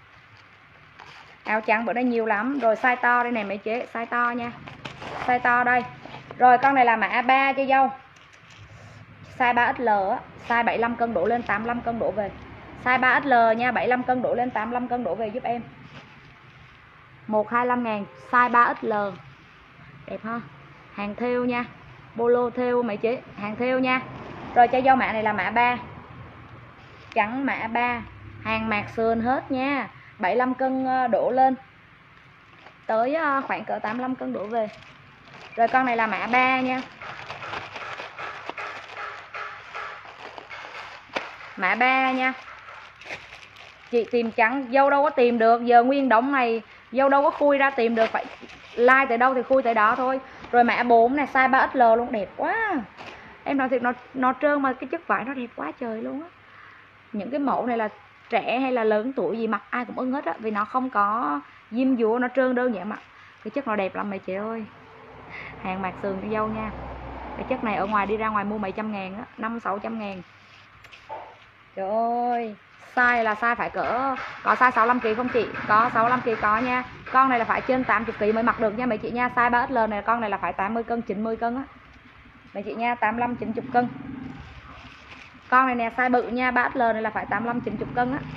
Áo trắng bữa đây nhiều lắm. Rồi size to đây nè mấy chế, size to nha, size to đây. Rồi con này là mã ba cho dâu, size ba X L á, size bảy mươi lăm cân đổ lên, tám mươi lăm cân đổ về. Size ba X L nha, bảy mươi lăm cân đổ lên, tám mươi lăm cân đổ về giúp em. một trăm hai mươi lăm ngàn, size ba X L. Đẹp ha. Hàng thêu nha, polo thêu mấy chế, hàng thêu nha. Rồi cho dâu mã này là mã ba. Trắng mã ba, hàng mạc sườn hết nha, bảy mươi lăm cân đổ lên tới khoảng cỡ tám mươi lăm cân đổ về. Rồi con này là mã ba nha. Mã ba nha. Chị tìm trắng dâu đâu có tìm được, giờ nguyên đống này dâu đâu có khui ra tìm được, phải like tới đâu thì khui tới đó thôi. Rồi mã bốn này, size ba X L luôn, đẹp quá. Em nói thiệt, nó nó trơn mà cái chất vải nó đẹp quá trời luôn á. Những cái mẫu này là trẻ hay là lớn tuổi gì mặc ai cũng ưng hết á, vì nó không có diêm dúa, nó trơn đơn giản mà cái chất nó đẹp lắm mấy chị ơi. Hàng mạc sườn cho dâu nha. Cái chất này ở ngoài đi ra ngoài mua mấy trăm ngàn á, năm sáu trăm ngàn. Trời ơi, size là size phải cỡ, có size sáu mươi lăm ki lô gam không chị? Có sáu mươi lăm ki lô gam có nha. Con này là phải trên tám mươi ki lô gam mới mặc được nha mấy chị nha. Size ba X L này con này là phải tám mươi cân, chín mươi cân á mấy chị nha, tám mươi lăm chín mươi cân. Con này nè size bự nha, ba X L này là phải tám mươi lăm chín mươi cân á.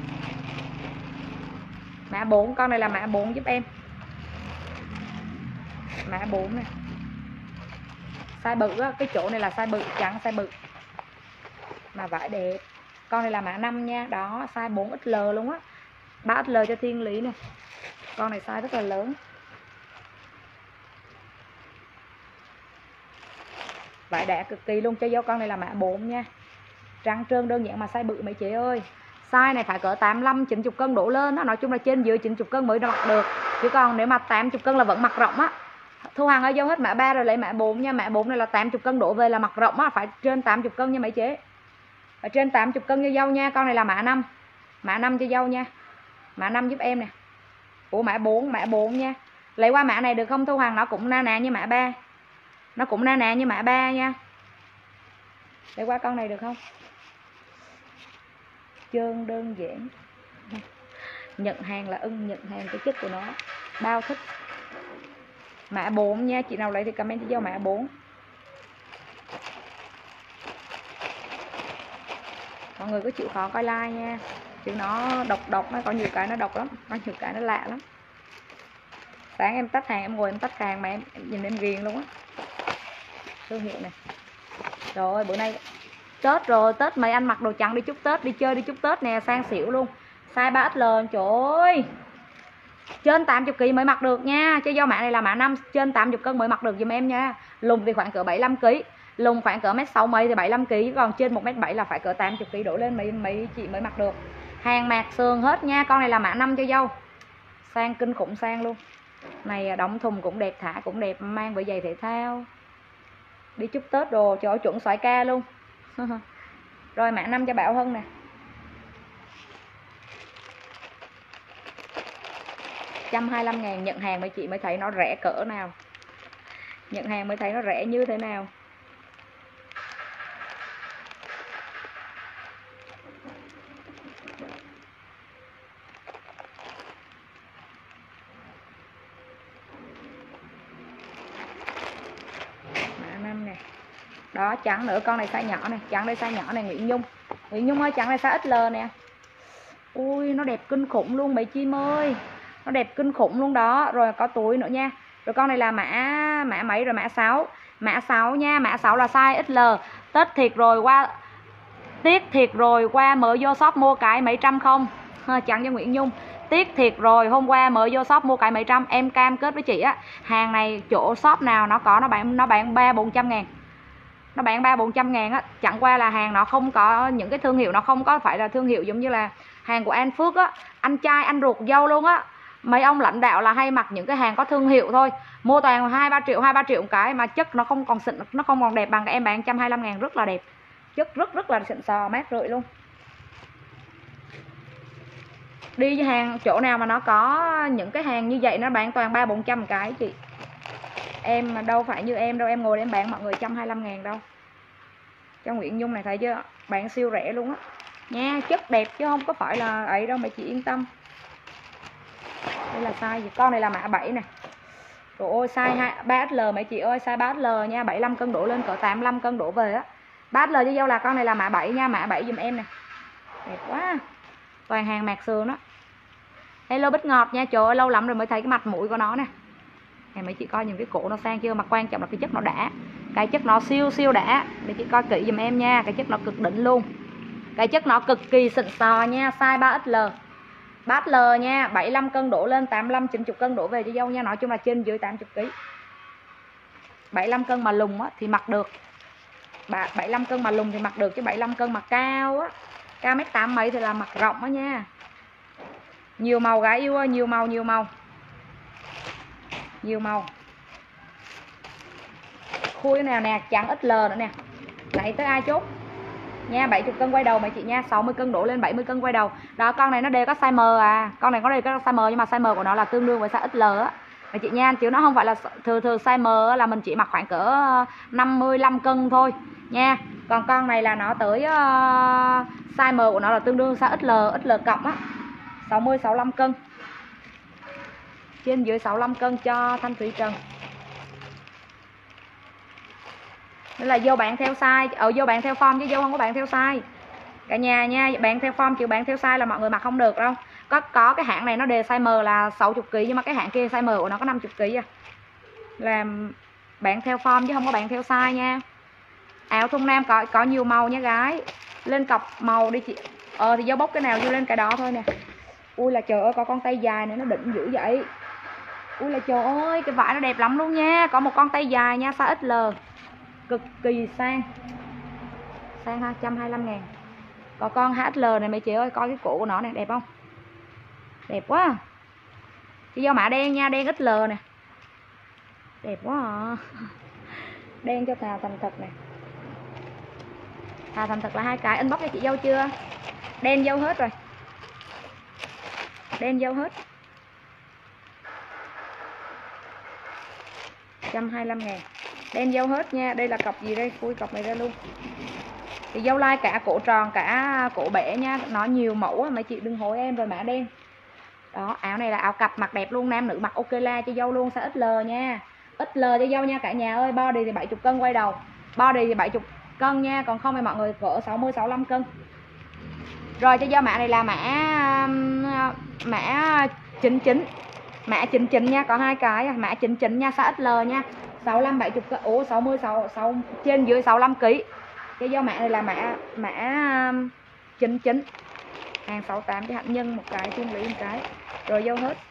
Mã bốn, con này là mã bốn giúp em. Mã bốn này. Size bự á, cái chỗ này là size bự, trắng size bự. Mà vải đẹp. Con này là mã năm nha, đó, size bốn X L luôn á. ba X L cho Thiên Lý này. Con này size rất là lớn. Vải đã cực kỳ luôn, cho dâu con này là mã bốn nha. Trắng trơn đơn giản mà size bự mấy chị ơi. Size này phải cỡ tám mươi lăm chín mươi cân đổ lên đó, nói chung là trên dưới chín mươi cân mới mặc được. Chứ còn nếu mà tám mươi cân là vẫn mặc rộng á. Thu Hằng ơi, dâu hết mã ba rồi lấy mã bốn nha. Mã bốn này là tám mươi cân đổ về là mặc rộng á, phải trên tám mươi cân nha mấy chế. Phải trên tám mươi cân cho dâu nha. Con này là mã năm. Mã năm cho dâu nha. Mã năm giúp em nè. Ủa mã bốn, mã bốn nha. Lấy qua mã này được không Thu Hằng? Nó cũng na ná như mã ba. Nó cũng na ná như mã ba nha. Lấy qua con này được không? trơn đơn giản. Nhận hàng là ưng, nhận hàng cái chất của nó bao thích. Mã bốn nha, chị nào lấy thì comment cho dâu mã bốn. Mọi người có chịu khó coi like nha, chứ nó độc độc, nó có nhiều cái nó độc lắm, có nhiều cái nó lạ lắm. Sáng em tách hàng, em ngồi em tách hàng mà em, em nhìn em ghiền luôn á. Thương hiệu này. Rồi bữa nay Tết rồi, Tết mấy anh mặc đồ trắng đi chúc Tết, đi chơi đi chúc Tết nè, sang xỉu luôn. Size ba ích lờ, trời ơi. Trên tám mươi ki lô gam mới mặc được nha. Chứ do mã này là mã năm, trên tám mươi cân mới mặc được giùm em nha. Lùng thì khoảng cỡ bảy mươi lăm ki lô gam, lùng khoảng cỡ mét sáu mấy thì bảy mươi lăm ki lô gam, còn trên một mét bảy là phải cỡ tám mươi ki lô gam đổ lên mấy mấy chị mới mặc được. Hàng mạc sườn hết nha, con này là mã năm cho dâu. Sang kinh khủng sang luôn. Này đóng thùng cũng đẹp, thả cũng đẹp, mang với giày thể thao. Đi chúc Tết đồ, trời ơi chuẩn xoái ca luôn. Rồi mã năm cho Bảo Hân nè. một trăm hai mươi lăm ngàn, nhận hàng mấy chị mới thấy nó rẻ cỡ nào. Nhận hàng mới thấy nó rẻ như thế nào. Mã năm nè. Đó, trắng nữa, con này size nhỏ này, trắng đây size nhỏ này, Nguyễn Nhung. Nguyễn Nhung ơi, trắng đây size ích lờ nè. Ui, nó đẹp kinh khủng luôn mấy chim ơi. Nó đẹp kinh khủng luôn đó. Rồi có túi nữa nha. Rồi con này là mã mã mấy rồi, mã sáu. Mã sáu nha, mã sáu là size ích lờ. Tết thiệt rồi, qua tiếc thiệt rồi, qua mở vô shop mua cái mấy trăm không. Ha, chẳng cho Nguyễn Nhung. Tiếc thiệt rồi, hôm qua mở vô shop mua cái mấy trăm, em cam kết với chị á, hàng này chỗ shop nào nó có nó bán nó bán ba bốn trăm ngàn. Nó bán ba bốn trăm ngàn á, chẳng qua là hàng nó không có những cái thương hiệu, nó không có phải là thương hiệu giống như là hàng của An Phước á, anh trai anh ruột dâu luôn á. Mấy ông lãnh đạo là hay mặc những cái hàng có thương hiệu thôi, mua toàn hai ba triệu, hai ba triệu một cái mà chất nó không còn xịn, nó không còn đẹp bằng cái em bán một trăm hai mươi lăm ngàn, rất là đẹp. Chất rất rất là xịn sò, mát rượi luôn. Đi hàng chỗ nào mà nó có những cái hàng như vậy nó bán toàn ba bốn trăm một cái chị. Em mà đâu phải như em đâu, em ngồi em bán mọi người một trăm hai mươi lăm ngàn đâu. Cho Nguyễn Nhung này thấy chưa, bán siêu rẻ luôn á nha, chất đẹp chứ không có phải là ấy đâu, mấy chị yên tâm. Đây là size gì? Con này là mã bảy này. Trời ơi size ba ích lờ mấy chị ơi, size ba ích lờ nha, bảy mươi lăm cân đổ lên cỡ tám mươi lăm cân đổ về á. ba ích lờ cho dâu là con này là mã bảy nha, mã bảy giùm em nè. Đẹp quá. Toàn hàng mạc sườn đó. Hello Bích Ngọt nha, trời ơi lâu lắm rồi mới thấy cái mặt mũi của nó nè. Này mấy chị coi những cái cổ nó sang chưa, mà quan trọng là cái chất nó đã. Cái chất nó siêu siêu đã. Mấy chị coi kỹ giùm em nha, cái chất nó cực đỉnh luôn. Cái chất nó cực kỳ xịn sò nha, size ba ích lờ. ba ích lờ nha, bảy mươi lăm cân đổ lên, tám mươi lăm chín mươi cân đổ về cho dâu nha, nói chung là trên dưới tám mươi ki lô gam. bảy mươi lăm cân mà lùng á thì mặc được. bảy mươi lăm cân mà lùng thì mặc được, chứ bảy mươi lăm cân mà cao á, cao mét tám mấy thì là mặc rộng á nha. Nhiều màu gái yêu ơi, nhiều màu nhiều màu. Nhiều màu. Khui nào nè, trắng ích lờ nữa nè. Lấy tới ai chốt nha, bảy mươi cân quay đầu mấy chị nha, sáu mươi cân đổ lên, bảy mươi cân quay đầu. Đó, con này nó đều có size M à. Con này có đều có size M, nhưng mà size M của nó là tương đương với size ích lờ á mấy chị nha, chứ nó không phải là thường thường size M là mình chỉ mặc khoảng cỡ năm mươi lăm cân thôi nha. Còn con này là nó tới uh, size M của nó là tương đương size ích lờ, ích lờ cộng á, sáu mươi sáu mươi lăm cân. Trên dưới sáu mươi lăm cân cho Thanh Thủy Trần. Nên là vô bạn theo size, ở vô bạn theo form chứ vô không có bạn theo size. Cả nhà nha, bạn theo form chứ bạn theo size là mọi người mặc không được đâu. Có có cái hãng này nó đề size M là sáu mươi ki lô gam, nhưng mà cái hãng kia size M của nó có năm mươi ki lô gam à. Là bạn theo form chứ không có bạn theo size nha. Áo thun nam có có nhiều màu nha gái. Lên cọc màu đi chị. Ờ thì dấu bốc cái nào vô lên cái đó thôi nè. Ui là trời ơi, có con tay dài này nó đỉnh dữ vậy. Ui là trời ơi, cái vải nó đẹp lắm luôn nha. Có một con tay dài nha, size ích lờ. Cực kỳ sang. Sang ha, một trăm hai mươi lăm ngàn. Có con hát lờ này mấy chị ơi, coi cái cổ của nó này, đẹp không? Đẹp quá. Cái dâu mã đen nha, đen ích lờ nè. Đẹp quá à. Đen cho Thà Thành Thật này. Thà Thành Thật là hai cái, inbox cho chị dâu chưa? Đen dâu hết rồi. Đen dâu hết. một trăm hai mươi lăm ngàn. Đen dâu hết nha. Đây là cọc gì đây? Khui cọc này ra luôn. Thì dâu lai cả cổ tròn cả cổ bể nha, nó nhiều mẫu mấy chị đừng hối em. Rồi mã đen. Đó, áo này là áo cặp mặc đẹp luôn, nam nữ mặc ok la cho dâu luôn, size ích lờ nha. ích lờ cho dâu nha cả nhà ơi. Body thì bảy mươi cân quay đầu. Body thì bảy mươi cân nha, còn không thì mọi người cỡ sáu mươi sáu mươi lăm cân. Rồi cho dâu mã này là mã mã chín chín. Mã chín chín nha, có hai cái mã chín chín nha, size ích lờ nha. sáu mươi lăm bảy mươi cân. Ủa sáu mươi sáu sáu trên dưới sáu mươi lăm kg. Cái dâu mã này là mã mã chín chín. Hàng sáu mươi tám cho hạnh nhân một cái, thiên lý một cái. Rồi dâu hết.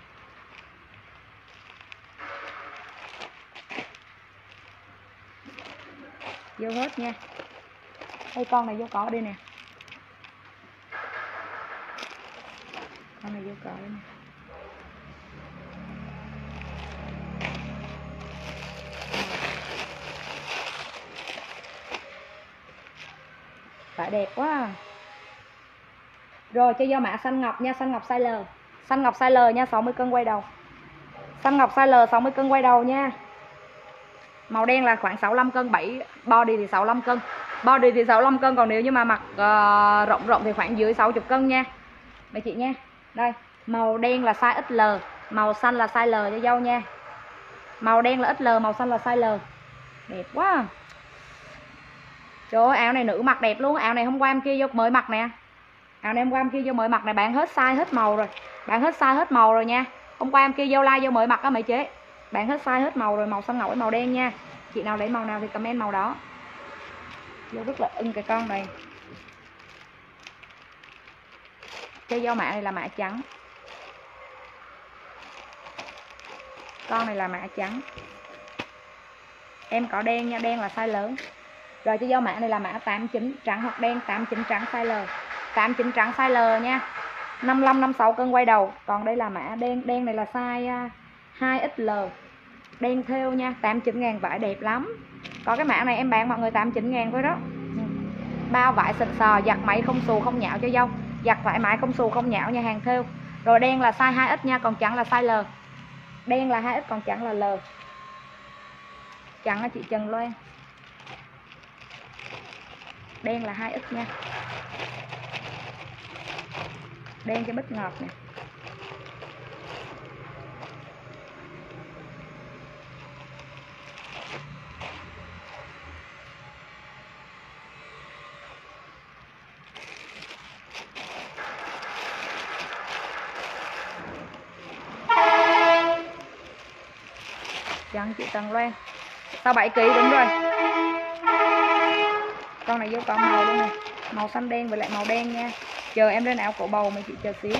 Dâu hết nha. Đây con này dâu có đây nè. Con này dâu có đây nè. Phải đẹp quá à. Rồi cho dâu mã xanh ngọc nha, xanh ngọc size L. Xanh ngọc size L nha, sáu mươi cân quay đầu. Xanh ngọc size L sáu mươi cân quay đầu nha. Màu đen là khoảng sáu mươi lăm cân, bảy body thì sáu mươi lăm cân. Body thì sáu mươi lăm cân, còn nếu như mà mặc uh, rộng rộng thì khoảng dưới sáu mươi cân nha. Mấy chị nha. Đây, màu đen là size ích lờ, màu xanh là size L cho dâu nha. Màu đen là ích lờ, màu xanh là size L. Đẹp quá à. Trời ơi, áo này nữ mặc đẹp luôn. Áo này hôm qua em kia vô mới mặc nè. Áo này hôm qua em kia vô mới mặc này, bán hết size hết màu rồi. Bán hết size hết màu rồi nha. Hôm qua em kia vô like vô mới mặc á mấy chế. Bán hết size hết màu rồi, màu xanh ngọc với màu đen nha. Chị nào lấy màu nào thì comment màu đó. Vô rất là ưng cái con này. Cái dâu mã này là mã trắng. Con này là mã trắng. Em có đen nha, đen là size lớn. Rồi cho dâu mã này là mã tám chín trắng hoặc đen, tám chín trắng size L. tám chín trắng size L nha. năm mươi lăm năm mươi sáu cân quay đầu. Còn đây là mã đen, đen này là size hai ích lờ. Đen thêu nha, tám mươi chín ngàn, vải đẹp lắm. Có cái mã này em bán mọi người tám mươi chín ngàn thôi đó. Bao vải xịn sò, giặt máy không xù không nhão cho dâu. Giặt thoải mái không xù không nhão nha, hàng thêu. Rồi đen là size hai ích nha, còn trắng là size L. Đen là hai ích còn trắng là L. Trắng là chị Trần Loan. Đen là hai ích nha. Đen cho bít ngọt nè. Trắng chị Trần Loan. Sau bảy ký đúng rồi. Con này vô con màu luôn nè. Màu xanh đen với lại màu đen nha. Chờ em lên áo cổ bầu mấy chị chờ xíu.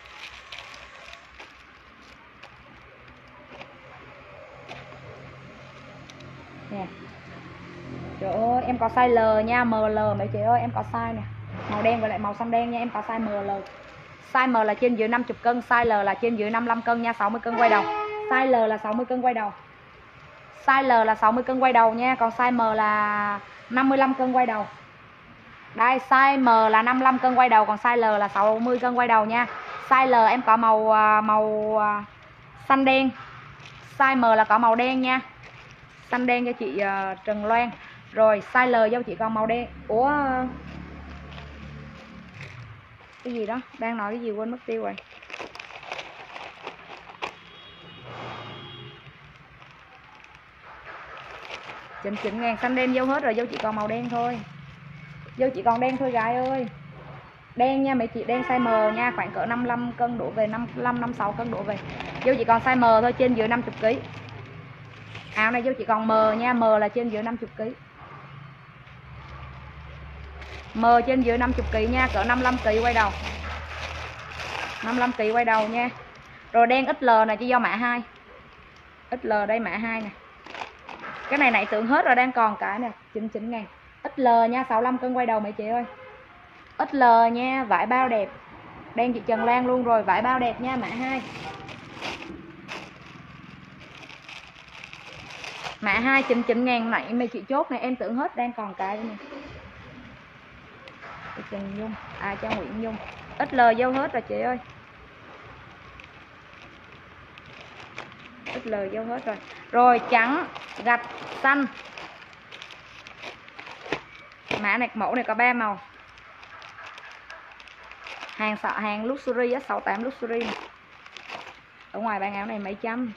Nè. Trời ơi, em có size L nha, em lờ mấy chị ơi, em có size nè. Màu đen với lại màu xanh đen nha, em có size em lờ. Size M là trên dưới năm mươi cân, size L là trên dưới năm mươi lăm cân nha, sáu mươi cân quay đầu. Size L là sáu mươi cân quay đầu. Size L là sáu mươi cân quay đầu nha, còn size M là năm mươi lăm cân quay đầu. Đây, size M là năm mươi lăm cân quay đầu, còn size L là sáu mươi cân quay đầu nha. Size L em có màu màu xanh đen. Size M là có màu đen nha. Xanh đen cho chị uh, Trần Loan. Rồi size L cho chị còn màu đen. Ủa cái gì đó, đang nói cái gì quên mất tiêu rồi. chín mươi chín ngàn, xanh đen vô hết rồi, vô chị còn màu đen thôi. Vô chị còn đen thôi gái ơi. Đen nha mấy chị, đen size M nha, khoảng cỡ năm mươi lăm cân đổ về, năm mươi lăm năm mươi sáu cân đổ về. Vô chị còn size M thôi, trên dưới năm mươi ký. Áo này vô chị còn M nha, M là trên dưới năm mươi ký. M trên dưới năm mươi ký nha, cỡ năm mươi lăm ký quay đầu. năm mươi lăm ký quay đầu nha. Rồi đen ích lờ này chỉ do mã hai. ích lờ đây mã hai nè. Cái này nãy tưởng hết rồi, đang còn cái nè, chín mươi chín ngàn. ích lờ nha, sáu mươi lăm cân quay đầu mấy chị ơi. ích lờ nha, vải bao đẹp. Đen chị Trần Lan luôn rồi, vải bao đẹp nha, mã hai. Mã hai chín mươi chín ngàn nãy mấy chị chốt này, em tưởng hết, đang còn cái nè. Trần Dung, à cho Nguyễn Dung. ích lờ vô hết rồi chị ơi. ích lờ vô hết rồi. Rồi trắng, gạch, xanh. Mã này mẫu này có ba màu. Hàng sợ hàng luxury á, sáu tám luxury này. Ở ngoài bán áo này mấy trăm.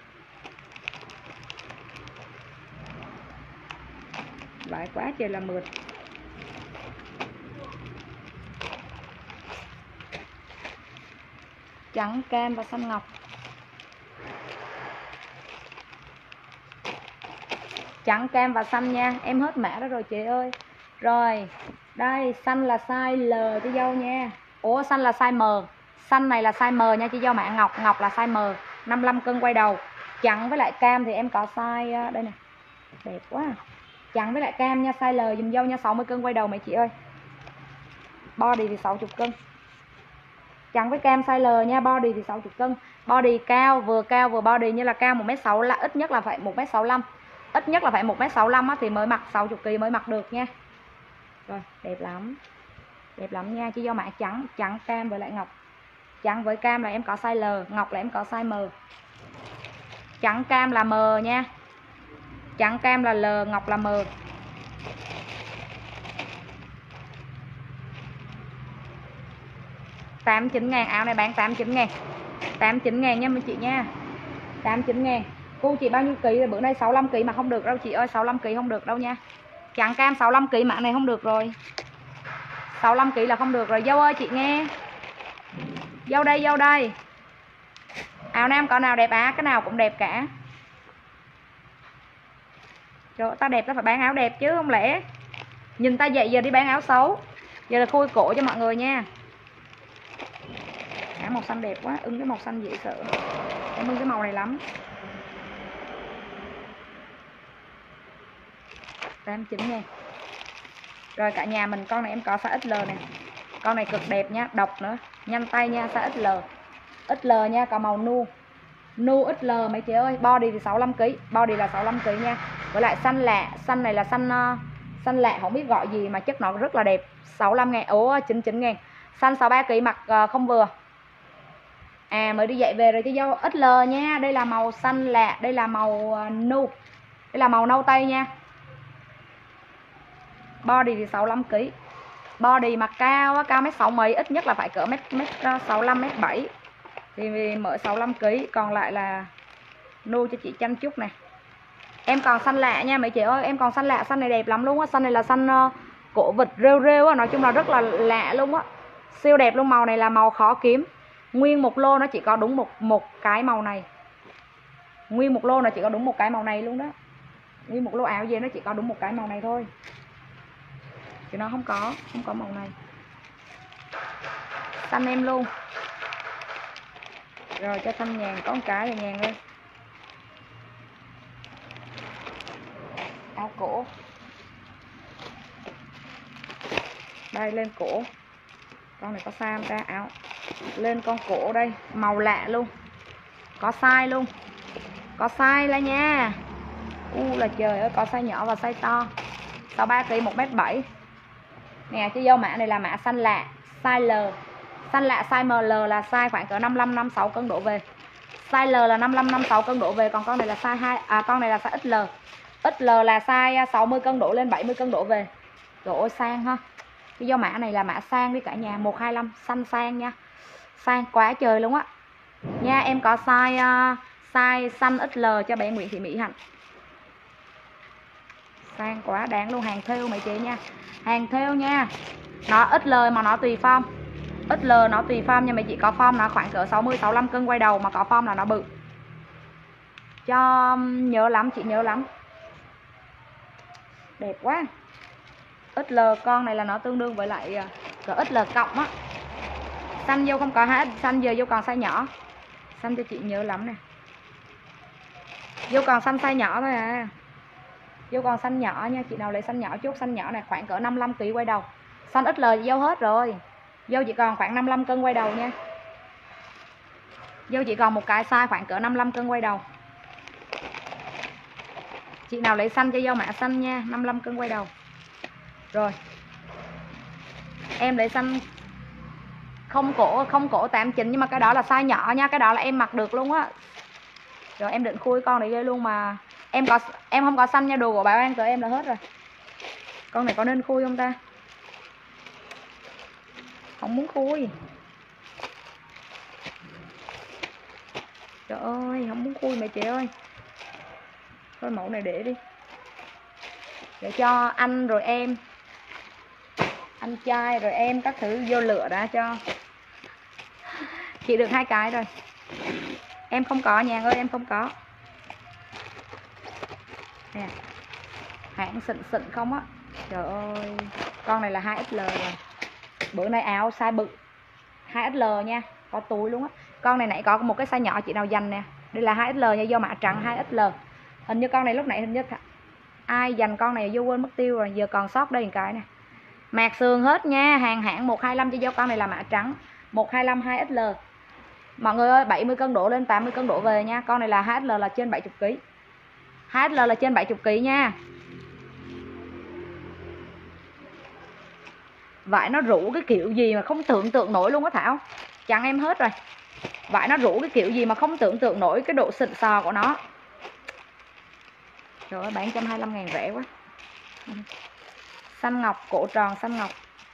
Vải quá trời là mượt. Trắng cam và xanh ngọc. Trắng cam và xanh nha. Em hết mã đó rồi chị ơi. Rồi đây, xanh là size L cho dâu nha. Ủa xanh là size M. Xanh này là size M nha chị dâu. Mã ngọc, ngọc là size M, năm mươi lăm cân quay đầu. Trắng với lại cam thì em có size đây nè. Đẹp quá. Trắng với lại cam nha, size L dùm dâu nha, sáu mươi cân quay đầu mấy chị ơi. Body thì sáu mươi cân. Trắng với cam size L nha, body thì sáu mươi cân. Body cao, vừa cao vừa body, như là cao một mét sáu là ít nhất là phải một mét sáu mươi lăm. Ít nhất là phải một mét sáu mươi lăm á, thì mới mặc sáu mươi ki lô gam mới mặc được nha. Rồi, đẹp lắm. Đẹp lắm nha, chỉ do mã trắng, trắng cam với lại ngọc. Trắng với cam là em có size L, ngọc là em có size M. Trắng cam là M nha. Trắng cam là L, ngọc là M. tám mươi chín ngàn, áo này bán tám mươi chín ngàn. tám mươi chín ngàn nha mấy chị nha. tám mươi chín ngàn. Cô chị bao nhiêu ký rồi? Bữa nay sáu mươi lăm ki lô gam mà không được đâu chị ơi, sáu mươi lăm ki lô gam không được đâu nha. Trắng cam sáu mươi lăm ki lô gam mã này không được rồi. sáu mươi lăm ki lô gam là không được rồi. Dâu ơi chị nghe. Dâu đây, dâu đây. Áo nam có nào đẹp á, cái nào cũng đẹp cả. Trời, ta đẹp ta phải bán áo đẹp chứ, không lẽ nhìn ta vậy giờ đi bán áo xấu. Giờ là khui cổ cho mọi người nha. Áo màu xanh đẹp quá, ưng cái màu xanh dễ sợ. Em ưng cái màu này lắm. tám mươi chín ngàn. Rồi cả nhà mình, con này em có size ích lờ nè. Con này cực đẹp nha, độc nữa, nhanh tay nha, size ích lờ. ích lờ nha, có màu nu. Nu ích lờ mấy chị ơi. Body thì sáu mươi lăm ki lô gam, body là sáu mươi lăm ki lô gam nha. Với lại xanh lạ, xanh này là xanh uh, xanh lạ không biết gọi gì mà chất nó rất là đẹp. sáu mươi lăm ngàn. Ủa chín mươi chín ngàn. Xanh sáu mươi ba ki lô gam mặc uh, không vừa. À mới đi dạy về rồi chứ dâu. ích lờ nha, đây là màu xanh lạ, đây là màu uh, nu. Đây là màu nâu tây nha. Body thì sáu mươi lăm ki lô gam. Body mà cao á, cao mét sáu mấy, ít nhất là phải cỡ mét mét sáu mươi lăm, mét bảy. Thì mở sáu mươi lăm ki lô gam, còn lại là nu cho chị chăm chút nè. Em còn xanh lạ nha mấy chị ơi, em còn xanh lạ, xanh này đẹp lắm luôn á, xanh này là xanh uh, cổ vịt rêu rêu á, nói chung là rất là lạ luôn á. Siêu đẹp luôn, màu này là màu khó kiếm. Nguyên một lô nó chỉ có đúng một một cái màu này. Nguyên một lô nó chỉ có đúng một cái màu này luôn đó. Nguyên một lô áo về nó chỉ có đúng một cái màu này thôi. Chứ nó không có, không có màu này. Xanh em luôn. Rồi cho xanh nhàn, có một cái thì nhàn lên. Áo cổ. Đây lên cổ. Con này có size không ta? Áo. Lên con cổ đây, màu lạ luôn. Có size luôn. Có size là nha. U là trời ơi, có size nhỏ và size to. sáu mươi ba ki lô gam, một mét bảy. Nè, chứ dâu mã này là mã xanh lạ, size L. Xanh lạ size em lờ là size khoảng cỡ năm mươi lăm năm mươi sáu cân đổ về. Size L là năm mươi lăm năm mươi sáu cân đổ về, còn con này là size hai à con này là size ích lờ. ích lờ là size sáu mươi cân đổ lên bảy mươi cân đổ về. Trời ơi sang ha. Cái dâu mã này là mã sang đi cả nhà, một hai lăm xanh sang nha. Sang quá trời luôn á. Nha, em có size uh, size xanh ích lờ cho bé Nguyễn Thị Mỹ Hạnh. Sang quá đáng luôn, hàng thêu mấy chị nha. Hàng thêu nha. Nó ích lờ mà nó tùy form. ích lờ nó tùy form nha mấy chị, có form nó khoảng cỡ sáu mươi sáu mươi lăm cân quay đầu, mà có form là nó bự. Cho nhớ lắm, chị nhớ lắm. Đẹp quá. ích lờ con này là nó tương đương với lại cỡ ích lờ cộng á. Xanh vô không có hết, xanh giờ vô còn size nhỏ. Xanh cho chị nhớ lắm nè. Vô còn xanh size nhỏ thôi à. Vô còn xanh nhỏ nha, chị nào lấy xanh nhỏ chốt xanh nhỏ này khoảng cỡ năm mươi lăm ki lô gam quay đầu. Xanh ích lờ vô hết rồi. Vô chỉ còn khoảng năm mươi lăm cân quay đầu nha. Vô chỉ còn một cái size khoảng cỡ năm mươi lăm cân quay đầu. Chị nào lấy xanh cho vô mã xanh nha, năm mươi lăm cân quay đầu. Rồi. Em lấy xanh không cổ, không cổ tám mươi chín, nhưng mà cái đó là size nhỏ nha, cái đó là em mặc được luôn á. Rồi em định khui con này ghê luôn mà. Em có em không có xanh nha, đồ của bảo an của em là hết rồi. Con này có nên khui không ta? Không muốn khui. Trời ơi, không muốn khui mẹ chị ơi. Thôi mẫu này để đi, để cho anh rồi em, anh trai rồi em các thứ vô lựa đã cho. Chị được hai cái rồi. Em không có, Nhàn ơi, em không có. Nè, hãng xịn xịn không á. Trời ơi, con này là hai ích lờ rồi. Bữa nay áo size bự hai ích lờ nha, có túi luôn á. Con này nãy có một cái size nhỏ chị nào dành nè. Đây là hai ích lờ nha, do mạ trắng hai ích lờ. Hình như con này lúc nãy hình như ai dành con này vô quên mất tiêu rồi, giờ còn sót đây một cái nè. Mạc sườn hết nha, hàng hãng một hai lăm cho do con này là mạ trắng. một hai lăm hai ích lờ. Mọi người ơi, bảy mươi cân đổ lên tám mươi cân đổ về nha. Con này là hai ích lờ là trên bảy mươi ki lô gam. hai ích lờ là trên bảy mươi ki lô gam nha. Vải nó rủ cái kiểu gì mà không tưởng tượng nổi luôn á Thảo. Chẳng em hết rồi. Vải nó rủ cái kiểu gì mà không tưởng tượng nổi cái độ xịn sò của nó. Trời ơi, bán một trăm hai mươi lăm ngàn rẻ quá. Xanh ngọc, cổ tròn xanh ngọc.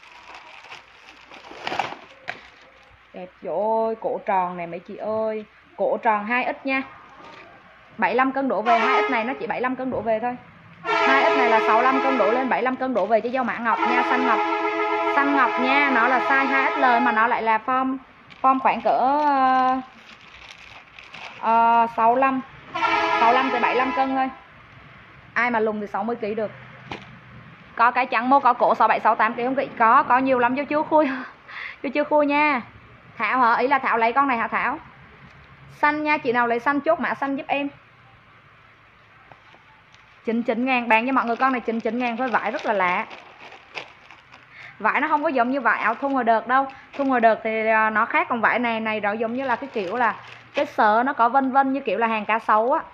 Đẹp rồi, cổ tròn này mấy chị ơi. Cổ tròn hai ích nha. bảy mươi lăm cân đổ về, hai ích này nó chỉ bảy mươi lăm cân đổ về thôi. hai ích này là sáu mươi lăm cân đổ lên, bảy mươi lăm cân đổ về cho dâu mã ngọc nha, xanh ngọc. Xanh ngọc nha, nó là size hai ích lờ mà nó lại là form form khoảng cỡ uh, uh, sáu mươi lăm sáu mươi lăm tới bảy mươi lăm cân thôi. Ai mà lùng thì sáu mươi ki lô gam được. Có cái trắng mô có cổ sáu bảy sáu tám ki lô gam không chị? Có, có nhiều lắm cho chưa khui. Cho chưa khui nha. Thảo hả? Ý là Thảo lấy con này hả Thảo? Xanh nha, chị nào lấy xanh chốt mã xanh giúp em. chín mươi chín ngàn, bán cho mọi người con này chín mươi chín ngàn thôi, vải rất là lạ. Vải nó không có giống như vải áo thun hồi đợt đâu. Thun hồi đợt thì nó khác, còn vải này này đó giống như là cái kiểu là cái sờ nó có vân vân như kiểu là hàng cá sấu á.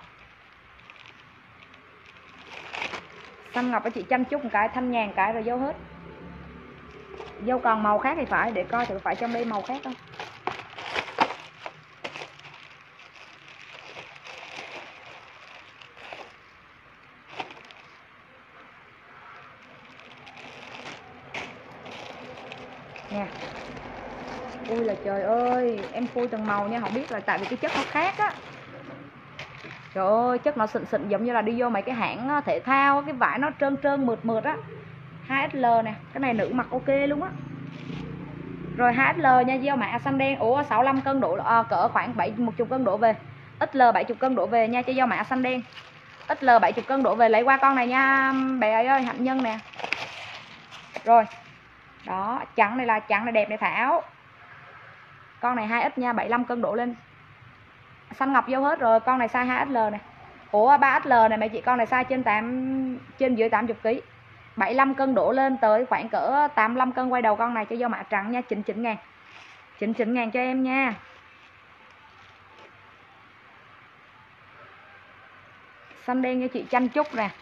Xanh ngọc với chị chăm chút một cái, thanh nhàn cái rồi dâu hết. Dâu còn màu khác thì phải, để coi thử phải trong đây màu khác không. Nè. Ui là trời ơi, em khui từng màu nha, không biết là tại vì cái chất nó khác á. Trời ơi, chất nó xịn xịn giống như là đi vô mấy cái hãng thể thao, cái vải nó trơn trơn mượt mượt á. hai ích lờ nè, cái này nữ mặc ok luôn á. Rồi hai ích lờ nha, dâu mã xanh đen. Ủa sáu mươi lăm cân đổ à, cỡ khoảng bảy mươi cân đổ về. ích lờ bảy mươi cân đổ về nha cho dâu mã xanh đen. ích lờ bảy mươi cân đổ về, lấy qua con này nha bé ấy ơi, hạnh nhân nè. Rồi. Đó, trắng này là trắng này đẹp này Thảo. Con này hai ích nha, bảy mươi lăm cân đổ lên. Xanh ngọc vô hết rồi, con này size hai ích lờ nè. Ủa ba ích lờ này mấy chị, con này size trên tám trên dưới tám mươi ki lô gam. bảy mươi lăm cân đổ lên tới khoảng cỡ tám mươi lăm cân quay đầu con này cho dâu mã trắng nha, chín mươi chín ngàn. chín mươi chín ngàn cho em nha. Xanh đen cho chị chanh trúc nè.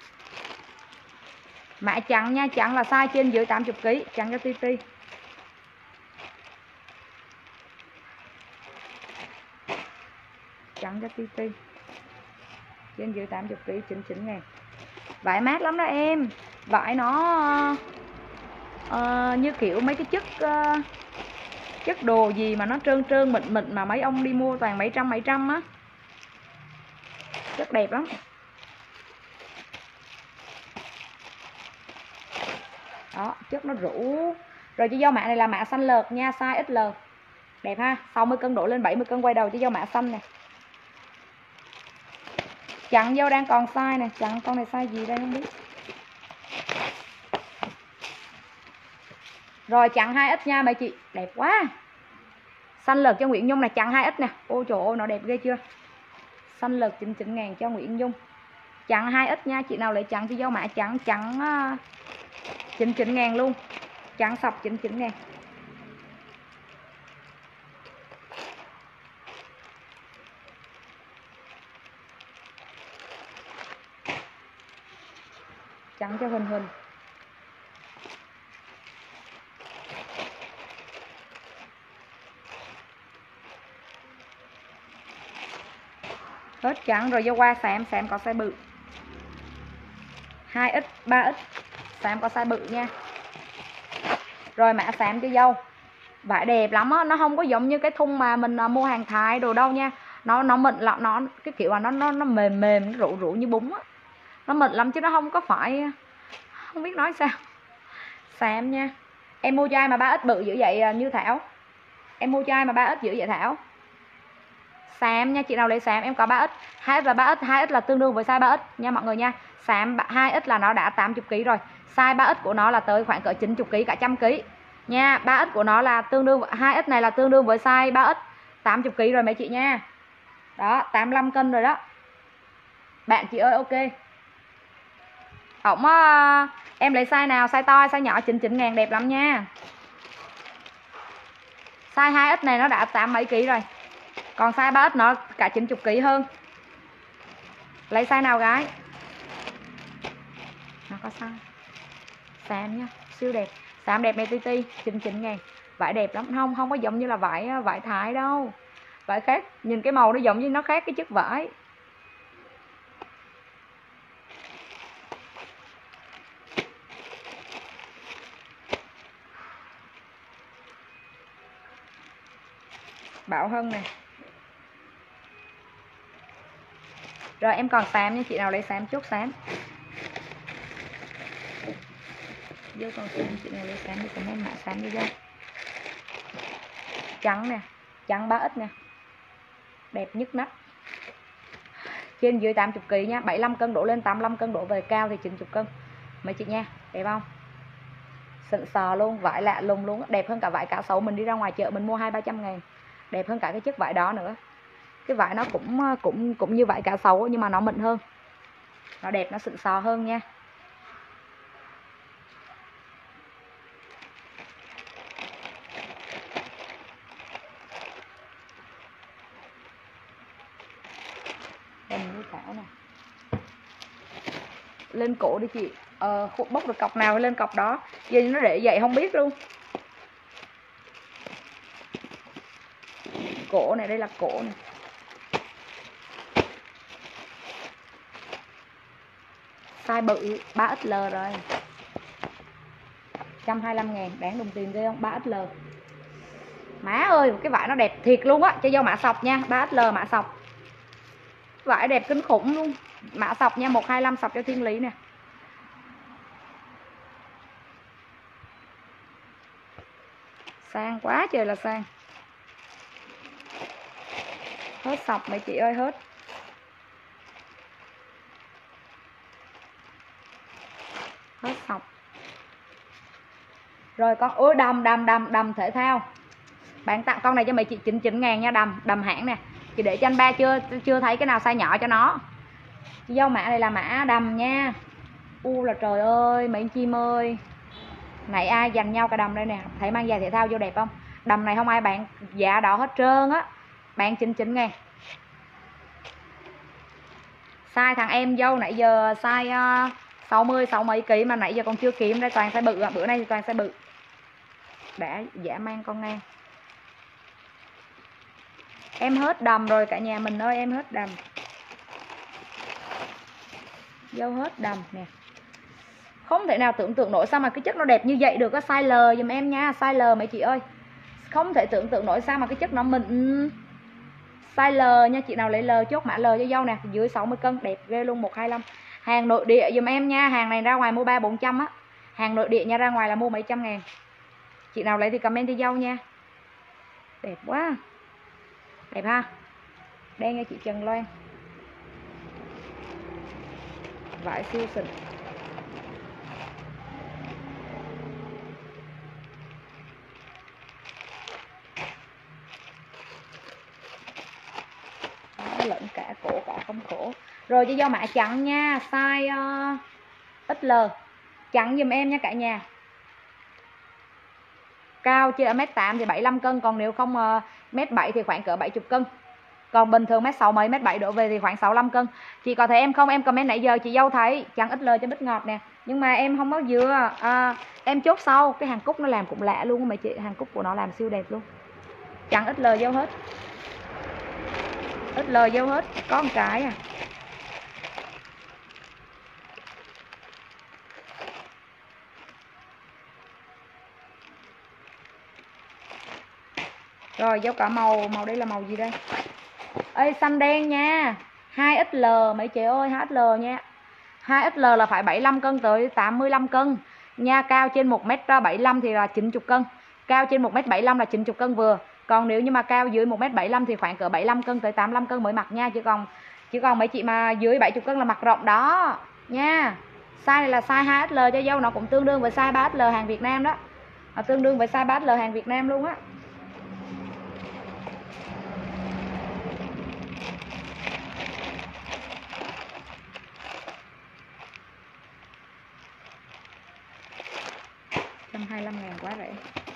Mã trắng nha, trắng là size trên dưới tám mươi ki lô gam, trắng cho ti ti. Trắng cho ti ti. Trên dưới tám mươi ki lô gam, chín mươi chín ngàn. Vải mát lắm đó em. Vải nó uh, như kiểu mấy cái chất uh, chất đồ gì mà nó trơn trơn mịn mịn mà mấy ông đi mua toàn mấy trăm mấy trăm á. Rất đẹp lắm. Đó, chất nó rũ. Rồi cho dâu mã này là mã xanh lợt nha, size ích lờ. Đẹp ha, sáu mươi cân đổ lên bảy mươi cân quay đầu cho dâu mã xanh nè. Chặn dâu đang còn size nè, chặn con này size gì đây không biết. Rồi chặn hai ích nha mấy chị, đẹp quá. Xanh lợt cho Nguyễn Nhung này, chặn hai ích nè. Ôi trời ơi, nó đẹp ghê chưa. Xanh lợt chín mươi chín ngàn cho Nguyễn Nhung. Chặn hai ích nha, chị nào lấy chặn cho dâu mã trắng, trắng uh, chín mươi chín ngàn luôn. Trắng sọc chín mươi chín ngàn. Trắng cho Huỳnh Huỳnh. Hết trắng rồi, vô qua xàm, xàm có size bự. hai ích, ba ích, xàm có size bự nha. Rồi mã xàm cho dâu. Vải đẹp lắm á, nó không có giống như cái thun mà mình mua hàng Thái đồ đâu nha. Nó nó mịn lắm, nó cái kiểu là nó nó nó mềm mềm, nó rũ rũ như bún á. Nó mịn lắm chứ nó không có phải, không biết nói sao. Xàm nha. Em mua cho ai mà ba ít bự dữ vậy Như Thảo? Em mua cho ai mà ba ít dữ vậy Thảo? Xàm nha, chị nào lấy xàm em có ba ít. hai ít và ba ít, hai ít là tương đương với size ba ít nha mọi người nha. Xàm hai ít là nó đã tám mươi ki lô gam rồi. Size ba ít của nó là tới khoảng cỡ chín mươi ki lô gam cả trăm ký. Nha, ba ít của nó là tương đương, hai ít này là tương đương với size ba ít tám mươi ki lô gam rồi mấy chị nha. Đó, tám mươi lăm cân rồi đó. Bạn chị ơi, ok. Ổng uh, em lấy size nào, size to hay size nhỏ chín chín ngàn đẹp lắm nha. Size hai ít này nó đã tám mấy ký rồi. Còn size ba ít nó cả chín mươi ký hơn. Lấy size nào gái? Nó có size. Xàm nha, siêu đẹp. Xàm đẹp này ti ti, chín chín ngàn. Vải đẹp lắm, không không có giống như là vải vải Thái đâu. Vải khác, nhìn cái màu nó giống như nó khác cái chất vải. Bảo Hân nè. Rồi em còn xám nha, chị nào lấy xám chốt xám. Vô còn xám, chị nào lấy xám thì comment mã xám đi vô. Trắng nè, trắng ba ít nè. Đẹp nhất nách. Trên dưới tám mươi ki lô gam nha, bảy mươi lăm cân đổ lên tám mươi lăm cân đổ về, cao thì chín mươi cân. Mấy chị nha, đẹp không? Xịn sò luôn, vải lạ lùng luôn, đẹp hơn cả vải cá sấu mình đi ra ngoài chợ mình mua hai ba trăm ngàn. Đẹp hơn cả cái chất vải đó nữa. Cái vải nó cũng cũng cũng như vải cá sấu nhưng mà nó mịn hơn. Nó đẹp, nó xịn sò hơn nha. Em với Thảo nè. Lên cổ đi chị. Ờ, bốc được cọc nào lên cọc đó. Giờ nó để vậy không biết luôn. Cổ này, đây là cổ này. Size bự ba ích lờ rồi. một trăm hai mươi lăm ngàn, đáng đồng tiền ghê không? ba ích lờ. Má ơi, cái vải nó đẹp thiệt luôn á, cho vô mã sọc nha, ba ích lờ mã sọc. Vải đẹp kinh khủng luôn. Mã sọc nha, một hai lăm sọc cho Thiên Lý nè. Sang quá trời là sang. Hết sọc mấy chị ơi, hết. Hết sọc. Rồi con, ôi đầm đầm đầm đầm thể thao. Bạn tặng con này cho mấy chị chín mươi chín ngàn nha, đầm đầm hãng nè. Chị để cho anh ba chưa chưa thấy cái nào size nhỏ cho nó. Dâu mã này là mã đầm nha. U là trời ơi, mấy anh chim ơi. Này ai dành nhau cả đầm đây nè, thấy mang giày thể thao vô đẹp không? Đầm này không ai bạn giá đỏ hết trơn á. Bạn chín mươi chín ngàn. Size thằng em dâu nãy giờ size uh, sáu mươi, sáu mấy ký mà nãy giờ còn chưa kiếm đây, toàn size bự, bữa nay thì toàn size bự. Đã giả mang con ngang. Em hết đầm rồi cả nhà mình ơi, em hết đầm. Dâu hết đầm nè. Không thể nào tưởng tượng nổi sao mà cái chất nó đẹp như vậy được. Có size L dùm em nha, size L mấy chị ơi. Không thể tưởng tượng nổi sao mà cái chất nó mịn. Size L nha, chị nào lấy L chốt mã L cho dâu nè, dưới sáu mươi cân, đẹp ghê luôn, một hai lăm. Hàng nội địa dùm em nha, hàng này ra ngoài mua ba bốn trăm á. Hàng nội địa nha, ra ngoài là mua mấy trăm ngàn. Chị nào lấy thì comment cho dâu nha. Đẹp quá. Đẹp ha. Đen nha chị Trần Loan. Vải siêu xịn. Lẫn cả cổ cả không cổ. Rồi cho dâu mã trắng nha, size uh, ích lờ. Trắng dùm em nha cả nhà. Cao chưa ở mét tám thì bảy mươi lăm cân, còn nếu không uh, mét bảy thì khoảng cỡ bảy mươi cân. Còn bình thường mét sáu mấy, mét bảy đổ về thì khoảng sáu mươi lăm cân. Chị có thấy em không? Em comment nãy giờ chị dâu thấy trắng ích lờ cho bít ngọt nè. Nhưng mà em không có dừa. À, em chốt sau, cái hàng cúc nó làm cũng lạ luôn mà chị, hàng cúc của nó làm siêu đẹp luôn. Trắng ích lờ dâu hết. ích lờ dâu hết, có một cái à. Rồi dấu cả màu, màu đây là màu gì đây? Ê xanh đen nha. hai ích lờ mấy chị ơi, hai ích lờ nha. hai ích lờ là phải bảy mươi lăm cân tới tám mươi lăm cân nha, cao trên một mét bảy mươi lăm thì là chín mươi cân. Cao trên một mét bảy mươi lăm là chín mươi cân vừa. Còn nếu như mà cao dưới một mét bảy mươi lăm thì khoảng cỡ bảy mươi lăm cân tới tám mươi lăm cân mới mặc nha, chứ còn chứ còn mấy chị mà dưới bảy mươi cân là mặc rộng đó nha. Size này là size hai ích lờ cho dâu, nó cũng tương đương với size ba ích lờ hàng Việt Nam đó. Nó tương đương với size ba ích lờ hàng Việt Nam luôn á. một trăm hai mươi lăm ngàn quá rẻ.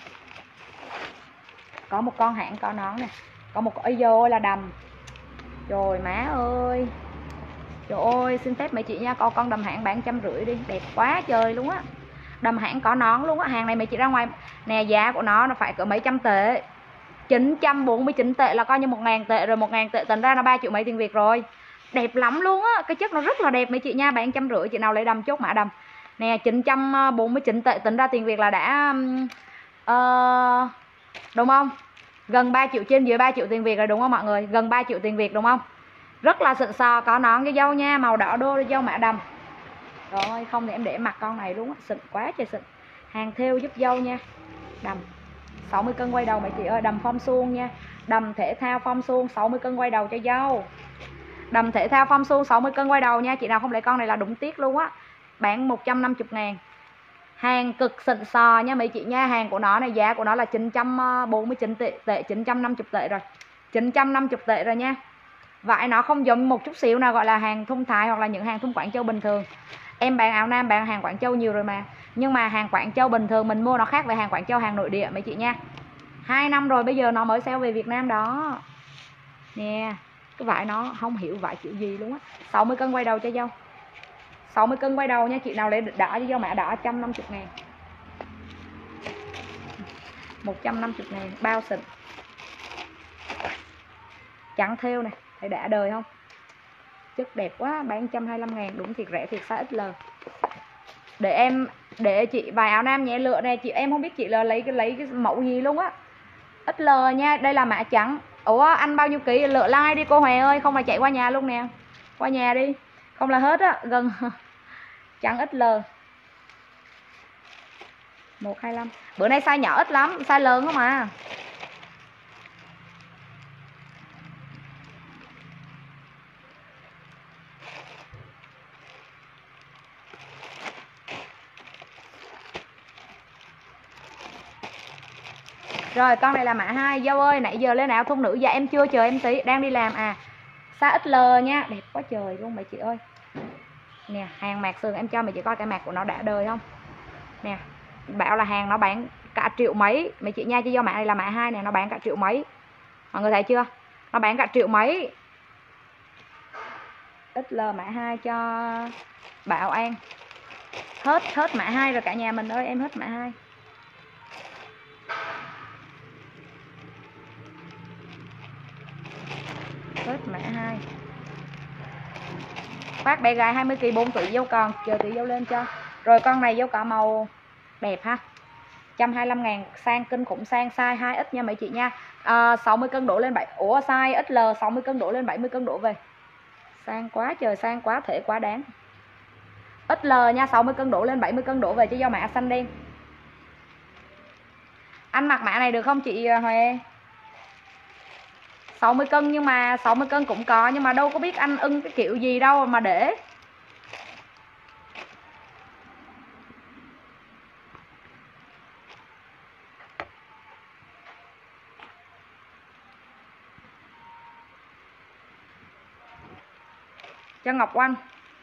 Có một con hãng có nón nè, có một ơi vô là đầm. Trời má ơi, trời ơi, xin phép mấy chị nha, có con đầm hãng bán trăm rưỡi đi, đẹp quá trời luôn á. Đầm hãng có nón luôn á, hàng này mấy chị ra ngoài nè, giá của nó nó phải cỡ mấy trăm tệ, chín trăm bốn mươi chín tệ là coi như một ngàn tệ rồi, một ngàn tệ tính ra nó ba triệu mấy tiền Việt rồi. Đẹp lắm luôn á, cái chất nó rất là đẹp mấy chị nha, bán trăm rưỡi. Chị nào lấy đầm chốt mã đầm nè, chín trăm bốn mươi chín tệ tính ra tiền Việt là đã uh, đúng không, gần ba triệu, trên dưới ba triệu tiền Việt rồi đúng không mọi người, gần ba triệu tiền Việt đúng không. Rất là xịn sò, có nón cho dâu nha, màu đỏ đô cho dâu mã đầm. Rồi không thì em để mặc con này luôn á, xịn quá trời xịn. Hàng thêu giúp dâu nha. Đầm sáu mươi cân quay đầu mấy chị ơi, đầm phong suông nha. Đầm thể thao phong suông sáu mươi cân quay đầu cho dâu. Đầm thể thao phong suông sáu mươi cân quay đầu nha. Chị nào không lấy con này là đúng tiếc luôn á. Bán một trăm năm mươi ngàn. Hàng cực xịn sò nha mấy chị nha. Hàng của nó này, giá của nó là chín trăm bốn mươi chín tệ, tệ chín trăm năm mươi tệ rồi, chín trăm năm mươi tệ rồi nha. Vải nó không giống một chút xíu nào gọi là hàng thun Thái hoặc là những hàng thun Quảng Châu bình thường. Em bán áo nam bán hàng Quảng Châu nhiều rồi mà, nhưng mà hàng Quảng Châu bình thường mình mua nó khác với hàng Quảng Châu hàng nội địa mấy chị nha. Hai năm rồi bây giờ nó mới sale về Việt Nam đó nè. Cái vải nó không hiểu vải kiểu gì luôn á. Sáu mươi cân quay đầu cho dâu, sáu mươi cân quay đầu nha. Chị nào lấy đỏ cho dâu mã đỏ một trăm năm mươi ngàn, một trăm năm mươi ngàn bao xịn. Trắng thêu này, thấy đã đời không, chất đẹp quá, bán một trăm hai mươi lăm ngàn, đúng thiệt rẻ thiệt, size ích lờ. Để em để chị vài áo nam nhẹ lựa này chị, em không biết chị là lấy cái lấy cái mẫu gì luôn á. ích lờ nha, đây là mã trắng. Ủa anh bao nhiêu ký lựa like đi cô Huệ ơi, không là chạy qua nhà luôn nè, qua nhà đi, không là hết á, gần trắng ích lờ một hai lăm. Bữa nay size nhỏ ít lắm, size lớn không à. Rồi con này là mã hai. Dâu ơi nãy giờ lên áo thun nữ, dạ em chưa, chờ em tí, đang đi làm à. Size ích lờ nha, đẹp quá trời luôn mấy chị ơi. Nè, hàng mạc sườn em cho mấy chị coi cái mạc của nó đã đời không. Nè, bảo là hàng nó bán cả triệu mấy mấy chị nha, chứ do mã này là mã hai nè, nó bán cả triệu mấy. Mọi người thấy chưa? Nó bán cả triệu mấy. ích lờ mã hai cho Bảo An. Hết hết mã hai rồi cả nhà mình ơi, em hết mã hai. Hết mã hai. Phát bé gái hai mươi ki lô gam bốn tỷ dâu còn, chờ tỷ dâu lên cho. Rồi con này dâu cả màu đẹp ha, một trăm hai mươi lăm ngàn, sang kinh khủng sang, size hai ích nha mấy chị nha. À, sáu mươi cân đổ lên bảy. Ủa size ích lờ sáu mươi cân đổ lên bảy mươi cân đổ về. Sang quá trời sang, quá thể quá đáng. ích lờ nha, sáu mươi cân đổ lên bảy mươi cân đổ về cho do mã xanh đen. Anh mặc mã này được không chị Huệ? sáu mươi cân, nhưng mà sáu mươi cân cũng có, nhưng mà đâu có biết anh ưng cái kiểu gì đâu mà để. Cho Ngọc Oanh.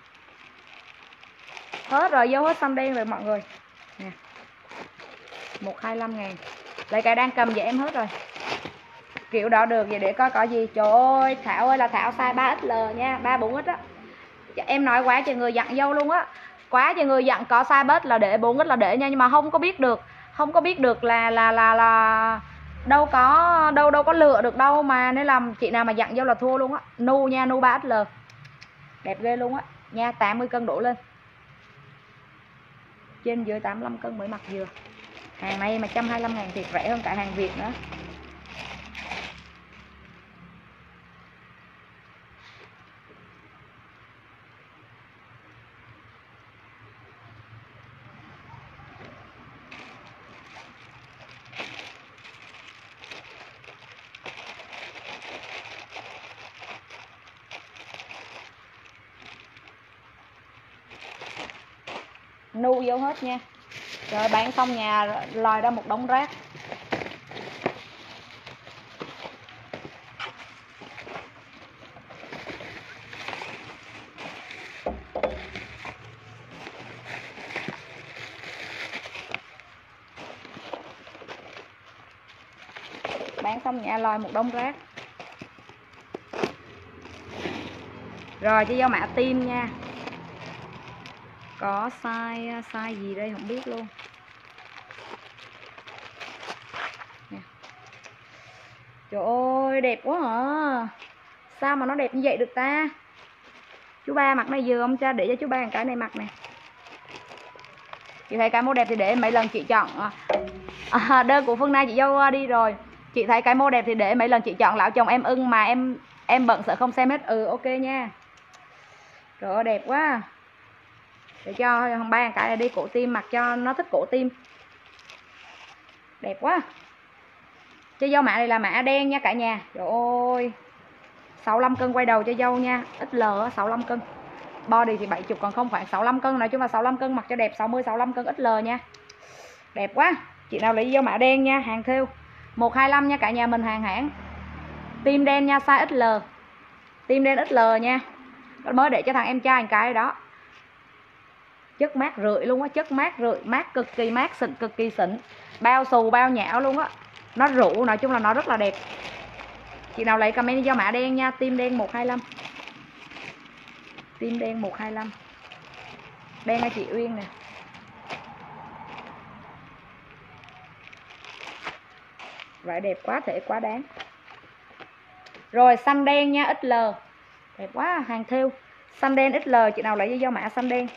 Hết rồi, vô hết xanh đen rồi mọi người nè. một trăm hai mươi lăm ngàn. Lấy cái đang cầm vậy em hết rồi. Kiểu đó được vậy, để coi có gì. Trời ơi Thảo ơi, là Thảo size ba ích lờ nha, ba bốn ích á. Em nói quá trời người dặn dâu luôn á, quá trời người dặn có size ba ích là để, bốn ích là để nha, nhưng mà không có biết được, không có biết được là là là là đâu có đâu đâu có lựa được đâu mà, nên làm chị nào mà dặn dâu là thua luôn á. Nu nha, nu ba ích lờ đẹp ghê luôn á nha, tám mươi cân đổ lên, trên dưới tám mươi lăm cân mới mặc vừa. Hàng này mà một trăm hai mươi lăm ngàn thiệt rẻ hơn cả hàng Việt nữa. nu vô hết nha. Rồi bán xong nhà lòi ra một đống rác. Bán xong nhà lòi một đống rác. Rồi cho vô mã tim nha. Có size size gì đây không biết luôn. Nè. Trời ơi đẹp quá à. Sao mà nó đẹp như vậy được ta. Chú ba mặc này vừa không cha, để cho chú ba cái này mặc nè. Chị thấy cái mô đẹp thì để mấy lần chị chọn. À, đơn của Phương Nay chị dâu đi rồi. Chị thấy cái mô đẹp thì để mấy lần chị chọn lão chồng em ưng mà em em bận sợ không xem hết. Ừ ok nha. Trời ơi đẹp quá. Để cho thằng ba cái này đi cổ tim mặc cho nó thích cổ tim. Đẹp quá. Cho dâu mã này là mã đen nha cả nhà. Trời ơi. sáu mươi lăm cân quay đầu cho dâu nha. ích lờ sáu mươi lăm cân. Body thì bảy mươi còn không khoảng sáu mươi lăm cân. Nói chung là sáu mươi lăm cân mặc cho đẹp. Sáu mươi sáu mươi lăm cân ích lờ nha. Đẹp quá. Chị nào lấy dâu mã đen nha. Hàng thêu một hai lăm nha cả nhà mình, hàng hãng. Tim đen nha, size ích lờ. Tim đen ích lờ nha. Mới để cho thằng em trai một cái đó. Chất mát rượi luôn á, chất mát rượi, mát cực kỳ mát, xịn cực kỳ xịn. Bao xù bao nhão luôn á. Nó rủ, nói chung là nó rất là đẹp. Chị nào lấy comment dâu mã đen nha, tim đen một hai lăm. Tim đen một hai lăm. Đen là chị Uyên nè. Vải đẹp quá thể quá đáng. Rồi xanh đen nha, ích lờ. Đẹp quá, hàng thêu. Xanh đen ích lờ, chị nào lấy dâu mã xanh đen.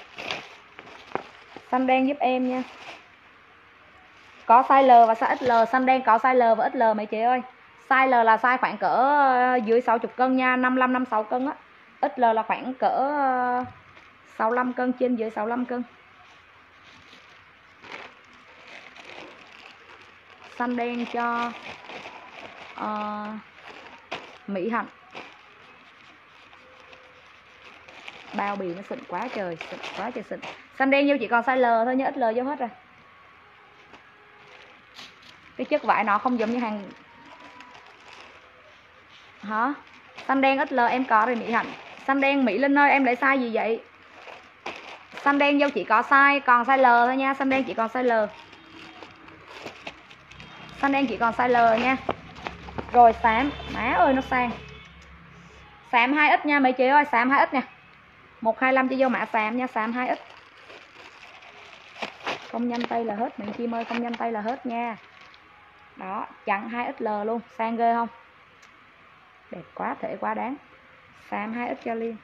Xanh đen giúp em nha. Có size L và size ích lờ, xanh đen có size L và ích lờ mấy chị ơi. Size L là size khoảng cỡ dưới sáu mươi cân nha, năm mươi lăm năm mươi sáu cân á. ích lờ là khoảng cỡ sáu mươi lăm cân, trên dưới sáu mươi lăm cân. Xanh đen cho uh, Mỹ Hạnh. Bao bì nó xịn quá trời, xịn quá trời xịn. Xanh đen vô chỉ còn size L thôi nhá, ích lờ vô hết rồi. Cái chất vải nó không giống như hàng hả? Xanh đen ích lờ em có rồi Mỹ Hạnh. Xanh đen Mỹ Linh ơi, em lấy size gì vậy? Xanh đen vô chỉ có size còn size L thôi nha, xanh đen chỉ còn size L. Xanh đen chỉ còn size L nha. Rồi xám, má ơi nó sang. Xám hai x nha mấy chị ơi, xám hai x nha. một hai lăm cho vô mã xám nha, xám hai x. Không nhanh tay là hết, mình chim ơi, không nhanh tay là hết nha. Đó, chặn hai x L luôn, sang ghê không? Đẹp quá, thể quá đáng. Xám hai x cho Liên.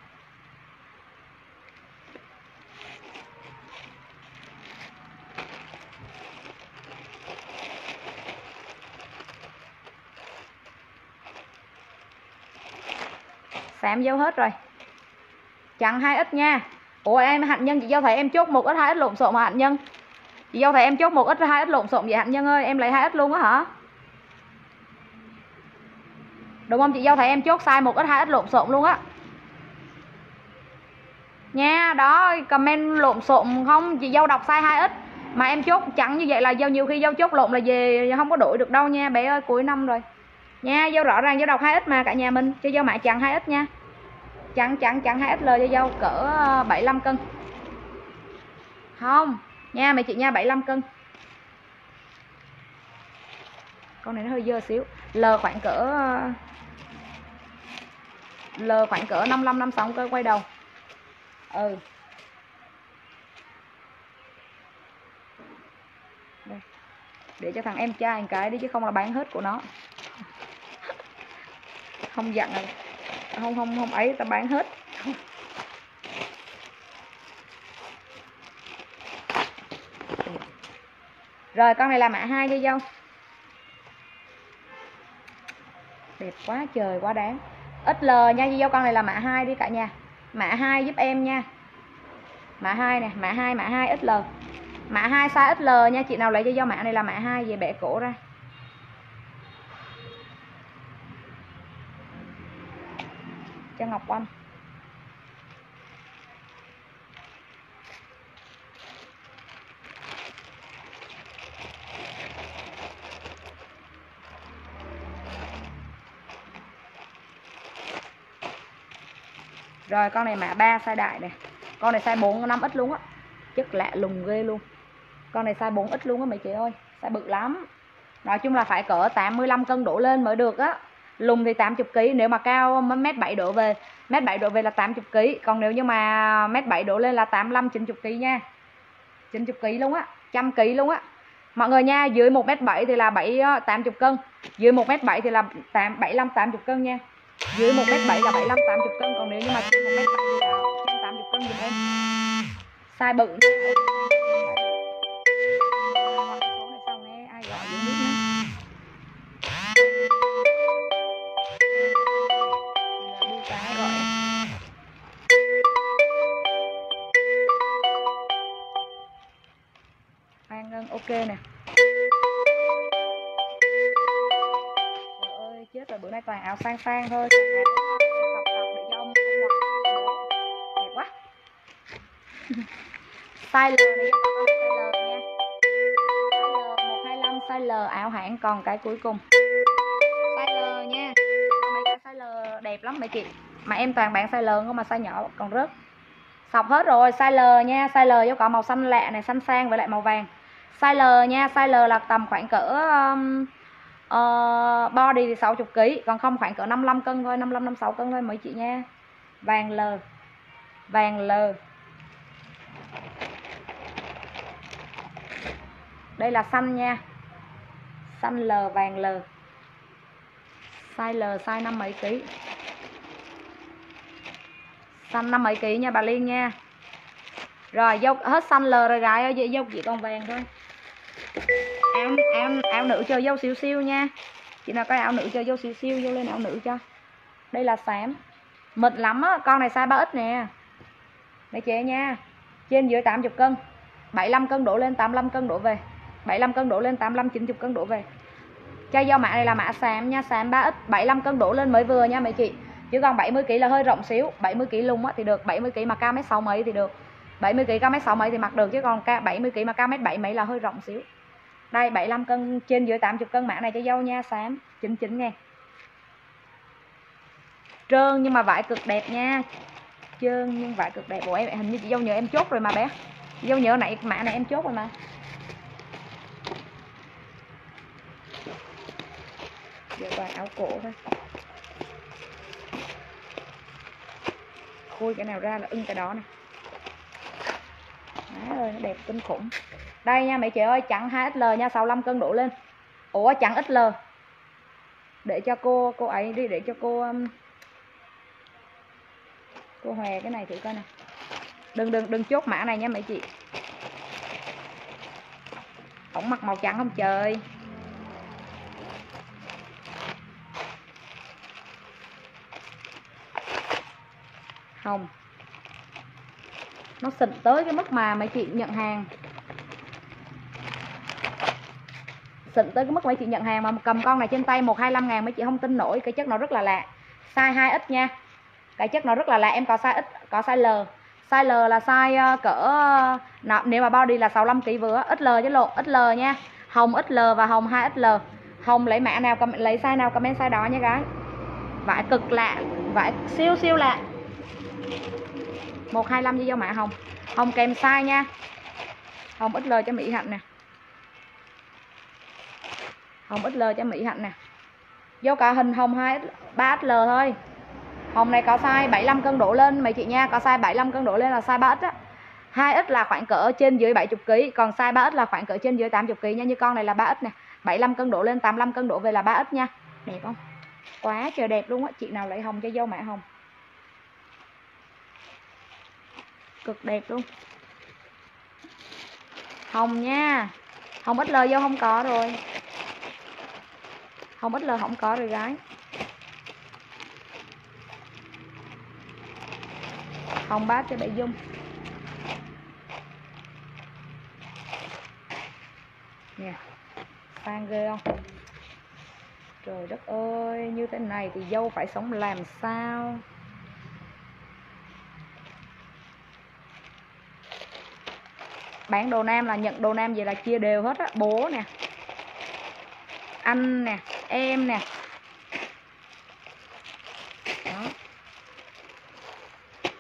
Xám vô hết rồi. Chặn hai x nha. Ủa em Hạnh Nhân, chị Dâu thấy em chốt một x hai x lộn xộn mà Hạnh Nhân. Chị Dâu thấy em chốt một x hai x lộn xộn vậy Hạnh Nhân ơi, em lấy hai x luôn á hả? Đúng không chị Dâu thấy em chốt size một x hai x lộn xộn luôn á. Nha, đó comment lộn xộn không, chị Dâu đọc size hai x mà em chốt chặn như vậy là do nhiều khi Dâu chốt lộn là về không có đổi được đâu nha bé ơi, cuối năm rồi. Nha, Dâu rõ ràng Dâu đọc hai x mà cả nhà mình, cho Dâu mã chặn hai x nha. Chặn chặn chặn hai x L cho Dâu cỡ bảy mươi lăm cân. Không, nha mấy chị nha, bảy mươi lăm cân. Con này nó hơi dơ xíu. L khoảng cỡ L khoảng cỡ năm mươi lăm năm mươi sáu cân quay đầu. Ừ. Đây. Để cho thằng em trai một cái đi chứ không là bán hết của nó. Không dặn rồi. Không không không ấy ta bán hết. Rồi con này là mã hai cho Dâu. Đẹp quá trời quá đáng. ích lờ nha Dâu, con này là mã hai đi cả nhà. Mã hai giúp em nha. Mã hai nè, mã hai mã hai ích lờ. Mã hai size ích lờ nha, chị nào lấy cho Dâu mã này là mã hai, về bẻ cổ ra. Cho Ngọc Oanh. Rồi con này mã ba size đại này. Con này size bốn năm ít luôn á. Chất lạ lùng ghê luôn. Con này size bốn ít luôn á mấy chị ơi. Size bự lắm. Nói chung là phải cỡ tám mươi lăm cân đổ lên mới được á. Lùng thì tám mươi ki, nếu mà cao mét bảy đổ về, mét bảy đổ về là tám mươi ki, còn nếu như mà mét bảy đổ lên là tám mươi lăm chín mươi ki nha. chín mươi ki luôn á, một trăm ki luôn á. Mọi người nha, dưới một mét bảy thì là bảy tám mươi cân, dưới một mét bảy thì là tám bảy mươi lăm tám mươi cân nha. Dưới một mét bảy là bảy mươi lăm tám mươi cân, còn nếu như mà trên một mét bảy thì là trên tám mươi cân giùm em. Size bự. Số này sao nghe ai gọi không biết nữa. An Ngân ok nè. Trời ơi chết rồi, bữa nay toàn áo sang sang thôi. Sọc sọc để cho ông ông đẹp quá. Size L này cho con size L nha. Size L một hai lăm size L áo hãng, còn cái cuối cùng. Size L nha. Mấy cái size L đẹp lắm mấy chị. Mà em toàn bán size L không, mà size nhỏ còn rớt. Sọc hết rồi, size L nha, size L cho có màu xanh lạ này, xanh sang với lại màu vàng. Size L nha, size L là tầm khoảng cỡ um, uh, body thì sáu mươi ki, còn không khoảng cỡ năm mươi lăm cân thôi, năm mươi lăm năm mươi sáu cân thôi mấy chị nha. Vàng L. Vàng L. Đây là xanh nha. Xanh L, vàng L. Size L size năm mấy ký. Xanh năm mấy ký nha bà Liên nha. Rồi dâu hết xanh L rồi gái ơi, dâu chỉ còn vàng thôi. Áo áo áo nữ chơi dâu siêu siêu nha. Chị nào có áo nữ chơi dâu siêu siêu vô lên áo nữ cho. Đây là xám. Mịn lắm á, con này size ba x nè. Mấy chị nha. Trên dưới tám mươi cân. bảy mươi lăm cân đổ lên, tám mươi lăm cân đổ về. bảy mươi lăm cân đổ lên, tám mươi lăm chín mươi cân đổ về. Chai dâu mã này là mã xám nha, xám ba x, bảy mươi lăm cân đổ lên mới vừa nha mấy chị. Chứ còn bảy mươi ki là hơi rộng xíu, bảy mươi ki lùng á thì được, bảy mươi ki mà cao mét sáu mấy thì được. bảy mươi ki cao mét sáu mấy thì mặc được, chứ còn bảy mươi ki mà cao mét bảy mấy là hơi rộng xíu. Đây bảy mươi lăm cân trên dưới tám mươi cân, mã này cho dâu nha, xám chín mươi chín ngàn. Trơn nhưng mà vải cực đẹp nha. Trơn nhưng vải cực đẹp. Ủa em hình như chị dâu nhớ em chốt rồi mà bé. Chị dâu nhớ này mã này em chốt rồi mà. Giờ toàn áo cổ thôi. Khui cái nào ra là ưng cái đó này. Má ơi nó đẹp kinh khủng. Đây nha mấy chị ơi, chẵn hai X L nha, sáu mươi lăm cân đổ lên. Ủa chẵn ích lờ. Để cho cô cô ấy đi, để cho cô um, cô Hòe cái này thử coi nè. Đừng đừng đừng chốt mã này nha mấy chị. Ổng mặc màu trắng không trời. Hồng. Nó xịn tới cái mức mà mấy chị nhận hàng. Xịn tới cái mức mấy chị nhận hàng mà cầm con này trên tay một trăm hai mươi lăm ngàn mấy chị không tin nổi. Cái chất nó rất là lạ. Size hai X nha. Cái chất nó rất là lạ. Em có size X, có size L. Size L là size cỡ nào, nếu mà body là sáu mươi lăm ki vừa. ích lờ chứ lộn, ích lờ nha. Hồng ích lờ và hồng hai X L. Hồng lấy mã nào, lấy size nào comment size đó nha gái. Vải cực lạ, vải siêu siêu lạ. một trăm hai mươi lăm với dấu mã hồng. Hồng kèm size nha. Hồng ích lờ cho Mỹ Hạnh nè. Hồng ích lờ cho Mỹ Hạnh nè. Vô cả hình hồng hai ba X L thôi. Hồng này có size bảy mươi lăm cân đổ lên mấy chị nha, có size bảy mươi lăm cân đổ lên là size ba X á. hai X là khoảng cỡ trên dưới bảy mươi ki, còn size ba X là khoảng cỡ trên dưới tám mươi ki nha, như con này là ba X nè. bảy mươi lăm cân đổ lên, tám mươi lăm cân đổ về là ba X nha. Đẹp không? Quá trời đẹp luôn á, chị nào lấy hồng cho dâu mã hồng. Cực đẹp luôn. Hồng nha. Hồng ích lờ vô không có rồi. Hồng ích lờ không có rồi gái. Hồng bát cho bảy dung. Nè. Sang ghê không? Trời đất ơi, như thế này thì dâu phải sống làm sao? Bán đồ nam là nhận đồ nam vậy là chia đều hết á, bố nè, anh nè, em nè. Đó.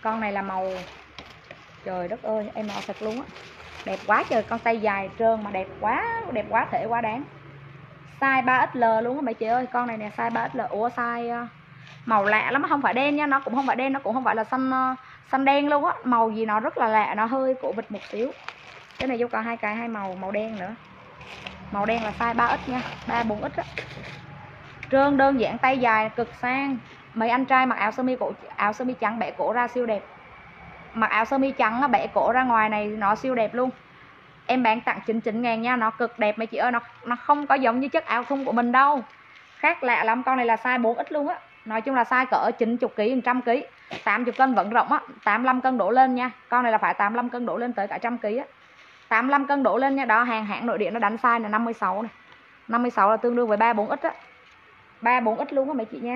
Con này là màu, trời đất ơi em nói thật luôn á, đẹp quá trời, con tay dài trơn mà đẹp quá, đẹp quá thể quá đáng. Size ba ích lờ luôn á mấy chị ơi. Con này nè size ba ích lờ. Ủa size uh, màu lạ lắm, không phải đen nha, nó cũng không phải đen, nó cũng không phải là xanh uh, xanh đen luôn á, màu gì nó rất là lạ, nó hơi cổ vịt một xíu. Cái này vô còn hai cái hai màu, màu đen nữa. Màu đen là size ba ích nha, ba bốn ích á. Trơn đơn giản tay dài cực sang. Mấy anh trai mặc áo sơ mi cổ, áo sơ mi trắng bẻ cổ ra siêu đẹp. Mặc áo sơ mi trắng bẻ cổ ra ngoài này nó siêu đẹp luôn. Em bán tặng chín mươi chín ngàn nha, nó cực đẹp mấy chị ơi, nó nó không có giống như chất áo thun của mình đâu. Khác lạ lắm, con này là size bốn ích luôn á. Nói chung là size cỡ chín mươi ki lô gam, một trăm ki lô gam, tám mươi cân vẫn rộng á, tám mươi lăm cân đổ lên nha. Con này là phải tám mươi lăm cân đổ lên tới cả một trăm ki lô gam á. tám mươi lăm cân đổ lên nha, đó hàng hãng nội địa nó đánh size là năm mươi sáu này. năm mươi sáu là tương đương với ba bốn ích á. ba bốn ích luôn á mấy chị nha.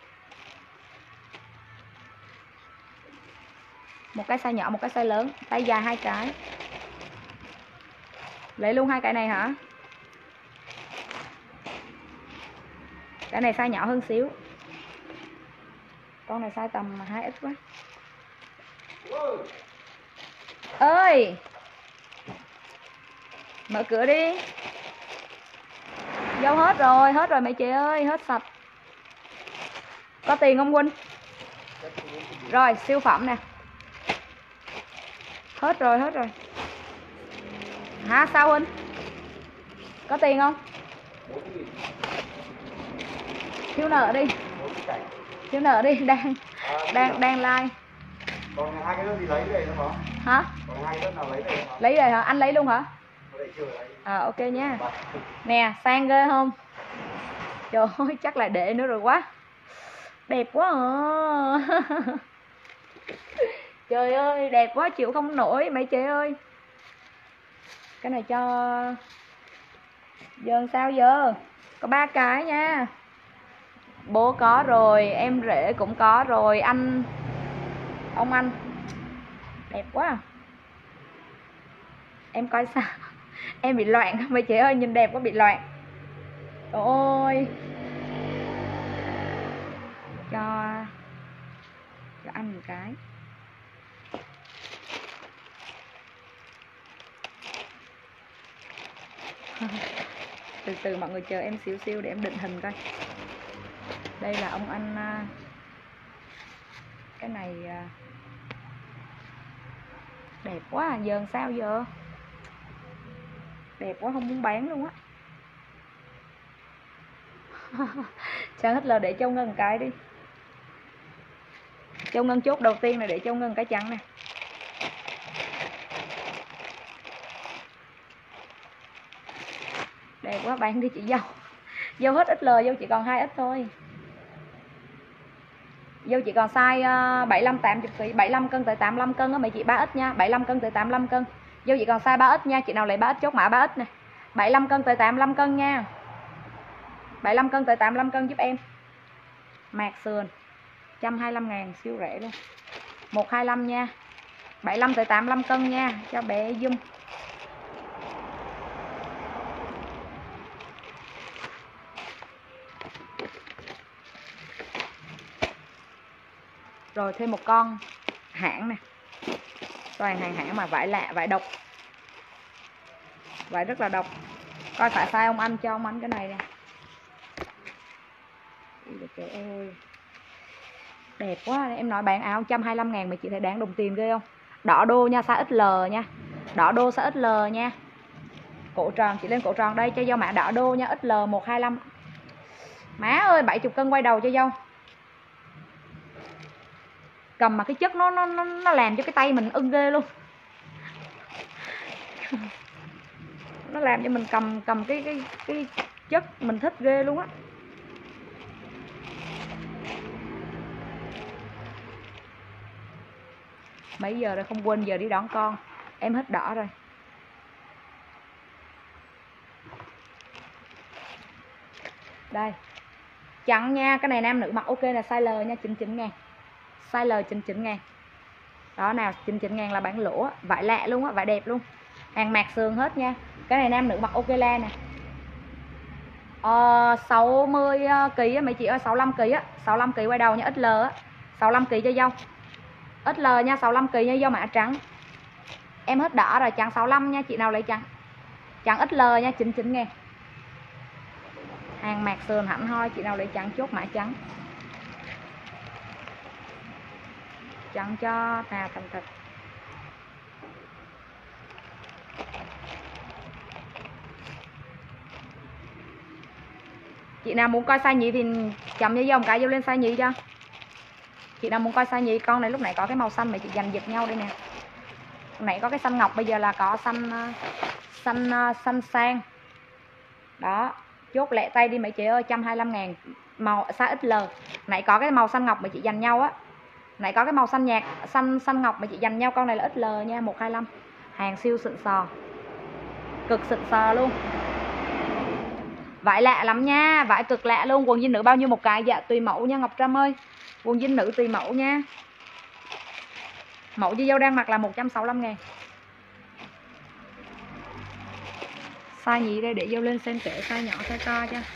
Một cái size nhỏ, một cái size lớn, tay dài hai cái. Lấy luôn hai cái này hả? Cái này size nhỏ hơn xíu. Con này size tầm hai ích quá. Ơi, mở cửa đi. Dâu hết rồi, hết rồi mấy chị ơi, hết sạch. Có tiền không Huynh? Rồi, siêu phẩm nè. Hết rồi, hết rồi. Hả sao Huynh? Có tiền không? Thiếu nợ đi. Thiếu nợ đi, đang à, đang đang like. Còn hai cái đó thì lấy về đúng không? Hả? Còn hai cái đó nào lấy về không? Lấy về hả? Anh lấy luôn hả? À ok nha. Nè, sang ghê không? Trời ơi, chắc là để nữa rồi quá. Đẹp quá à. Trời ơi, đẹp quá chịu không nổi mấy chị ơi. Cái này cho giờ sao giờ? Có ba cái nha. Bố có rồi, em rể cũng có rồi, anh ông anh. Đẹp quá à. Em coi sao? Em bị loạn mấy chị ơi, nhìn đẹp quá bị loạn. Trời ơi. Cho cho anh một cái. Từ từ mọi người chờ em xíu xíu để em định hình coi. Đây là ông anh. Cái này đẹp quá à, giờ sao giờ? Đẹp quá không muốn bán luôn á. Sao hết là để Châu Ngân cái đi. Châu Ngân chốt đầu tiên là để Châu Ngân cái trắng nè. Đẹp quá, bán đi chị dâu. Dâu hết ích lờ, dâu chỉ còn hai ích thôi. Dâu chỉ còn size bảy mươi lăm tám mươi kg, bảy mươi lăm cân tới tám mươi lăm cân á mấy chị, ba ích nha, bảy mươi lăm cân tới tám mươi lăm cân. Dâu chỉ còn size ba ích nha, chị nào lấy ba ích chốt mã ba ích này. bảy mươi lăm cân tới tám mươi lăm cân nha. bảy mươi lăm cân tới tám mươi lăm cân giúp em. Mạc sườn một trăm hai mươi lăm ngàn, siêu rẻ luôn. một trăm hai mươi lăm nha. bảy mươi lăm tới tám mươi lăm cân nha, cho bé Dung. Rồi thêm một con hãng nè. Toàn hàng hãng mà vải lạ, vải độc. Vải rất là độc. Coi phải sai ông anh cho ông anh cái này nè. Trời ơi. Đẹp quá, em nói bán áo một trăm hai mươi lăm ngàn mà chị thấy đáng đồng tiền ghê không? Đỏ đô nha, size ích lờ nha. Đỏ đô size ích lờ nha. Cổ tròn, chị lên cổ tròn đây cho dâu mã đỏ đô nha, ích lờ một trăm hai mươi lăm. Má ơi, bảy mươi cân quay đầu cho dâu. Cầm mà cái chất nó nó nó nó làm cho cái tay mình ưng ghê luôn. Nó làm cho mình cầm cầm cái cái cái chất mình thích ghê luôn á. Mấy giờ rồi không quên giờ đi đón con. Em hết đỏ rồi. Đây. Trắng nha, cái này nam nữ mặc ok là size L nha, chín mươi chín ngàn. Size L chín mươi chín ngàn. Đó nào, chín mươi chín ngàn là bán lỗ, vải lạ luôn á, vải đẹp luôn. Hàng mạc sườn hết nha. Cái này nam nữ mặc ok la nè. Ờ, sáu mươi ki lô gam á mấy chị ơi, sáu mươi lăm ki lô gam á, sáu mươi lăm ki lô gam quay đầu nha, ích lờ á. sáu mươi lăm ki lô gam cho dâu. ích lờ nha, sáu mươi lăm ki lô gam nha, dâu mã trắng. Em hết đỏ rồi, trắng sáu mươi lăm nha, chị nào lấy trắng. Trắng ích lờ nha, chín mươi chín ngàn. Hàng mạc sườn hẳn hoi, chị nào lấy trắng chốt mã trắng. Trắng cho tà thành thật. Chị nào muốn coi size nhị thì chấm với dòng cái vô lên size nhị cho. Chị nào muốn coi size nhị, con này lúc nãy có cái màu xanh mà chị giành giật nhau đây nè. Lúc nãy có cái xanh ngọc, bây giờ là có xanh xanh xanh sang. Đó, chốt lẹ tay đi mấy chị ơi, một trăm hai mươi lăm ngàn. Màu size ích lờ. Nãy có cái màu xanh ngọc mà chị giành nhau á. Nãy có cái màu xanh nhạt, xanh xanh ngọc mà chị giành nhau, con này là ích lờ nha, một hai lăm. Hàng siêu xịn sò. Cực xịn sò luôn. Vải lạ lắm nha, vải cực lạ luôn. Quần jean nữ bao nhiêu một cái? Dạ tùy mẫu nha Ngọc Trâm ơi. Quần jean nữ tùy mẫu nha. Mẫu chị dâu đang mặc là một trăm sáu mươi lăm ngàn. Size nhị đây để dâu lên xem kể size nhỏ size to cho.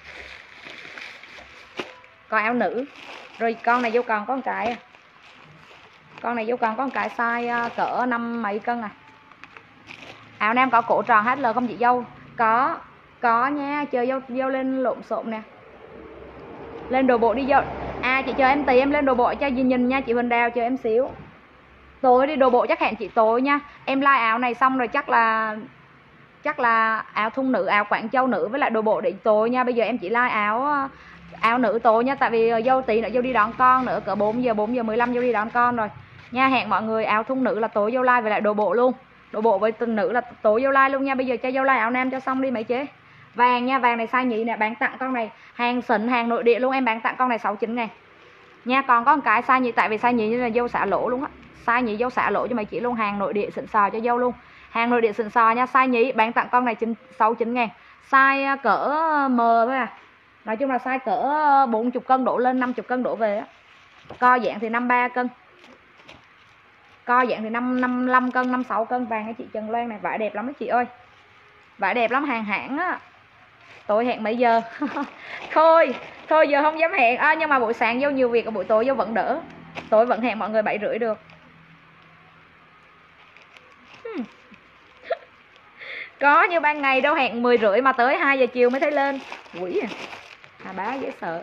Còn áo nữ. Rồi con này dâu còn có một cái à. Con này dâu còn có một cái size cỡ năm mấy cân à. Áo nam có cổ tròn hát lờ không chị dâu? Có. Có nha, chờ dâu, dâu lên lộn xộn nè. Lên đồ bộ đi dâu. À chị chờ em tí em lên đồ bộ cho nhìn nhìn nha chị Huỳnh Đào, chờ em xíu. Tối đi đồ bộ chắc hẹn chị tối nha. Em like áo này xong rồi chắc là chắc là áo thun nữ, áo Quảng Châu nữ với lại đồ bộ để tối nha. Bây giờ em chỉ like áo áo nữ tối nha, tại vì dâu tí nữa dâu đi đón con nữa, cỡ bốn giờ bốn giờ mười lăm dâu đi đón con rồi. Nha, hẹn mọi người áo thun nữ là tối dâu like với lại đồ bộ luôn. Đồ bộ với từng nữ là tối dâu like luôn nha. Bây giờ cho dâu like áo nam cho xong đi mấy chế. Vàng nha, vàng này size nhị nè, bán tặng con này hàng xịn, hàng nội địa luôn, em bán tặng con này sáu mươi chín ngàn. Nha, còn có một cái size nhị, tại vì size nhị như là dâu xả lỗ luôn á. Size nhị dâu xả lỗ cho mấy chị luôn, hàng nội địa xịn sò cho dâu luôn. Hàng nội địa xịn sò nha, size nhị bán tặng con này sáu mươi chín ngàn. Size cỡ M thôi à. Nói chung là size cỡ bốn mươi cân đổ lên, năm mươi cân đổ về á. Co dạng thì năm mươi ba cân. Co dạng thì năm năm mươi lăm cân, năm mươi sáu cân. Vàngให้chị Trần Loan này, vải đẹp lắm đó chị ơi. Vải đẹp lắm, hàng hãng á. Tối hẹn mấy giờ? Thôi, thôi giờ không dám hẹn. À, nhưng mà buổi sáng vô nhiều việc, buổi tối vô vẫn đỡ. Tối vẫn hẹn mọi người bảy rưỡi được. Hmm. Có như ban ngày đâu, hẹn mười rưỡi mà tới hai giờ chiều mới thấy lên. Quỷ à. À bá dễ sợ.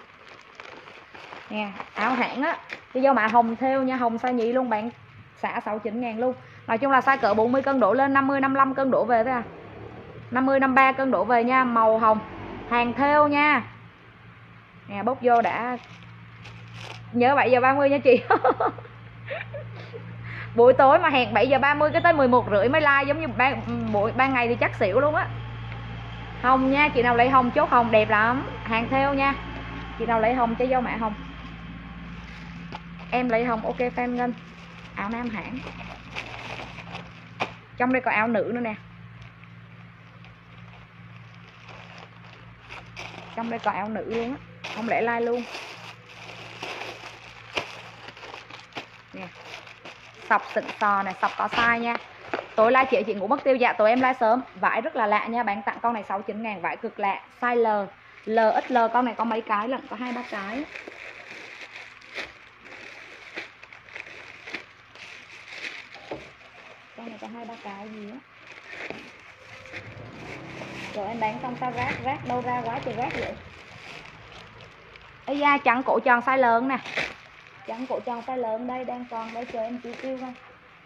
Nè, áo hãng á. Cái dâu mạ hồng theo nha, hồng size nhị luôn, bạn xả sáu mươi chín ngàn luôn. Nói chung là size cỡ bốn mươi cân đổ lên, năm mươi năm mươi lăm cân đổ về thôi à. năm mươi năm mươi ba cân đổ về nha, màu hồng. Hàng theo nha. Nè, bốc vô đã. Nhớ bảy giờ ba mươi nha chị. Buổi tối mà hẹn bảy giờ ba mươi cái tới mười một rưỡi mới like, giống như ban buổi ban ngày thì chắc xỉu luôn á. Hồng nha, chị nào lấy hồng chốt hồng đẹp lắm, hàng theo nha. Chị nào lấy hồng cho dâu mẹ hồng. Em lấy hồng ok fan Ngân. Áo nam hãng. Trong đây có áo nữ nữa nè. Trong đây có áo nữ luôn á, không lẽ like luôn. Nè. Sọc xịn sò này, sọc có size nha. Tối like chị chị ngủ mất tiêu, dạ tối em like sớm. Vải rất là lạ nha, bán tặng con này sáu mươi chín ngàn, vải cực lạ, size L, L ích lờ, con này có mấy cái lận, có hai ba cái. Con này có hai ba cái gì á. Rồi em bán xong sao rác, rác đâu ra quá trời rác vậy. Ây da, trắng cổ tròn size lớn nè. Trắng cổ tròn size lớn đây, đang còn đây, chờ em tiêu tiêu thôi.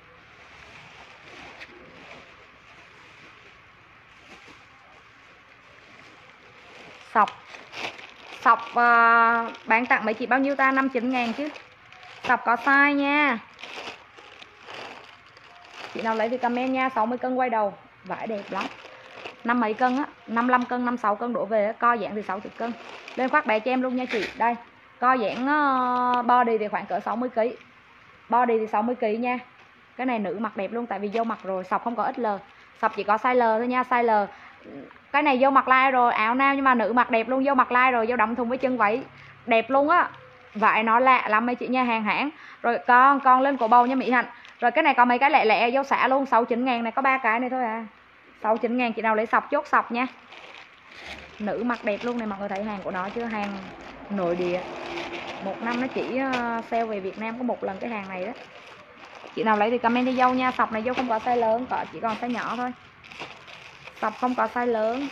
Sọc. Sọc uh, bán tặng mấy chị bao nhiêu ta? năm mươi chín ngàn chứ. Sọc có size nha. Chị nào lấy thì comment nha, sáu mươi cân quay đầu. Vải đẹp lắm. Năm mấy cân á, năm mươi lăm cân, năm mươi sáu cân đổ về á, co dạng thì sáu mươi cân. Lên khoác bé cho em luôn nha chị. Đây, co dạng uh, body thì khoảng cỡ sáu mươi ki lô gam. Body thì sáu mươi ki lô gam nha. Cái này nữ mặc đẹp luôn, tại vì dâu mặc rồi, sọc không có ích lờ. Sọc chỉ có size L thôi nha, size L. Cái này dâu mặc like rồi, áo nam nhưng mà nữ mặc đẹp luôn, dâu mặc like rồi, dâu đậm thùng với chân váy đẹp luôn á. Vải nó lạ lắm mấy chị nha, hàng hãng. Rồi con con lên cổ bầu nha Mỹ Hạnh. Rồi cái này có mấy cái lẹ lẹ dâu xả luôn, sáu mươi chín ngàn này, có ba cái này thôi à. sáu mươi chín ngàn, chị nào lấy sọc chốt sọc nha. Nữ mặc đẹp luôn này, mọi người thấy hàng của nó chưa, hàng nội địa. Một năm nó chỉ uh, sale về Việt Nam có một lần cái hàng này đó. Chị nào lấy thì comment đi dâu nha. Sọc này dâu không có size lớn, có chỉ còn size nhỏ thôi. Sọc không có size lớn.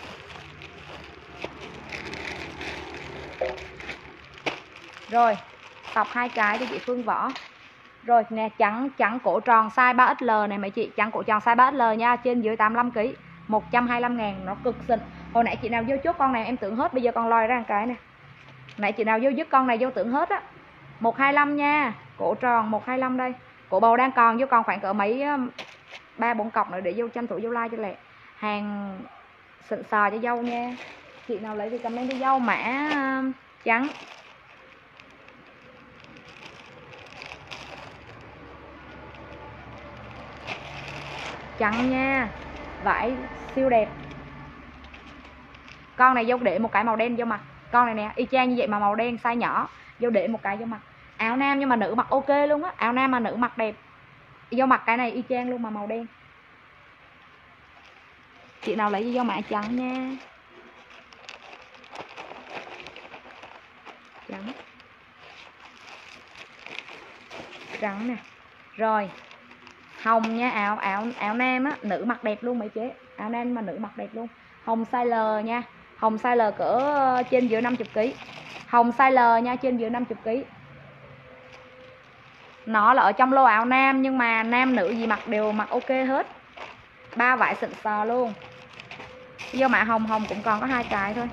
Rồi, sọc hai cái cho chị Phương Võ. Rồi nè, trắng trắng cổ tròn size ba X L này mấy chị, trắng cổ tròn size ba X L nha, trên dưới tám mươi lăm ki lô gam, một trăm hai mươi lăm ngàn, nó cực xịn. Hồi nãy chị nào vô chốt con này em tưởng hết, bây giờ con lòi ra một cái nè. Nãy chị nào vô dứt con này vô tưởng hết á. một hai lăm nha, cổ tròn một hai lăm đây. Cổ bầu đang còn, vô còn khoảng cỡ mấy ba bốn cọc nữa để vô tranh thủ vô like cho lẹ. Hàng xịn sò cho dâu nha. Chị nào lấy thì comment cho dâu mã trắng. Trắng nha, vải siêu đẹp. Con này dâu để một cái màu đen vô mặt. Con này nè, y chang như vậy mà màu đen size nhỏ, dâu để một cái vô mặt. Áo nam nhưng mà nữ mặc ok luôn á, áo nam mà nữ mặc đẹp. Dâu mặc cái này y chang luôn mà màu đen. Chị nào lấy dâu mã trắng nha. Trắng. Trắng nè. Rồi. Hồng nha, áo áo áo nam á, nữ mặc đẹp luôn mấy chế. Áo nam mà nữ mặc đẹp luôn. Hồng size L nha. Hồng size L cỡ trên dưới năm mươi ki lô gam. Hồng size L nha, trên dưới năm mươi ki lô gam. Nó là ở trong lô áo nam nhưng mà nam nữ gì mặc đều mặc ok hết. Ba vải xịn sò luôn. Do mã hồng hồng cũng còn có hai cái thôi.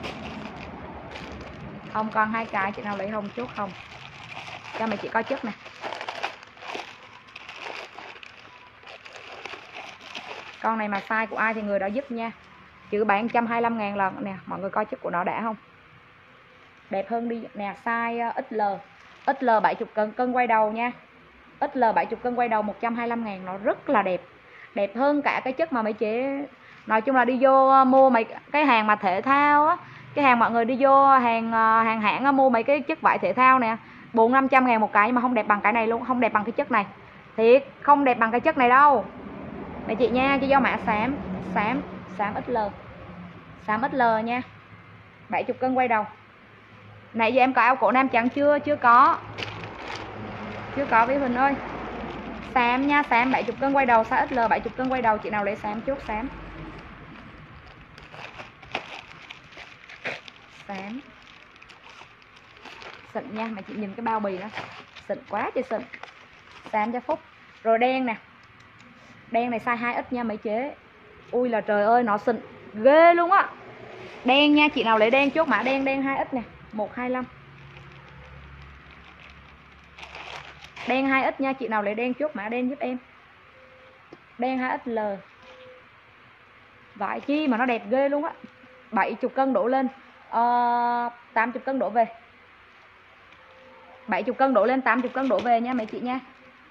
Hồng còn hai cái, chị nào lấy hồng chốt hồng. Cho mày chị coi chất nè. Con này mà size của ai thì người đó giúp nha. Chứ bán một trăm hai mươi lăm ngàn lần nè, mọi người coi chất của nó đã không? Đẹp hơn đi nè, size ích lờ. ích lờ bảy mươi cân, cân quay đầu nha. ích lờ bảy mươi cân quay đầu một trăm hai mươi lăm ngàn, nó rất là đẹp. Đẹp hơn cả cái chất mà mấy chế. Nói chung là đi vô mua mấy cái hàng mà thể thao á, cái hàng mọi người đi vô hàng hàng hãng á, mua mấy cái chất vải thể thao nè, bốn năm trăm ngàn một cái nhưng mà không đẹp bằng cái này luôn, không đẹp bằng cái chất này. Thiệt, không đẹp bằng cái chất này đâu. Mấy chị nha, cho do mã xám, xám, xám ích lờ. Xám ích lờ nha. bảy mươi cân quay đầu. Nãy giờ em có áo cổ nam trắng chưa? Chưa có. Chưa có với Huỳnh ơi. Xám nha, xám bảy mươi cân quay đầu, size ích lờ bảy mươi cân quay đầu, chị nào lấy xám chốt xám. Xám. Xịn nha, mà chị nhìn cái bao bì đó. Xịn quá trời xịn. Xám cho Phúc. Rồi đen nè. Đen này size hai X nha mấy chế. Ui là trời ơi, nó xịn ghê luôn á. Đen nha, chị nào lấy đen chốt mã đen, đen hai X nè, một hai lăm. Đen hai X nha, chị nào lấy đen chốt mã đen giúp em. Đen hai X L. Vải chi mà nó đẹp ghê luôn á. bảy mươi cân đổ lên, uh, tám mươi cân đổ về. bảy mươi cân đổ lên, tám mươi cân đổ về nha mấy chị nha.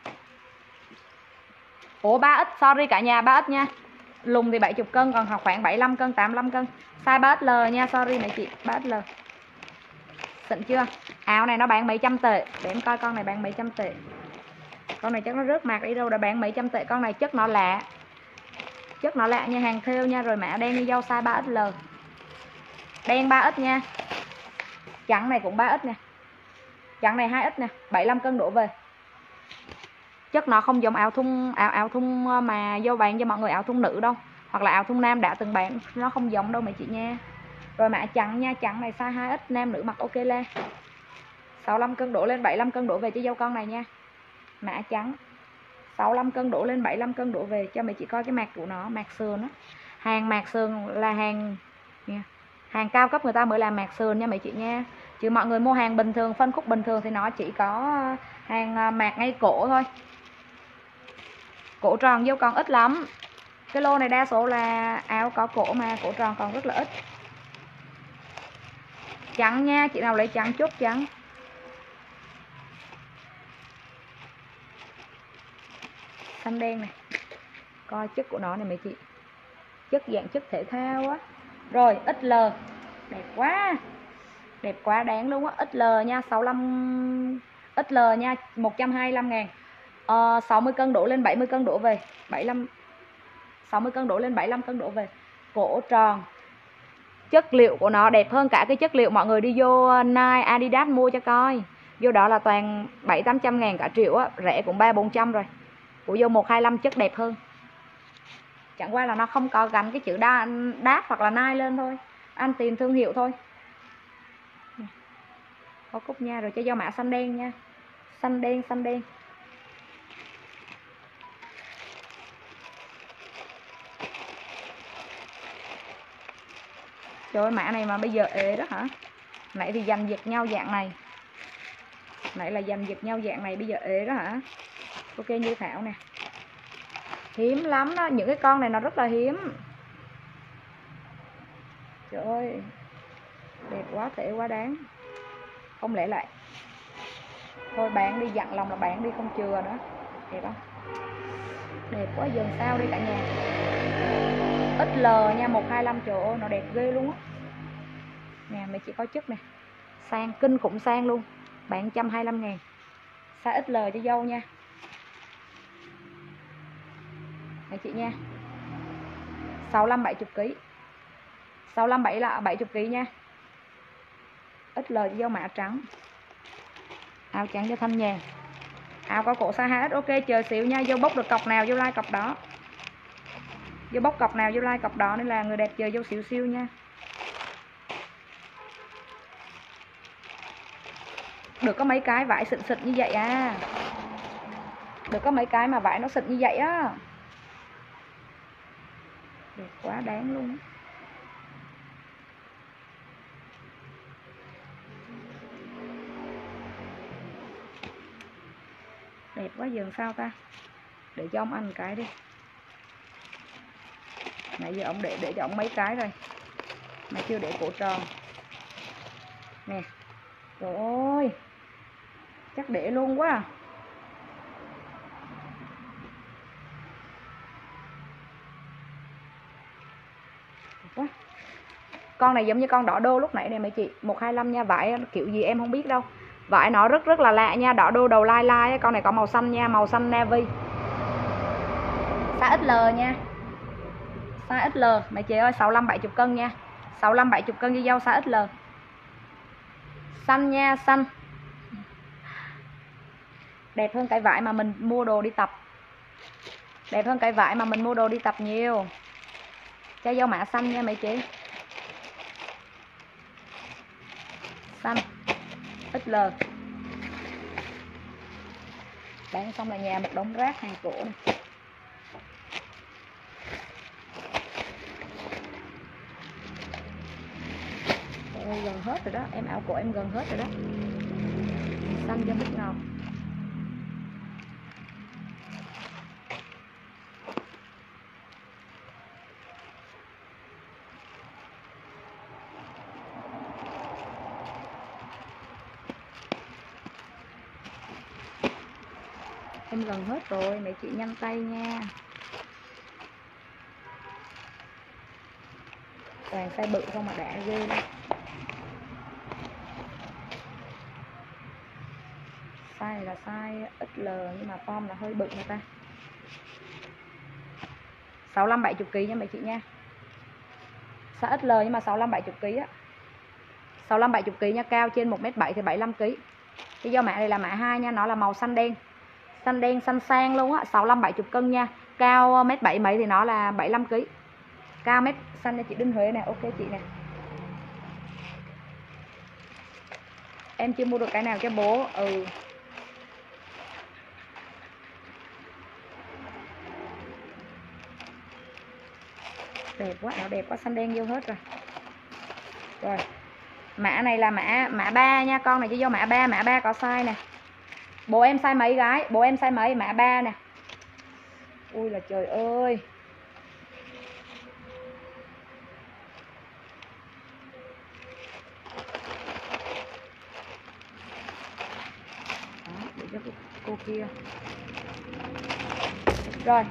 Ủa ba X, sorry cả nhà, ba X nha. Lùng thì bảy mươi cân, còn khoảng bảy mươi lăm cân, tám mươi lăm cân. Size ba X L nha, sorry mấy chị, ba X L. Xịn chưa? Áo này nó bán mấy trăm tệ. Để em coi con này bán mấy trăm tệ. Con này chắc nó rớt mạc đi đâu, đã bán mấy trăm tệ. Con này chất nó lạ. Chất nó lạ nha, hàng thêu nha. Rồi mã đen đi dâu size ba X L. Đen ba X nha. Trắng này cũng ba X nè. Trắng này hai X nè, bảy mươi lăm cân đổ về. Chất nó không giống áo thun áo áo thun mà vô bán cho mọi người áo thun nữ đâu, hoặc là áo thun nam đã từng bán, nó không giống đâu mấy chị nha. Rồi mã trắng nha, trắng này size hai X, nam nữ mặc ok le. sáu mươi lăm cân đổ lên, bảy mươi lăm cân đổ về cho dâu con này nha. Mã trắng. sáu mươi lăm cân đổ lên, bảy mươi lăm cân đổ về cho mấy chị coi cái mạc của nó, mạc sườn á. Hàng mạc sườn là hàng nha. Hàng cao cấp người ta mới làm mạc sườn nha mấy chị nha. Chứ mọi người mua hàng bình thường, phân khúc bình thường thì nó chỉ có hàng mạc ngay cổ thôi. Cổ tròn vô còn ít lắm. Cái lô này đa số là áo có cổ mà cổ tròn còn rất là ít. Trắng nha, chị nào lấy trắng chốt trắng. Xanh đen này. Coi chất của nó này mấy chị. Chất dạng chất thể thao á. Rồi ích lờ. Đẹp quá. Đẹp quá đáng luôn á. ích lờ nha, sáu mươi lăm. ích lờ nha, một trăm hai mươi lăm ngàn. Ờ, sáu mươi cân đổ lên, bảy mươi cân đổ về. bảy mươi lăm. sáu mươi cân đổ lên, bảy mươi lăm cân đổ về. Cổ tròn. Chất liệu của nó đẹp hơn cả cái chất liệu mọi người đi vô Nike, Adidas mua cho coi. Vô đó là toàn bảy tám trăm ngàn cả triệu á, rẻ cũng ba bốn trăm rồi. Của vô một hai lăm chất đẹp hơn. Chẳng qua là nó không có gắn cái chữ đa, đát hoặc là nai lên thôi. Anh tìm thương hiệu thôi. Có cúc nha, rồi cho vô mã xanh đen nha. Xanh đen, xanh đen. Trời ơi, mã này mà bây giờ ế đó hả? Nãy thì giành giật nhau dạng này. Nãy là giành giật nhau dạng này, bây giờ ế đó hả? Ok Như Thảo nè. Hiếm lắm đó, những cái con này nó rất là hiếm. Trời ơi, đẹp quá, tệ quá đáng. Không lẽ lại thôi bán đi, dặn lòng là bán đi không chừa nữa. Đẹp không? Đẹp quá, dần sao đi cả nhà. ích lờ nha, một hai lăm, trời ơi nó đẹp ghê luôn á. Nè mấy chị có chất nè. Sang, kinh khủng sang luôn. Bạn một trăm hai mươi lăm ngàn. Size ích lờ cho dâu nha. Mấy chị nha. sáu mươi lăm bảy mươi kg. sáu mươi lăm bảy là bảy mươi kg nha. ích lờ cho dâu mã trắng. Áo trắng cho Thanh Nhàn. Áo có cổ size hai ích. Ok chờ xíu nha, vô bốc được cọc nào vô like cọc đó. Vô bốc cọc nào vô like cọc đó, nên là người đẹp chờ vô xíu xíu nha. Được có mấy cái vải xịn xịn như vậy à. Được có mấy cái mà vải nó xịn như vậy á. Đẹp quá đáng luôn. Đẹp quá, giờ sao ta? Để cho ông ăn cái đi. Nãy giờ ông để để cho ông mấy cái rồi mà chưa để cổ tròn. Nè. Trời ơi. Chắc để luôn quá à. Quá. Con này giống như con đỏ đô lúc nãy này mấy chị, một hai lăm nha, vải kiểu gì em không biết đâu. Vải nó rất rất là lạ nha, đỏ đô đầu lai lai, con này có màu xanh nha, màu xanh navy. Size ích lờ nha. Size ích lờ mấy chị ơi, sáu mươi lăm bảy mươi cân nha. sáu mươi lăm bảy mươi cân với dâu size ích lờ. Xanh nha, xanh. Đẹp hơn cái vải mà mình mua đồ đi tập. Đẹp hơn cái vải mà mình mua đồ đi tập nhiều. Cho dâu mã xanh nha mấy chị. Xanh ích lờ. Bán xong là nhà một đống rác hàng cổ này. Ôi, gần hết rồi đó, em áo cổ em gần hết rồi đó. Xanh cho bích ngọc. Em gần hết rồi, mấy chị nhanh tay nha. Toàn size bự không mà đã ghê luôn. Size này là size ích lờ nhưng mà form là hơi bự người ta. sáu mươi lăm bảy mươi kg nha mấy chị nha. Size ích lờ nhưng mà sáu mươi lăm bảy mươi kg á. sáu mươi lăm bảy mươi kg nha, cao trên một mét bảy thì bảy mươi lăm kg. Cái do mã này là mã hai nha, nó là màu xanh đen. Xanh đen xanh sang luôn á, sáu mươi lăm bảy mươi cân nha. Cao mét bảy mấy thì nó là bảy mươi lăm kg. Cao mét xanh cho chị Đinh Huế nè, ok chị nè. Em chưa mua được cái nào cho bố. Ừ. Đẹp quá, nó đẹp quá, xanh đen vô hết rồi. Rồi. Mã này là mã mã ba nha, con này chỉ vô mã ba, mã ba có size nè. Bố em size mấy gái? Bố em size mấy? Mã ba nè. Ui là trời ơi. Đó, để cho cô, cô kia. Rồi.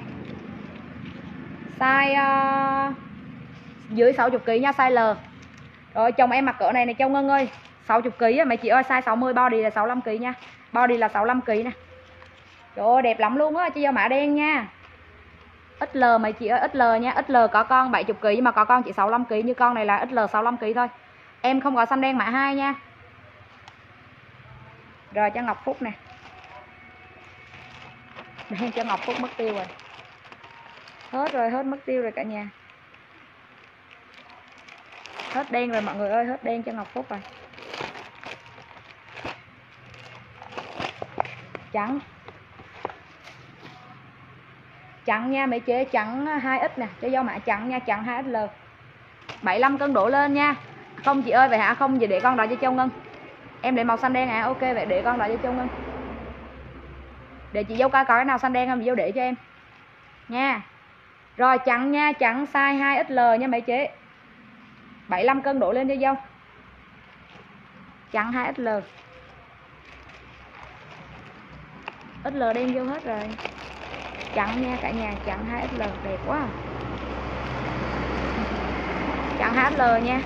Size uh, dưới sáu mươi kg nha, size L. Rồi chồng em mặc cỡ này này Châu Ngân ơi, sáu mươi kg á mấy chị ơi, size sáu mươi, body là sáu mươi lăm kg nha. Body là sáu mươi lăm kg nè. Trời ơi đẹp lắm luôn á, cho mã đen nha. ích lờ mấy chị ơi, ích lờ nha, ích lờ có con bảy mươi kg nhưng mà có con chỉ sáu mươi lăm kg, như con này là ích lờ sáu mươi lăm kg thôi. Em không có xanh đen mã hai nha. Rồi cho Ngọc Phúc nè. Đây cho Ngọc Phúc mất tiêu rồi. Hết rồi, hết mất tiêu rồi cả nhà. Hết đen rồi mọi người ơi, hết đen cho Ngọc Phúc rồi. Trắng. Trắng nha mấy chế, trắng hai x nè, cho dâu mã trắng nha, trắng hai X L. bảy mươi lăm cân đổ lên nha. Không chị ơi vậy hả? Không vậy để con đòi cho Châu Ngân. Em để màu xanh đen à? Ok vậy để con đòi cho Châu Ngân. Để chị dâu coi có cái nào xanh đen không, chị dâu để cho em. Nha. Rồi trắng nha, trắng size hai X L nha mấy chế. bảy mươi lăm cân đổ lên cho dâu. Trắng hai X L. X L đen vô hết rồi. Trắng nha cả nhà, trắng hai X L đẹp quá. Trắng hai X L nha.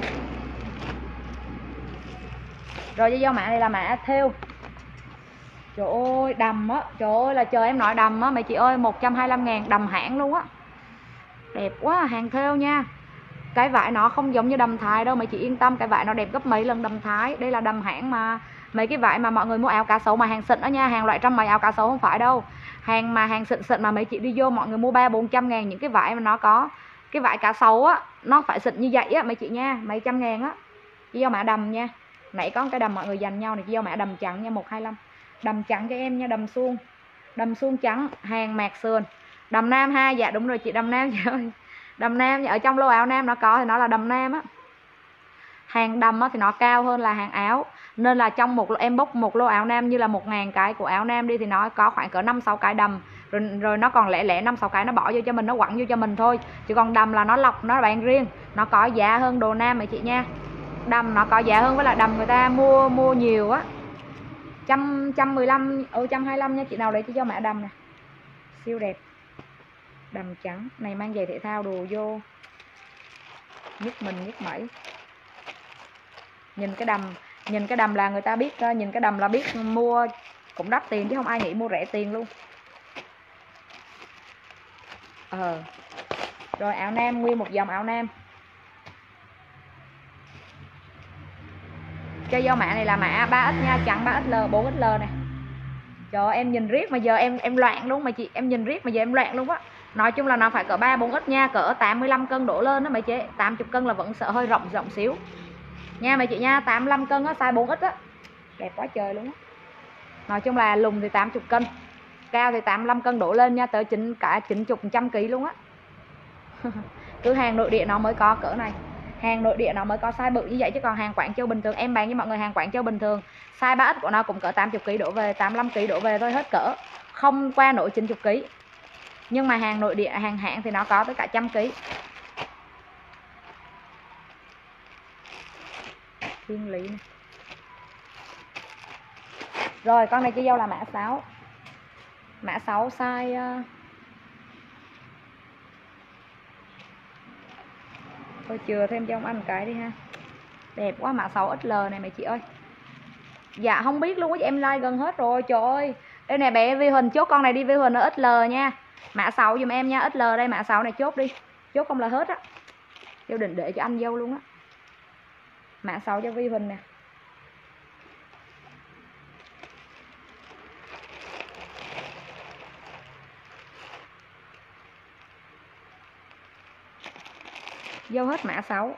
Rồi cho dâu mã này là mã thêu. Trời ơi đầm á, trời ơi là trời em nói đầm á mấy chị ơi, một trăm hai mươi lăm ngàn đầm hãng luôn á. Đẹp quá, hàng thêu nha. Cái vải nó không giống như đầm Thái đâu mấy chị yên tâm, cái vải nó đẹp gấp mấy lần đầm Thái. Đây là đầm hãng mà. Mấy cái vải mà mọi người mua áo cá sấu mà hàng xịn đó nha, hàng loại trăm mấy áo cá sấu không phải đâu. Hàng mà hàng xịn xịn mà mấy chị đi vô mọi người mua ba bốn trăm ngàn những cái vải mà nó có cái vải cá sấu á, nó phải xịn như vậy á mấy chị nha, mấy trăm ngàn á. Chị dâu mã đầm nha. Nãy có cái đầm mọi người dành nhau này, chị dâu mã đầm trắng nha, một hai lăm. Đầm trắng cho em nha, đầm suông. Đầm suông trắng, hàng mạc sườn. Đầm nam ha, dạ đúng rồi chị, đầm nam chị ơi. Đầm nam ở trong lô áo nam nó có thì nó là đầm nam á. Hàng đầm á thì nó cao hơn là hàng áo. Nên là trong một em bốc một lô áo nam như là một ngàn cái của áo nam đi thì nó có khoảng cỡ năm sáu cái đầm. Rồi rồi nó còn lẻ lẻ năm sáu cái nó bỏ vô cho mình, nó quẳng vô cho mình thôi. Chứ còn đầm là nó lọc, nó bán riêng. Nó có giá hơn đồ nam mấy chị nha. Đầm nó có giá hơn với lại đầm người ta mua mua nhiều á. Trăm trăm mười lăm, ừ trăm hai mươi lăm nha chị nào đấy cho mã đầm nè. Siêu đẹp. Đầm trắng, này mang giày thể thao đồ vô. Nhức mình nhức mẩy. Nhìn cái đầm, nhìn cái đầm là người ta biết, nhìn cái đầm là biết mua cũng đắt tiền chứ không ai nghĩ mua rẻ tiền luôn. Ờ. Rồi áo nam, nguyên một dòng áo nam. Cho dâu mã này là mã ba X nha, trắng ba X L, bốn X L này. Trời ơi, em nhìn riết mà giờ em em loạn luôn mà chị, em nhìn riết mà giờ em loạn luôn á. Nói chung là nó phải cỡ ba bốn X nha, cỡ tám mươi lăm cân đổ lên đó mấy chị. tám mươi cân là vẫn sợ hơi rộng rộng xíu. Nha mấy chị nha, tám mươi lăm cân á, size bốn X á. Đẹp quá trời luôn á. Nói chung là lùn thì tám mươi cân, cao thì tám mươi lăm cân đổ lên nha, tới chín cả chín mươi trăm ký luôn á. Cứ hàng nội địa nó mới có cỡ này. Hàng nội địa nó mới có size bự như vậy chứ còn hàng Quảng Châu bình thường em bán với mọi người, hàng Quảng Châu bình thường size ba X của nó cũng cỡ tám mươi ký đổ về, tám mươi lăm ký đổ về thôi, hết cỡ. Không qua nổi chín mươi ký. Nhưng mà hàng nội địa, hàng hãng thì nó có tới cả trăm ký. Thiên lý này. Rồi con này cho dâu là mã sáu. Mã sáu size uh... thôi chừa thêm cho ông anh cái đi ha. Đẹp quá, mã sáu X L này mấy chị ơi. Dạ không biết luôn á, em like gần hết rồi trời ơi. Đây nè bé Vi Huỳnh, chốt con này đi Vi Huỳnh ở X L nha. Mã sáu giùm em nha, X L đây, mã sáu này chốt đi. Chốt không là hết á. Dâu định để cho anh dâu luôn á. Mã sáu cho Vi Huỳnh nè. Dâu hết mã sáu.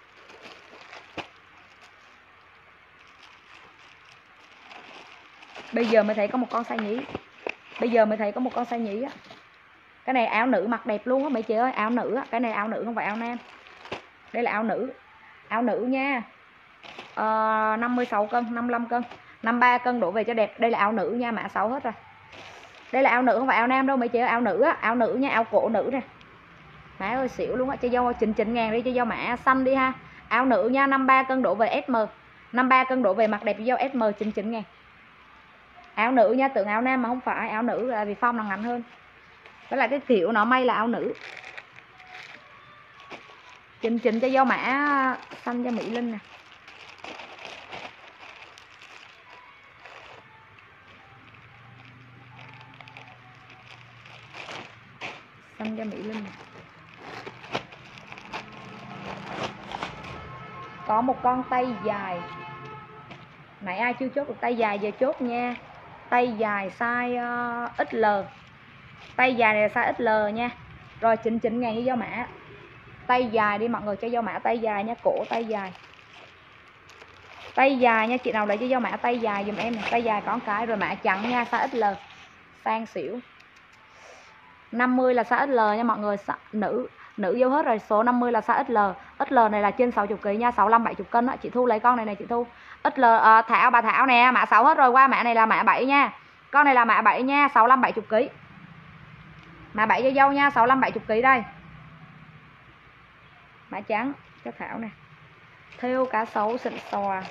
Bây giờ mới thấy có một con size nhí. Bây giờ mới thấy có một con size nhí á. Cái này áo nữ mặc đẹp luôn á mấy chị ơi, áo nữ á, cái này áo nữ không phải áo nam. Đây là áo nữ. Áo nữ nha. Ờ, năm mươi sáu cân, năm mươi lăm cân, năm mươi ba cân đổ về cho đẹp. Đây là áo nữ nha, mã sáu hết rồi. Đây là áo nữ không phải áo nam đâu mấy chị ơi, áo nữ á, áo nữ nha, áo cổ nữ nè. Má ơi xỉu luôn á, cho dâu chỉnh chỉnh ngàn đi, cho dâu mã xanh đi ha. Áo nữ nha, năm mươi ba cân đổ về S M. năm mươi ba cân đổ về mặc đẹp cho dâu S M chỉnh chỉnh ngàn. Áo nữ nha, tưởng áo nam mà không phải, áo nữ là vì form nó ngắn hơn. Với lại cái kiểu nó may là áo nữ. Chỉnh chỉnh cho dâu mã xanh cho Mỹ Linh nè. Xanh cho Mỹ Linh nè. Có một con tay dài. Nãy ai chưa chốt được tay dài giờ chốt nha. Tay dài size uh, ích lờ. Tay dài này là size ích lờ nha. Rồi chỉnh chỉnh ngàn với dấu mã. Tay dài đi mọi người, cho dấu mã tay dài nha, cổ tay dài. Tay dài nha, chị nào lấy cho dấu mã tay dài dùm em này. Tay dài có cái rồi mã trắng nha, size ích lờ. Sang xỉu. năm mươi là size ích lờ nha mọi người, nữ nữ vô hết rồi, số năm mươi là size ích lờ. ích lờ này là trên sáu mươi kg nha, sáu mươi lăm bảy mươi cân đó. Chị Thu lấy con này này chị Thu. ích lờ à, Thảo bà Thảo nè, mã sáu hết rồi, qua mã này là mã bảy nha. Con này là mã bảy nha, sáu mươi lăm bảy mươi kg. Mã bảy cho dâu nha, sáu mươi lăm bảy mươi kg đây. Mã trắng cho Thảo nè. Thêu cá sấu xịn xòa.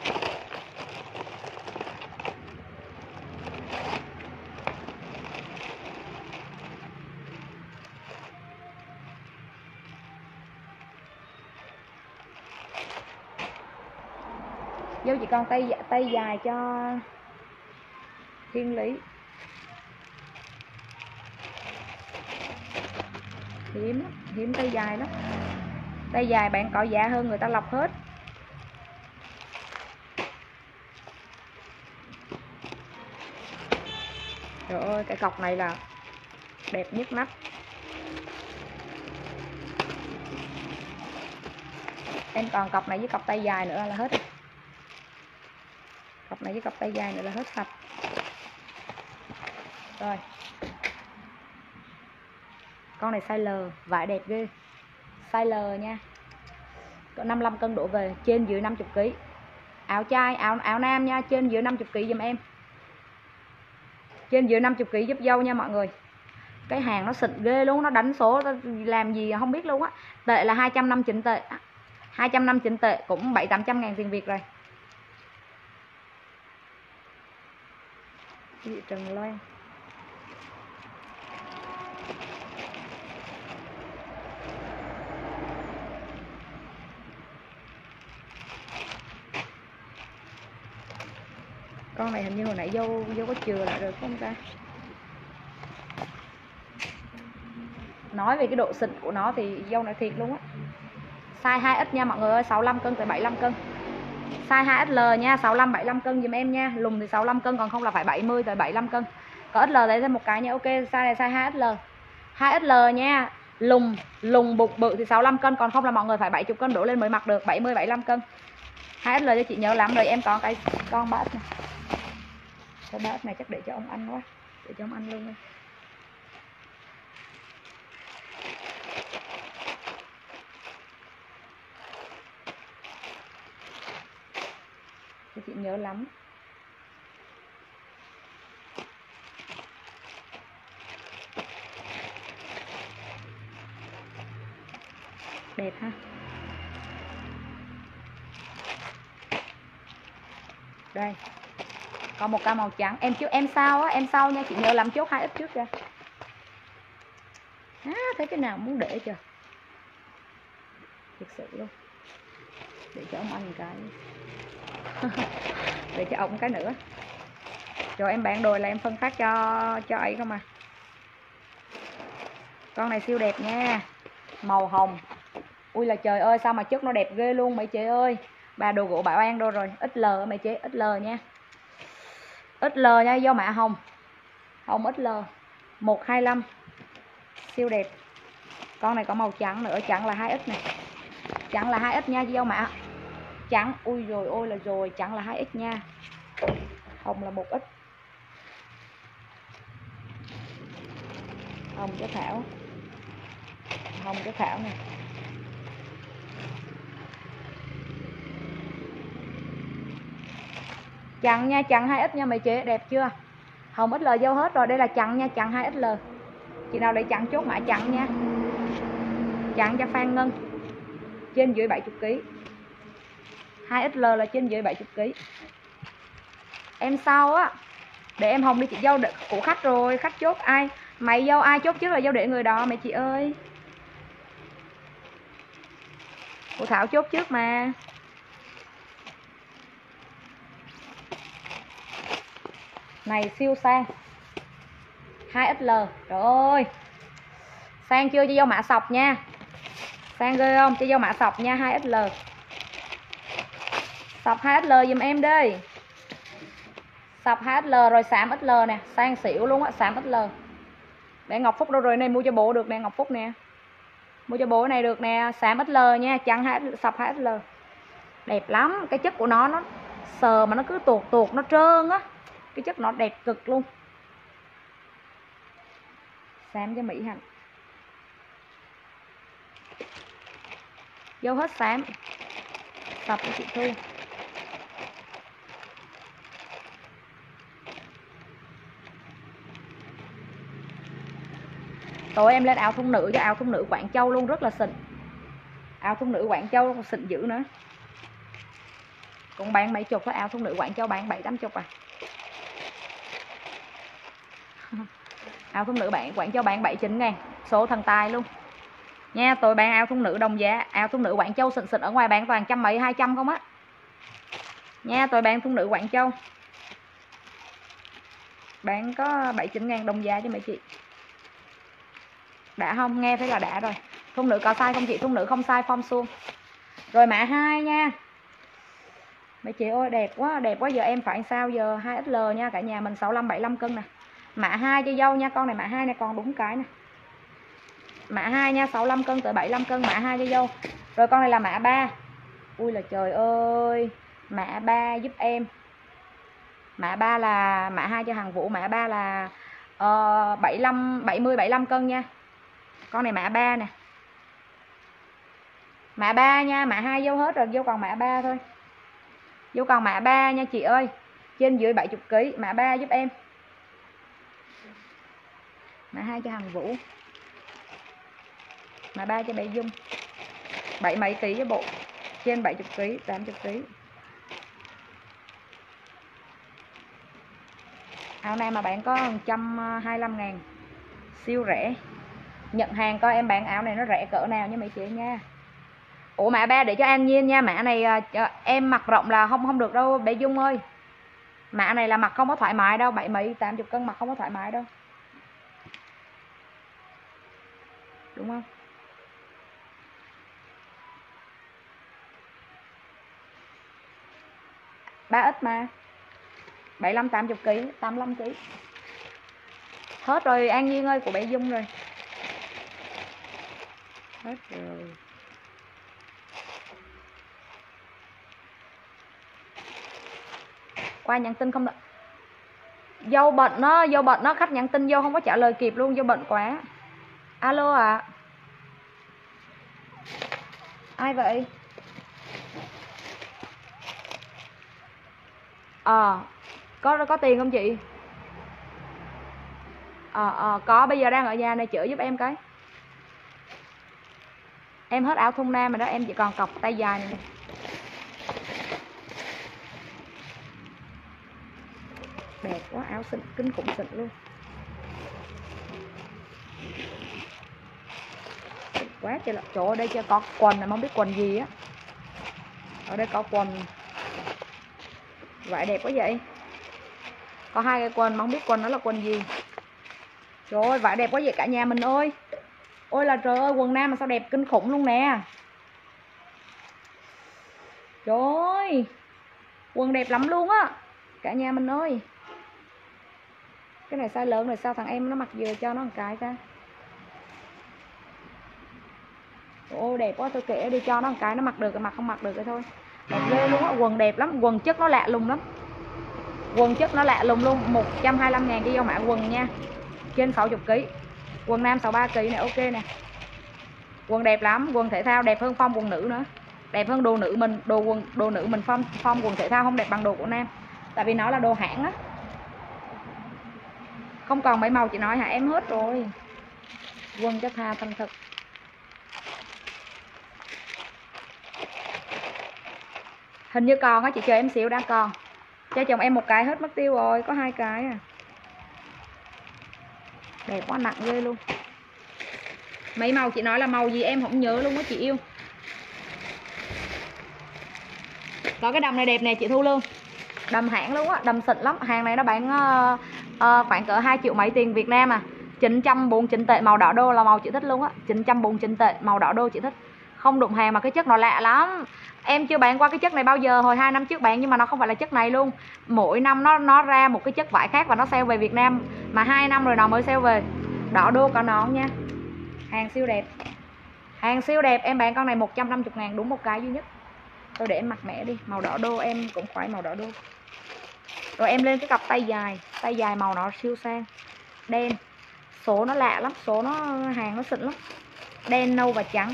Vô chị con tay tay dài cho Thiên Lý. Hiếm lắm, hiếm tay dài lắm. Tay dài bạn có giá hơn người ta lọc hết. Trời ơi, cái cọc này là đẹp nhất nắp. Em còn cọc này với cọc tay dài nữa là hết rồi. Cọc này với cọc tay dài nữa là hết sạch. Rồi. Con này size L, vải đẹp ghê. Size L nha. Có năm mươi lăm cân đổ về, trên dưới năm mươi kg. Áo trai, áo áo nam nha, trên dưới năm mươi kg giùm em. Trên dưới năm mươi kg giúp dâu nha mọi người. Cái hàng nó xịn ghê luôn, nó đánh số làm gì không biết luôn á. Tệ là hai trăm năm mươi chín tệ. hai trăm năm mươi chín tệ cũng bảy tám trăm ngàn tiền Việt rồi. Chị Trần Loan. Con này hình như hồi nãy vô vô có chừa lại rồi không ta? Nói về cái độ xịn của nó thì dâu này thiệt luôn á. Size hai X nha mọi người ơi, sáu mươi lăm cân tới bảy mươi lăm cân. Size hai ích lờ nha, sáu mươi lăm bảy mươi lăm cân giùm em nha. Lùn thì sáu mươi lăm cân, còn không là phải bảy mươi tới bảy mươi lăm cân. Có ích lờ lấy thêm một cái nha. Ok, size này size hai ích lờ. hai ích lờ nha. Lùn lùn bục bự thì sáu mươi lăm cân, còn không là mọi người phải bảy mươi cân đổ lên mới mặc được, bảy mươi bảy mươi lăm cân. hai ích lờ cho chị nhớ lắm rồi. Em có cái con bát này. Cái bát này chắc để cho ông ăn quá. Để cho ông ăn luôn đi. Cho chị nhớ lắm. Đẹp ha. Đây. Còn một ca màu trắng. Em trước em sau á, em sau nha, chị nhớ làm chốt hai ít trước ra. À, thấy cái nào muốn để chưa? Thực sự luôn. Để cho ông ăn một cái. Để cho ông cái nữa. Rồi em bán đồ là em phân phát cho cho ấy không à. Con này siêu đẹp nha. Màu hồng. Ui là trời ơi, sao mà chất nó đẹp ghê luôn mấy chị ơi. Bà đồ gỗ Bảo An đâu rồi? ích lờ mấy chị, ích lờ nha. ích lờ nha, do mạ hồng. Hồng ích lờ một hai lăm. Siêu đẹp. Con này có màu trắng nữa, trắng là hai ích này. Trắng là hai ích nha, do mạ trắng. Ui rồi ôi là rồi, trắng là hai ích nha. Hồng là một ích. Hồng cho Thảo. Hồng cho Thảo nè. Chặn nha, chặn hai ích nha mấy chị, đẹp chưa? Hồng ích lờ vô hết rồi, đây là chặn nha, chặn hai ích lờ. Chị nào để chặn chốt mã chặn nha. Chặn cho Phan Ngân. Trên dưới bảy mươi kg. hai ích lờ là trên dưới bảy mươi kg. Em sau á, để em Hồng đi chị dâu của khách rồi, khách chốt ai? Mày dâu ai chốt trước là dâu để người đó mày chị ơi. Của Thảo chốt trước mà. Này siêu sang. hai ích lờ. Trời ơi. Sang chưa, cho dâu mã sọc nha. Sang ghê không? Cho dâu mã sọc nha, hai ích lờ. Sọc hai ích lờ giùm em đi. Sọc hai ích lờ rồi xám ích lờ nè, sang xỉu luôn á, xám ích lờ. Để Ngọc Phúc đâu rồi, này mua cho bố được nè Ngọc Phúc nè. Mua cho bố này được nè, xám ích lờ nha, trắng hai sọc hai ích lờ. Đẹp lắm, cái chất của nó nó sờ mà nó cứ tuột tuột nó trơn á. Cái chất nó đẹp cực luôn. Xám cho Mỹ Hạnh. Dâu hết xám. Sọc cho chị Thu. Tối em lên áo thun nữ cho áo thun nữ Quảng Châu luôn, rất là xịn. Áo thun nữ Quảng Châu xịn dữ nữa. Cũng bán mấy chục, áo thun nữ Quảng Châu bán bảy tám chục à. Áo thun nữ bạn Quảng Châu bán bảy chín ngàn, số thần tài luôn nha. Tôi bán áo thun nữ đồng giá, áo thun nữ Quảng Châu xịn xịn ở ngoài bán toàn trăm mấy hai trăm không á nha. Tôi bán thun nữ Quảng Châu bán có bảy chín ngàn đồng giá cho mấy chị. Đã không? Nghe thấy là đã rồi. Thun nữ có size không chị? Thun nữ không size form suông. Rồi mã hai nha. Mấy chị ơi đẹp quá, đẹp quá, giờ em phải sao giờ? hai ích lờ nha, cả nhà mình sáu mươi lăm bảy mươi lăm cân nè. Mã hai cho dâu nha, con này mã hai này còn đúng cái nè. Mã hai nha, sáu mươi lăm cân tới bảy mươi lăm cân, mã hai cho dâu. Rồi con này là mã ba. Ui là trời ơi, mã ba giúp em. Mã ba là mã hai cho hàng Vũ, mã ba là uh, bảy mươi lăm bảy mươi bảy mươi lăm cân nha. Con này mã ba nè. Mã ba nha, mã hai dâu hết rồi, dâu còn mã ba thôi. Dâu còn mã ba nha chị ơi. Trên dưới bảy mươi ki lô gam, mã ba giúp em. Mã hai cho hàng Vũ. Mã ba cho bé Dung. Bảy mấy ký cho bộ. Trên bảy mươi ki lô gam, tám mươi ki lô gam. Áo này mà bán có một trăm hai mươi lăm ngàn. Siêu rẻ. Nhận hàng coi em bán áo này nó rẻ cỡ nào nha mấy chị nha. Ủa mã ba để cho An Nhiên nha. Mã này em mặc rộng là không không được đâu bé Dung ơi. Mã này là mặc không có thoải mái đâu. Bảy mấy tám mươi cân mặc không có thoải mái đâu. Đúng không? ba ít mà. bảy mươi lăm tám mươi ký, tám mươi lăm ký. Hết rồi An Nhiên ơi, của bé Dung rồi. Hết rồi. Qua nhắn tin không được. Dâu bận nó, dâu bận nó, khách nhắn tin dâu không có trả lời kịp luôn, dâu bận quá. Alo ạ. À. Ai vậy? Ờ à, có có tiền không chị? Ờ à, à, có, bây giờ đang ở nhà này, chữa giúp em cái. Em hết áo thun nam rồi đó, em chỉ còn cọc tay dài này. Đẹp quá, áo xịn, kinh khủng xịn luôn. Xịn quá trời, chỗ ở đây chưa có quần này, không biết quần gì á. Ở đây có quần. Vải đẹp quá vậy. Có hai cái quần mà không biết quần đó là quần gì. Trời ơi, vải đẹp quá vậy cả nhà mình ơi. Ôi là trời ơi, quần nam mà sao đẹp kinh khủng luôn nè. Trời ơi, quần đẹp lắm luôn á cả nhà mình ơi. Cái này size lớn rồi sao thằng em nó mặc vừa cho nó một cái ta. Ôi đẹp quá, tôi kể đi cho nó một cái, nó mặc được cái mặc không mặc được cái thôi. Đẹp ghê luôn á, quần đẹp lắm, quần chất nó lạ lùng lắm. Quần chất nó lạ lùng luôn, một trăm hai mươi lăm ngàn cái dâu mã quần nha. Trên sáu mươi ký. Quần nam sáu mươi ba ký này, ok nè. Quần đẹp lắm, quần thể thao đẹp hơn form quần nữ nữa. Đẹp hơn đồ nữ mình, đồ quần đồ nữ mình form form quần thể thao không đẹp bằng đồ của nam. Tại vì nó là đồ hãng á. Không còn mấy màu chị nói hả? Em hết rồi. Quần cho thà thành thực. Hình như còn á, chị chờ em xíu, đang còn. Cho chồng em một cái hết mất tiêu rồi, có hai cái à. Đẹp quá, nặng ghê luôn. Mấy màu chị nói là màu gì em không nhớ luôn á chị yêu. Có cái đầm này đẹp nè chị Thu Lương. Đầm hãng luôn á, đầm xịn lắm. Hàng này nó bán uh, uh, khoảng cỡ hai triệu mấy tiền Việt Nam à. chín trăm bốn mươi chín tệ màu đỏ đô là màu chị thích luôn á. chín trăm bốn mươi chín tệ màu đỏ đô chị thích. Không đụng hàng mà cái chất nó lạ lắm. Em chưa bán qua cái chất này bao giờ, hồi hai năm trước bán nhưng mà nó không phải là chất này luôn. Mỗi năm nó nó ra một cái chất vải khác và nó sale về Việt Nam, mà hai năm rồi nó mới sale về. Đỏ đô có nón nha. Hàng siêu đẹp. Hàng siêu đẹp, em bán con này một trăm năm mươi ngàn đúng một cái duy nhất. Tôi để em mặc mẻ đi, màu đỏ đô em cũng khoái màu đỏ đô. Rồi em lên cái cặp tay dài, tay dài màu nó siêu sang. Đen. Số nó lạ lắm, số nó hàng nó xịn lắm. Đen, nâu và trắng.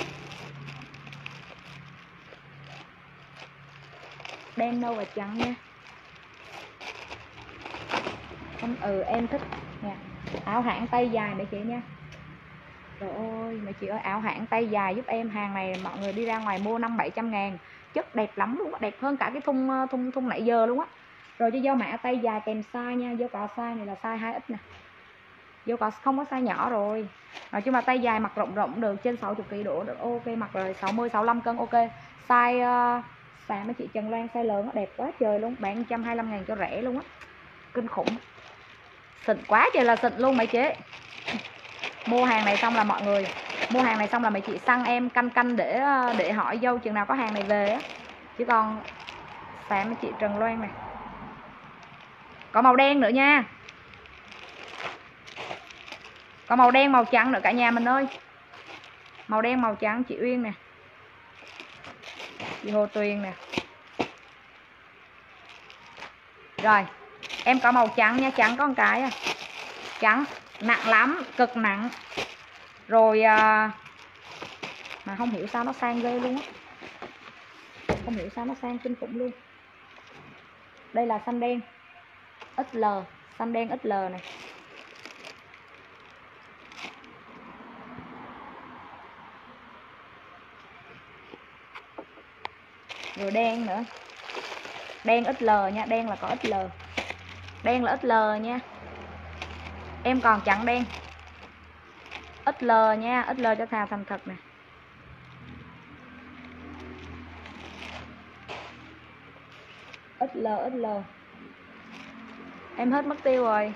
Đen, nâu và trắng nha. Không, ừ em thích nè. Áo hãng tay dài mấy chị nha. Trời ơi, mấy chị ơi, áo hãng tay dài giúp em. Hàng này mọi người đi ra ngoài mua năm bảy trăm ngàn. Chất đẹp lắm luôn, đẹp hơn cả cái thun thun thun nãy giờ luôn á. Rồi cho dâu mã tay dài kèm size nha. Dâu có size này là size hai ích nè. Dâu có không có size nhỏ rồi. Nói chung là tay dài mặc rộng rộng được, trên sáu mươi ki lô gam đổ được ok, mặc rồi sáu mươi sáu mươi lăm cân ok. Size uh, size mấy chị Trần Loan size lớn đẹp quá trời luôn, bán một trăm hai mươi lăm ngàn cho rẻ luôn á. Kinh khủng. Xịn quá trời là xịn luôn mấy chế. Mua hàng này xong là mọi người mua hàng này xong là mấy chị săn em canh canh để để hỏi dâu chừng nào có hàng này về á. Chứ còn xả mấy chị Trần Loan này. Có màu đen nữa nha. Có màu đen màu trắng nữa cả nhà mình ơi. Màu đen màu trắng chị Uyên nè, chị Hồ Tuyền nè. Rồi em có màu trắng nha, trắng có một cái à. Trắng nặng lắm, cực nặng. Rồi à, mà không hiểu sao nó sang ghê luôn á. Không hiểu sao nó sang kinh khủng luôn. Đây là xanh đen ích lờ, xanh đen ích lờ này. Rồi đen nữa. Đen ích lờ nha, đen là có ích lờ. Đen là ích lờ nha. Em còn trắng đen. ích lờ nha, ích lờ cho thà thành thật nè. ích lờ ích lờ. Em hết mất tiêu rồi.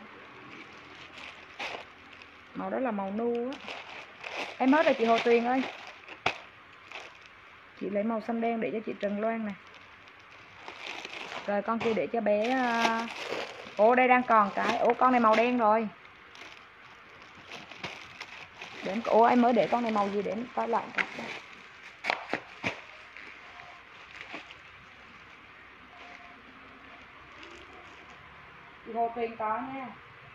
Màu đó là màu nu á. Em hết rồi chị Hồ Tuyền ơi. Chị lấy màu xanh đen để cho chị Trần Loan nè. Rồi con kia để cho bé. Ồ đây đang còn cái. Ồ con này màu đen rồi. Để em... Ồ em mới để con này màu gì để em coi lại. Chị Hồ Tuyền có nha.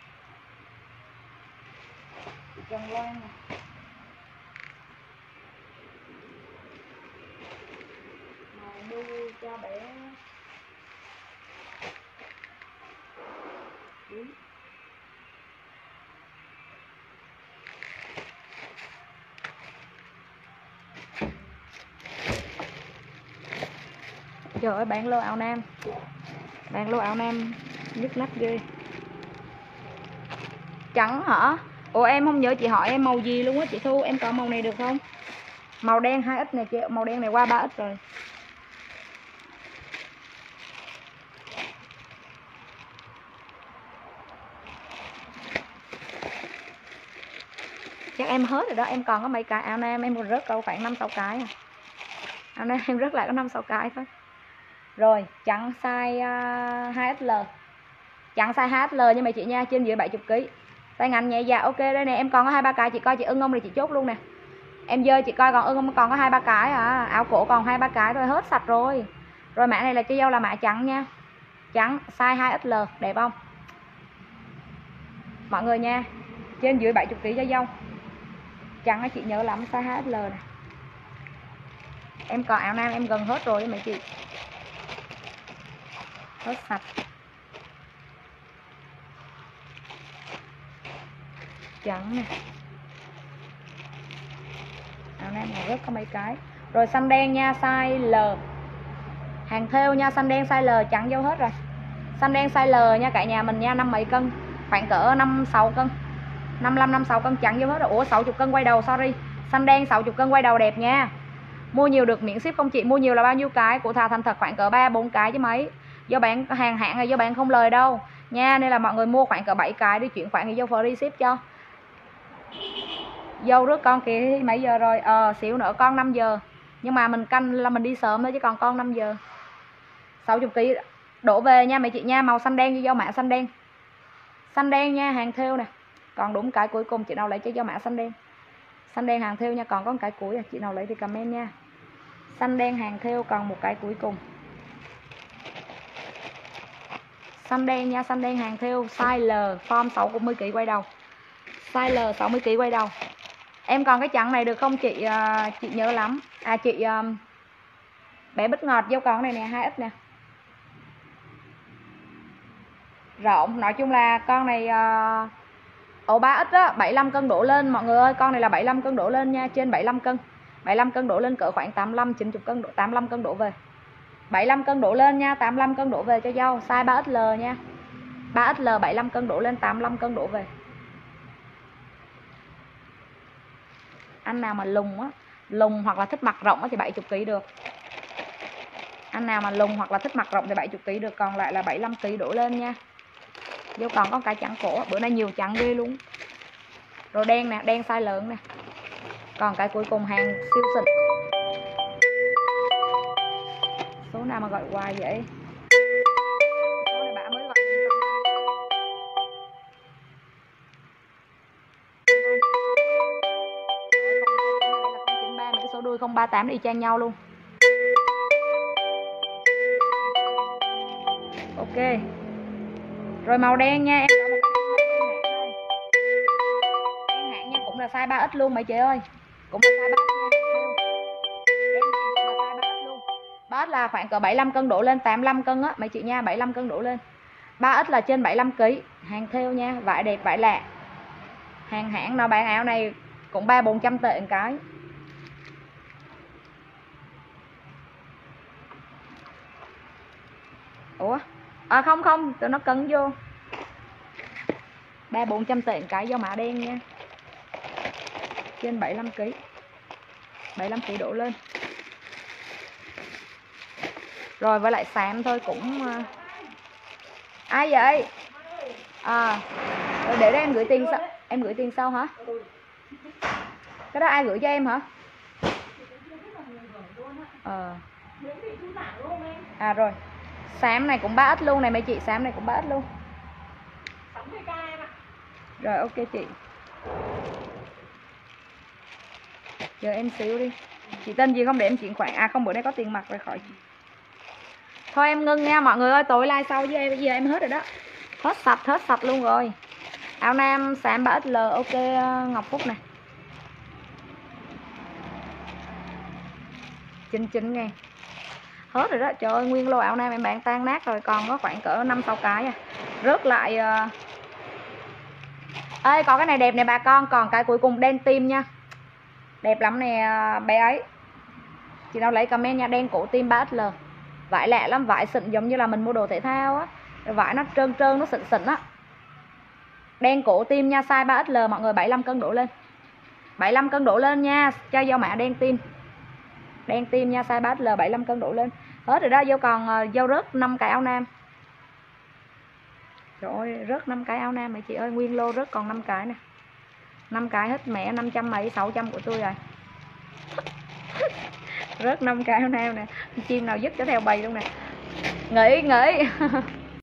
Chị Trần Loan nè. Màu nu cho bé. Đúng. Trời ơi bán lô áo nam. Bán lô áo nam nhức nách ghê. Trắng hả? Ủa em không nhớ chị hỏi em màu gì luôn á chị Thu. Em có màu này được không? Màu đen hai ích này chị. Màu đen này qua ba ích rồi. Chắc em hết rồi đó. Em còn có mấy cái áo nam em còn rớt câu khoảng năm sáu cái à. Áo nam em rớt lại có năm sáu cái thôi. Rồi trắng size uh, hai ích lờ. Trắng size hai ích lờ nha mấy chị nha, trên dưới bảy mươi ki lô gam. Tay ngắn nhẹ dạ ok đây nè, em còn có hai ba cái chị coi chị ưng không thì chị chốt luôn nè. Em dơ chị coi còn ưng không, còn có hai ba cái à. Áo cổ còn hai ba cái thôi, hết sạch rồi. Rồi mã này là cho dâu là mã trắng nha. Trắng size hai ích lờ đẹp không? Mọi người nha, trên dưới bảy mươi ki lô gam cho dâu. Trắng á chị nhớ lắm size hai ích lờ này. Em còn áo nam em gần hết rồi mấy chị. Hết sạch. Trắng nè. Áo nam này rất có mấy cái. Rồi xanh đen nha, size L. Hàng thêu nha, xanh đen size L trắng dâu hết rồi. Xanh đen size L nha cả nhà mình nha, năm mấy cân, khoảng cỡ năm sáu cân. năm mươi lăm năm sáu cân trắng dâu hết rồi. Ủa sáu mươi cân quay đầu, sorry. Xanh đen sáu mươi cân quay đầu đẹp nha. Mua nhiều được miễn ship không chị? Mua nhiều là bao nhiêu cái? Của thà thành thật khoảng cỡ ba bốn cái chứ mấy. Do bạn hàng hạng này do bạn không lời đâu nha, nên là mọi người mua khoảng cỡ bảy cái đi chuyển khoản thì do free ship cho. Dâu rước con kìa mấy giờ rồi? Ờ xíu nữa con năm giờ. Nhưng mà mình canh là mình đi sớm thôi chứ còn con năm giờ. sáu mươi ký đổ về nha mấy chị nha, màu xanh đen cho dâu mã xanh đen. Xanh đen nha, hàng thêu nè. Còn đúng cái cuối cùng chị nào lấy cho dâu mã xanh đen. Xanh đen hàng thêu nha, còn có một cái cuối à, chị nào lấy thì comment nha. Xanh đen hàng thêu còn một cái cuối cùng. Xanh đen nha, xanh đen hàng thêu size L, form sáu mươi ký quay đầu. Size L sáu mươi ký quay đầu. Em còn cái chặng này được không chị? Uh, chị nhớ lắm. À chị um, bé bít ngọt dâu con này nè, hai ít nè. Rộng, nói chung là con này uh, ổ ba ít á, bảy mươi lăm cân đổ lên mọi người ơi, con này là bảy mươi lăm cân đổ lên nha, trên bảy mươi lăm cân. bảy mươi lăm cân đổ lên cỡ khoảng tám mươi lăm chín mươi cân, tám mươi lăm cân đổ về. bảy mươi lăm cân đổ lên nha, tám mươi lăm cân đổ về cho dâu, size ba X L nha. ba X L bảy mươi lăm cân đổ lên, tám mươi lăm cân đổ về. Anh nào mà lùng á, lùng hoặc là thích mặt rộng á thì bảy mươi ký được. Anh nào mà lùng hoặc là thích mặt rộng thì bảy mươi ký được, còn lại là bảy mươi lăm ký đổ lên nha. Vô còn có cái chẵn cổ, bữa nay nhiều chẵn ghê luôn. Rồi đen nè, đen size lớn nè. Còn cái cuối cùng hàng siêu xịn. Số nào mà gọi hoài vậy? Số này bà mới gọi mình. không chín ba, mấy cái số đuôi không ba tám y chang nhau luôn. Ok. Rồi màu đen nha, em có một cái đen hạng nha, cũng là size ba X luôn mấy chị ơi. Cũng là size ba X nha. Đen hạng là size ba X luôn. ba X là khoảng cỡ bảy mươi lăm cân đổ lên, tám mươi lăm cân á mấy chị nha, bảy mươi lăm cân đổ lên. ba X là trên bảy mươi lăm ký, hàng thêu nha, vải đẹp vải lạ. Hàng hãng nó bán áo này cũng ba bốn trăm tệ một cái. Ủa? À không không, tụi nó cấn vô. ba bốn trăm tệ một cái dâu mã đen nha. Trên bảy mươi lăm ký. bảy mươi lăm ký đổ lên. Rồi với lại xám thôi cũng uh... ai vậy? À, rồi để đó em gửi tiền sau. Em gửi tiền sau hả? Cái đó ai gửi cho em hả? Ờ. À rồi. Xám này cũng ba X luôn này mấy chị, xám này cũng ba X luôn. Rồi ok chị. Giờ em xíu đi. Chị tên gì không để em chuyển khoản. À không, bữa nay có tiền mặt rồi khỏi. Thôi em ngưng nha mọi người ơi, tối like sau với em, bây giờ em hết rồi đó. Hết sạch, hết sạch luôn rồi. Áo nam xám ba X L ok Ngọc Phúc này. chín mươi chín ngàn. Hết rồi đó, trời ơi nguyên lô áo nam em bán tan nát rồi, còn có khoảng cỡ năm sáu cái à. Rớt lại. uh... Ê còn cái này đẹp nè bà con, còn cái cuối cùng đen tim nha. Đẹp lắm nè bé ấy. Chị nào lấy comment nha, đen cổ tim ba X L. Vải lạ lắm, vải xịn giống như là mình mua đồ thể thao á. Vải nó trơn trơn, nó xịn xịn á. Đen cổ tim nha, size ba X L mọi người, bảy mươi lăm cân đổ lên. bảy mươi lăm cân đổ lên nha, cho dâu mã đen tim. Đen tim nha, size ba X L bảy mươi lăm cân đổ lên. Hết rồi đó, dâu còn uh, dâu rớt năm cái áo nam. Trời ơi, rớt năm cái áo nam mấy chị ơi, nguyên lô rớt còn năm cái nè. năm cái hết mẹ năm trăm mấy sáu trăm của tôi rồi. Rớt năm cái áo nam nè. Chim nào dứt cho theo bầy luôn nè. Nghỉ nghỉ.